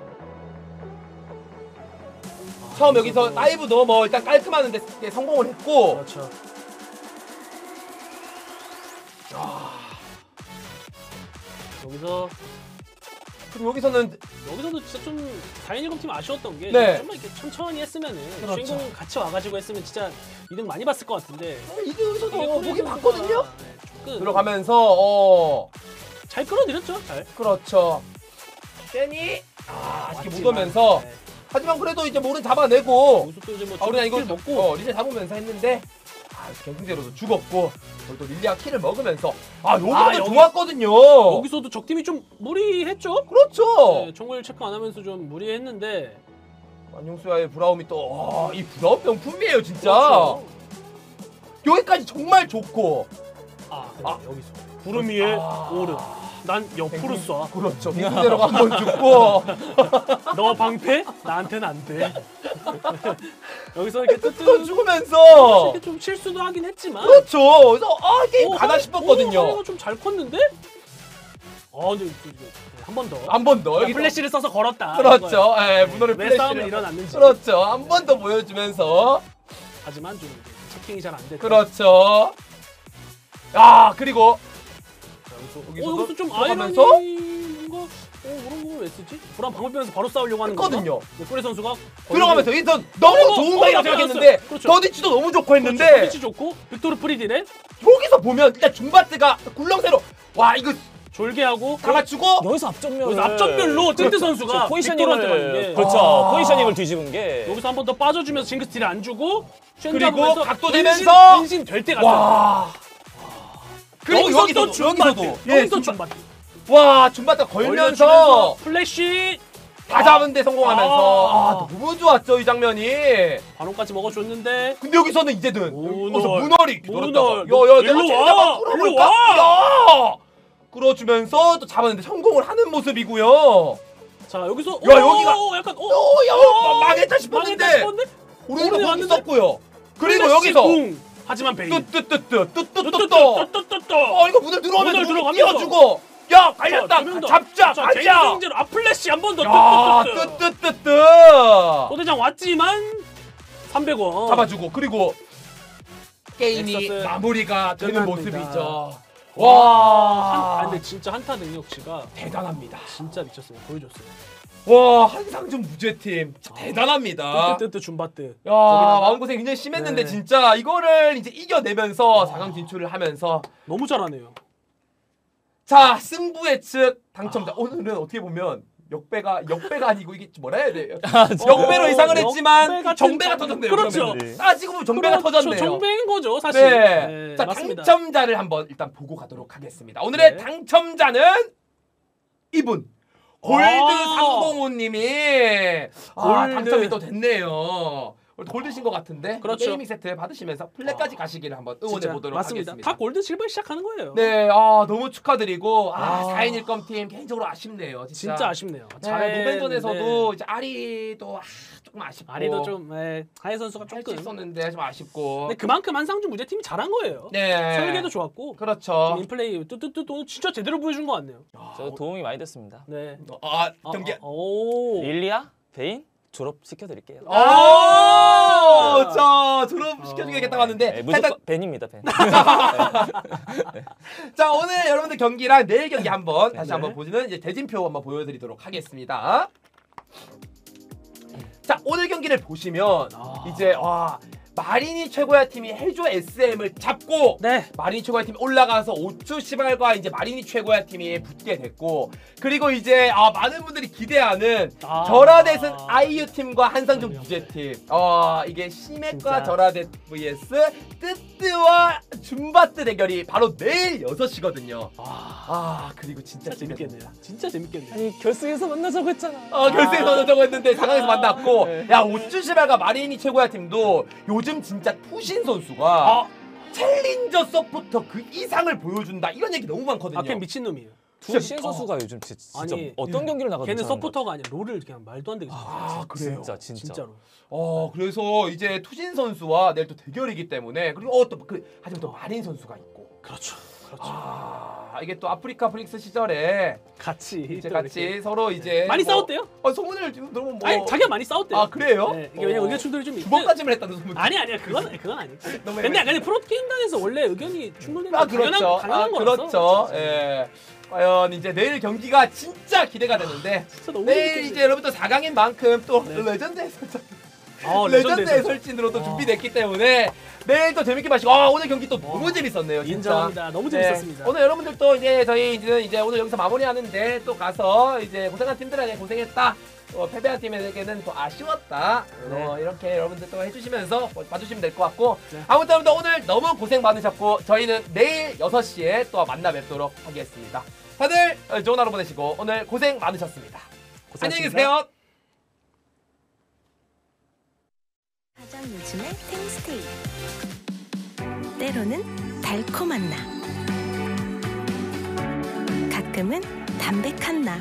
처음 여기서 다이브도 뭐 일단 깔끔하는데 성공을 했고 그렇죠. 여기서 그리고 여기서는 여기서도 진짜 좀 다이니검 팀 아쉬웠던 게 네. 좀만 이렇게 천천히 했으면은 그렇죠. 주인공 같이 와가지고 했으면 진짜 이득 많이 봤을 것 같은데. 이기서도 이게 보기 선수가, 봤거든요. 네, 조금 들어가면서 잘 끌어들였죠. 잘. 그렇죠. 세니 아쉽게 맞지만, 못 오면서 네. 하지만 그래도 이제 모른 잡아내고 여기서 또 이제 뭐 우리가 이거 킬 먹고 리제 잡으면서 했는데 경승제로도 죽었고 그리고 또 릴리아 킬을 먹으면서 여기서 여기- 좋았거든요. 여기서도 적팀이 좀 무리했죠. 그렇죠. 네, 정글 체크 안 하면서 좀 무리했는데. 안용수와의 브라움이 또 이 브라움 명품이에요 진짜. 그렇죠. 여기까지 정말 좋고 여기서 구름 위에 아. 오름. 난 옆으로 쏴. 그렇죠. 경승제로가 한 번 죽고 너 방패? 나한테는 안 돼. 여기서 이렇게 또 뜨뜨 죽으면서 이렇게 좀 실수도 하긴 했지만. 그렇죠. 그래서 게임 가나 싶었거든요. 이거 좀 잘 컸는데? 근데 한 번 더. 한 번 더. 여기서. 플래시를 써서 걸었다. 그렇죠. 문어를 왜 플래시를. 싸움이 일어났는지. 그렇죠. 한 번 더 보여주면서. 하지만 좀 체킹이 잘 안 됐다. 그렇죠. 그리고 여기서 좀 들어가면서? 아이러니 뭔가 그런 걸 왜 쓰지? 브라운 방법변에서 바로 싸우려고 하는 했거든요. 꼬리 선수가 들어가면서 여기서 너무 그리고 좋은 방이라고 생각했는데 그렇죠. 더디치도 너무 좋고 했는데 그렇죠. 좋고 빅토르 프리딜의 여기서 보면 일단 줌바트가 굴렁쇠로 이거 졸개하고 다 맞추고 여기서 앞전면. 여기서 앞전멸로 뜬트 선수가 빅토르한테 맞는 게 그렇죠. 포지셔닝을 뒤집은 게. 여기서 한 번 더 빠져주면서 징크스 딜을 안 주고 그리고 각도 내면서 인신 될 때 같아. 와. 그리고 여기서도 여기서 줌바트. 줌바트 걸면서 플래시 다 잡은데 성공하면서 너무 좋았죠 이 장면이. 바론까지 먹어줬는데 근데 여기서는 이제는 문어리. 여기서 문어리 문어리. 야야 내가 일로 쟤네가 와. 끌어볼까? 야 끌어주면서 또 잡았는데 성공을 하는 모습이고요. 자 여기서 야, 여기가- 약간 오야 망했다 싶었는데 오른쪽 공 왔는데? 있었고요. 그리고 플래시 여기서 궁. 하지만 베인 뚜뚜뚜뚜뚜뚜뚜 뚜뚜뚜뚜. 이거 문을 들어오면 문을 문을 들어가면서. 띄워주고 야 갈렸다 잡자 가자. 개인적으로 플래시 한 번 더 야 뚜뚜뚜뚜. 뜨뜨뜨뜨 소대장 왔지만 300원 잡아주고 그리고 게임이 넥서스 마무리가 되는 끝납니다. 모습이죠. 와. 와 근데 진짜 한타 능력치가 대단합니다. 진짜 미쳤어요. 보여줬어요. 와 한상준 무죄팀 대단합니다. 뜨뜨뜨 줌바뜨. 야 마음고생 굉장히 심했는데 네. 진짜 이거를 이제 이겨내면서 4강 진출을 하면서 너무 잘하네요. 자 승부의 측 당첨자 오늘은 어떻게 보면 역배가 아니고 이게 뭐라 해야 돼요? 역배로 예상을 했지만 역배 정배가 같은- 터졌네요. 그렇죠. 그러면. 따지고 보면 정배가 그렇죠. 터졌네요. 정배인 거죠 사실. 네. 네, 자 맞습니다. 당첨자를 한번 일단 보고 가도록 하겠습니다. 오늘의 네. 당첨자는 이분 골드 아. 305님이 골드. 당첨이 또 됐네요. 골드신 것 같은데 그렇죠. 게이밍 세트 받으시면서 플랫까지 가시기를 한번 응원해 진짜 보도록 맞습니다. 하겠습니다. 다 골드 실버 시작하는 거예요. 네, 너무 축하드리고 4인 1검 팀 개인적으로 아쉽네요. 진짜 아쉽네요. 네, 노벤전에서도 이제 아리도 조금 아쉽고 아리도 좀 하예 선수가 할수 조금. 있었는데 좀 아쉽고. 근데 그만큼 한상준 무죄팀이 잘한 거예요. 네, 설계도 좋았고. 그렇죠. 좀 인플레이 뚜뚜뚜 오늘 진짜 제대로 보여준 것 같네요. 저 도움이 많이 됐습니다. 네. 경기. 오. 릴리아, 베인 졸업 시켜드릴게요. 자 졸업 시켜주겠다고 하는데 네, 무조건 벤입니다, 벤. 자 오늘 여러분들 경기랑 내일 경기 한번 다시 네. 한번 보시는 이제 대진표 한번 보여드리도록 하겠습니다. 자 오늘 경기를 보시면 이제 마린이 최고야 팀이 해조 SM을 잡고 네. 마린이 최고야 팀이 올라가서 오추 시발과 이제 마린이 최고야 팀이 붙게 됐고 그리고 이제 많은 분들이 기대하는 절하댓은 아이유 팀과 한상준 무죄 팀 이게 시맥과 진짜. 절하댓 vs 뜨뜨와 줌바트 대결이 바로 내일 6시거든요. 그리고 진짜 재밌겠네요. 진짜 재밌겠네요. 아니 결승에서 만나자고 했잖아. 결승에서 만나자고 했는데 4강에서 만났고 네. 야 오추 시발과 마린이 최고야 팀도 요즘 진짜 투신 선수가 챌린저 서포터 그 이상을 보여준다 이런 얘기 너무 많거든요. 걔 미친놈이에요. 두신 선수가 요즘 진짜 아니, 어떤 경기를 나가도 걔는 잘하는 것 서포터가 아니라 롤을 그냥 말도 안 되게 잘해요. 그래요? 진짜. 진짜로. 그래서 이제 투신 선수와 내일 또 대결이기 때문에 그리고 하지만 또 마린 선수가 있고 그렇죠. 이게 또 아프리카 프릭스 시절에 같이 이제 또 같이 이렇게. 서로 이제 많이 싸웠대요? 소문을 지금 너무 아니 자기가 많이 싸웠대요. 그래요? 네, 이게 왜냐면 의견 충돌이 좀 주먹까지만 했다는 소문. 아니야 그건 아니고. 너무 근데 약간 프로게임단에서 원래 의견이 충돌되는 건 그렇죠. 당연한 그렇죠. 거라서. 예. 과연 이제 내일 경기가 진짜 기대가 되는데 진짜 너무 내일 재밌겠네요. 이제 여러분들 4강인 만큼 또 네. 레전드의 설정 레전드의 레전드의 설진으로 또 준비됐기 때문에 내일 또 재밌게 마시고 오늘 경기 또 너무 재밌었네요. 진짜. 인정합니다. 너무 재밌었습니다. 오늘 여러분들도 이제 저희는 이제 오늘 여기서 마무리하는데 또 가서 이제 고생한 팀들에게 고생했다. 패배한 팀에게는 또 아쉬웠다. 이렇게 여러분들 또 해주시면서 봐주시면 될 것 같고 네. 아무튼 오늘 너무 고생 많으셨고 저희는 내일 6시에 또 만나 뵙도록 하겠습니다. 다들 좋은 하루 보내시고 오늘 고생 많으셨습니다. 안녕히 계세요. 가장 요즘의 탱스테이 때로는 달콤한 나 가끔은 담백한 나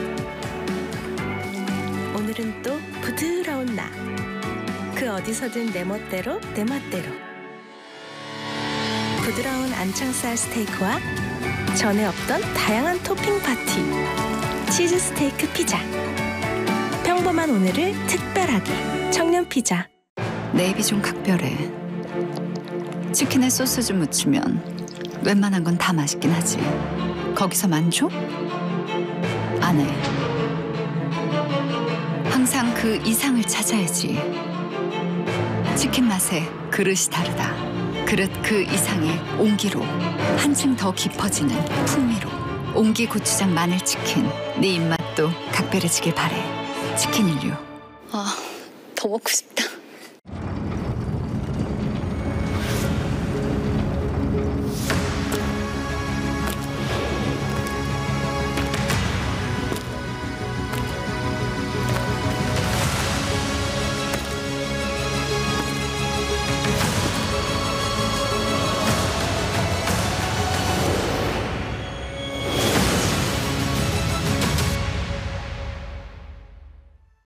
오늘은 또 부드러운 나 그 어디서든 내 멋대로 내 맛대로 부드러운 안창살 스테이크와 전에 없던 다양한 토핑 파티 치즈 스테이크 피자 평범한 오늘을 특별하게 청년 피자 내 입이 좀 각별해. 치킨에 소스 좀 묻히면 웬만한 건 다 맛있긴 하지. 거기서 만족? 안 해. 항상 그 이상을 찾아야지. 치킨 맛에 그릇이 다르다. 그릇 그 이상의 온기로 한층 더 깊어지는 풍미로 온기 고추장 마늘 치킨 네 입맛도 각별해지길 바래. 치킨 인류. 더 먹고 싶다.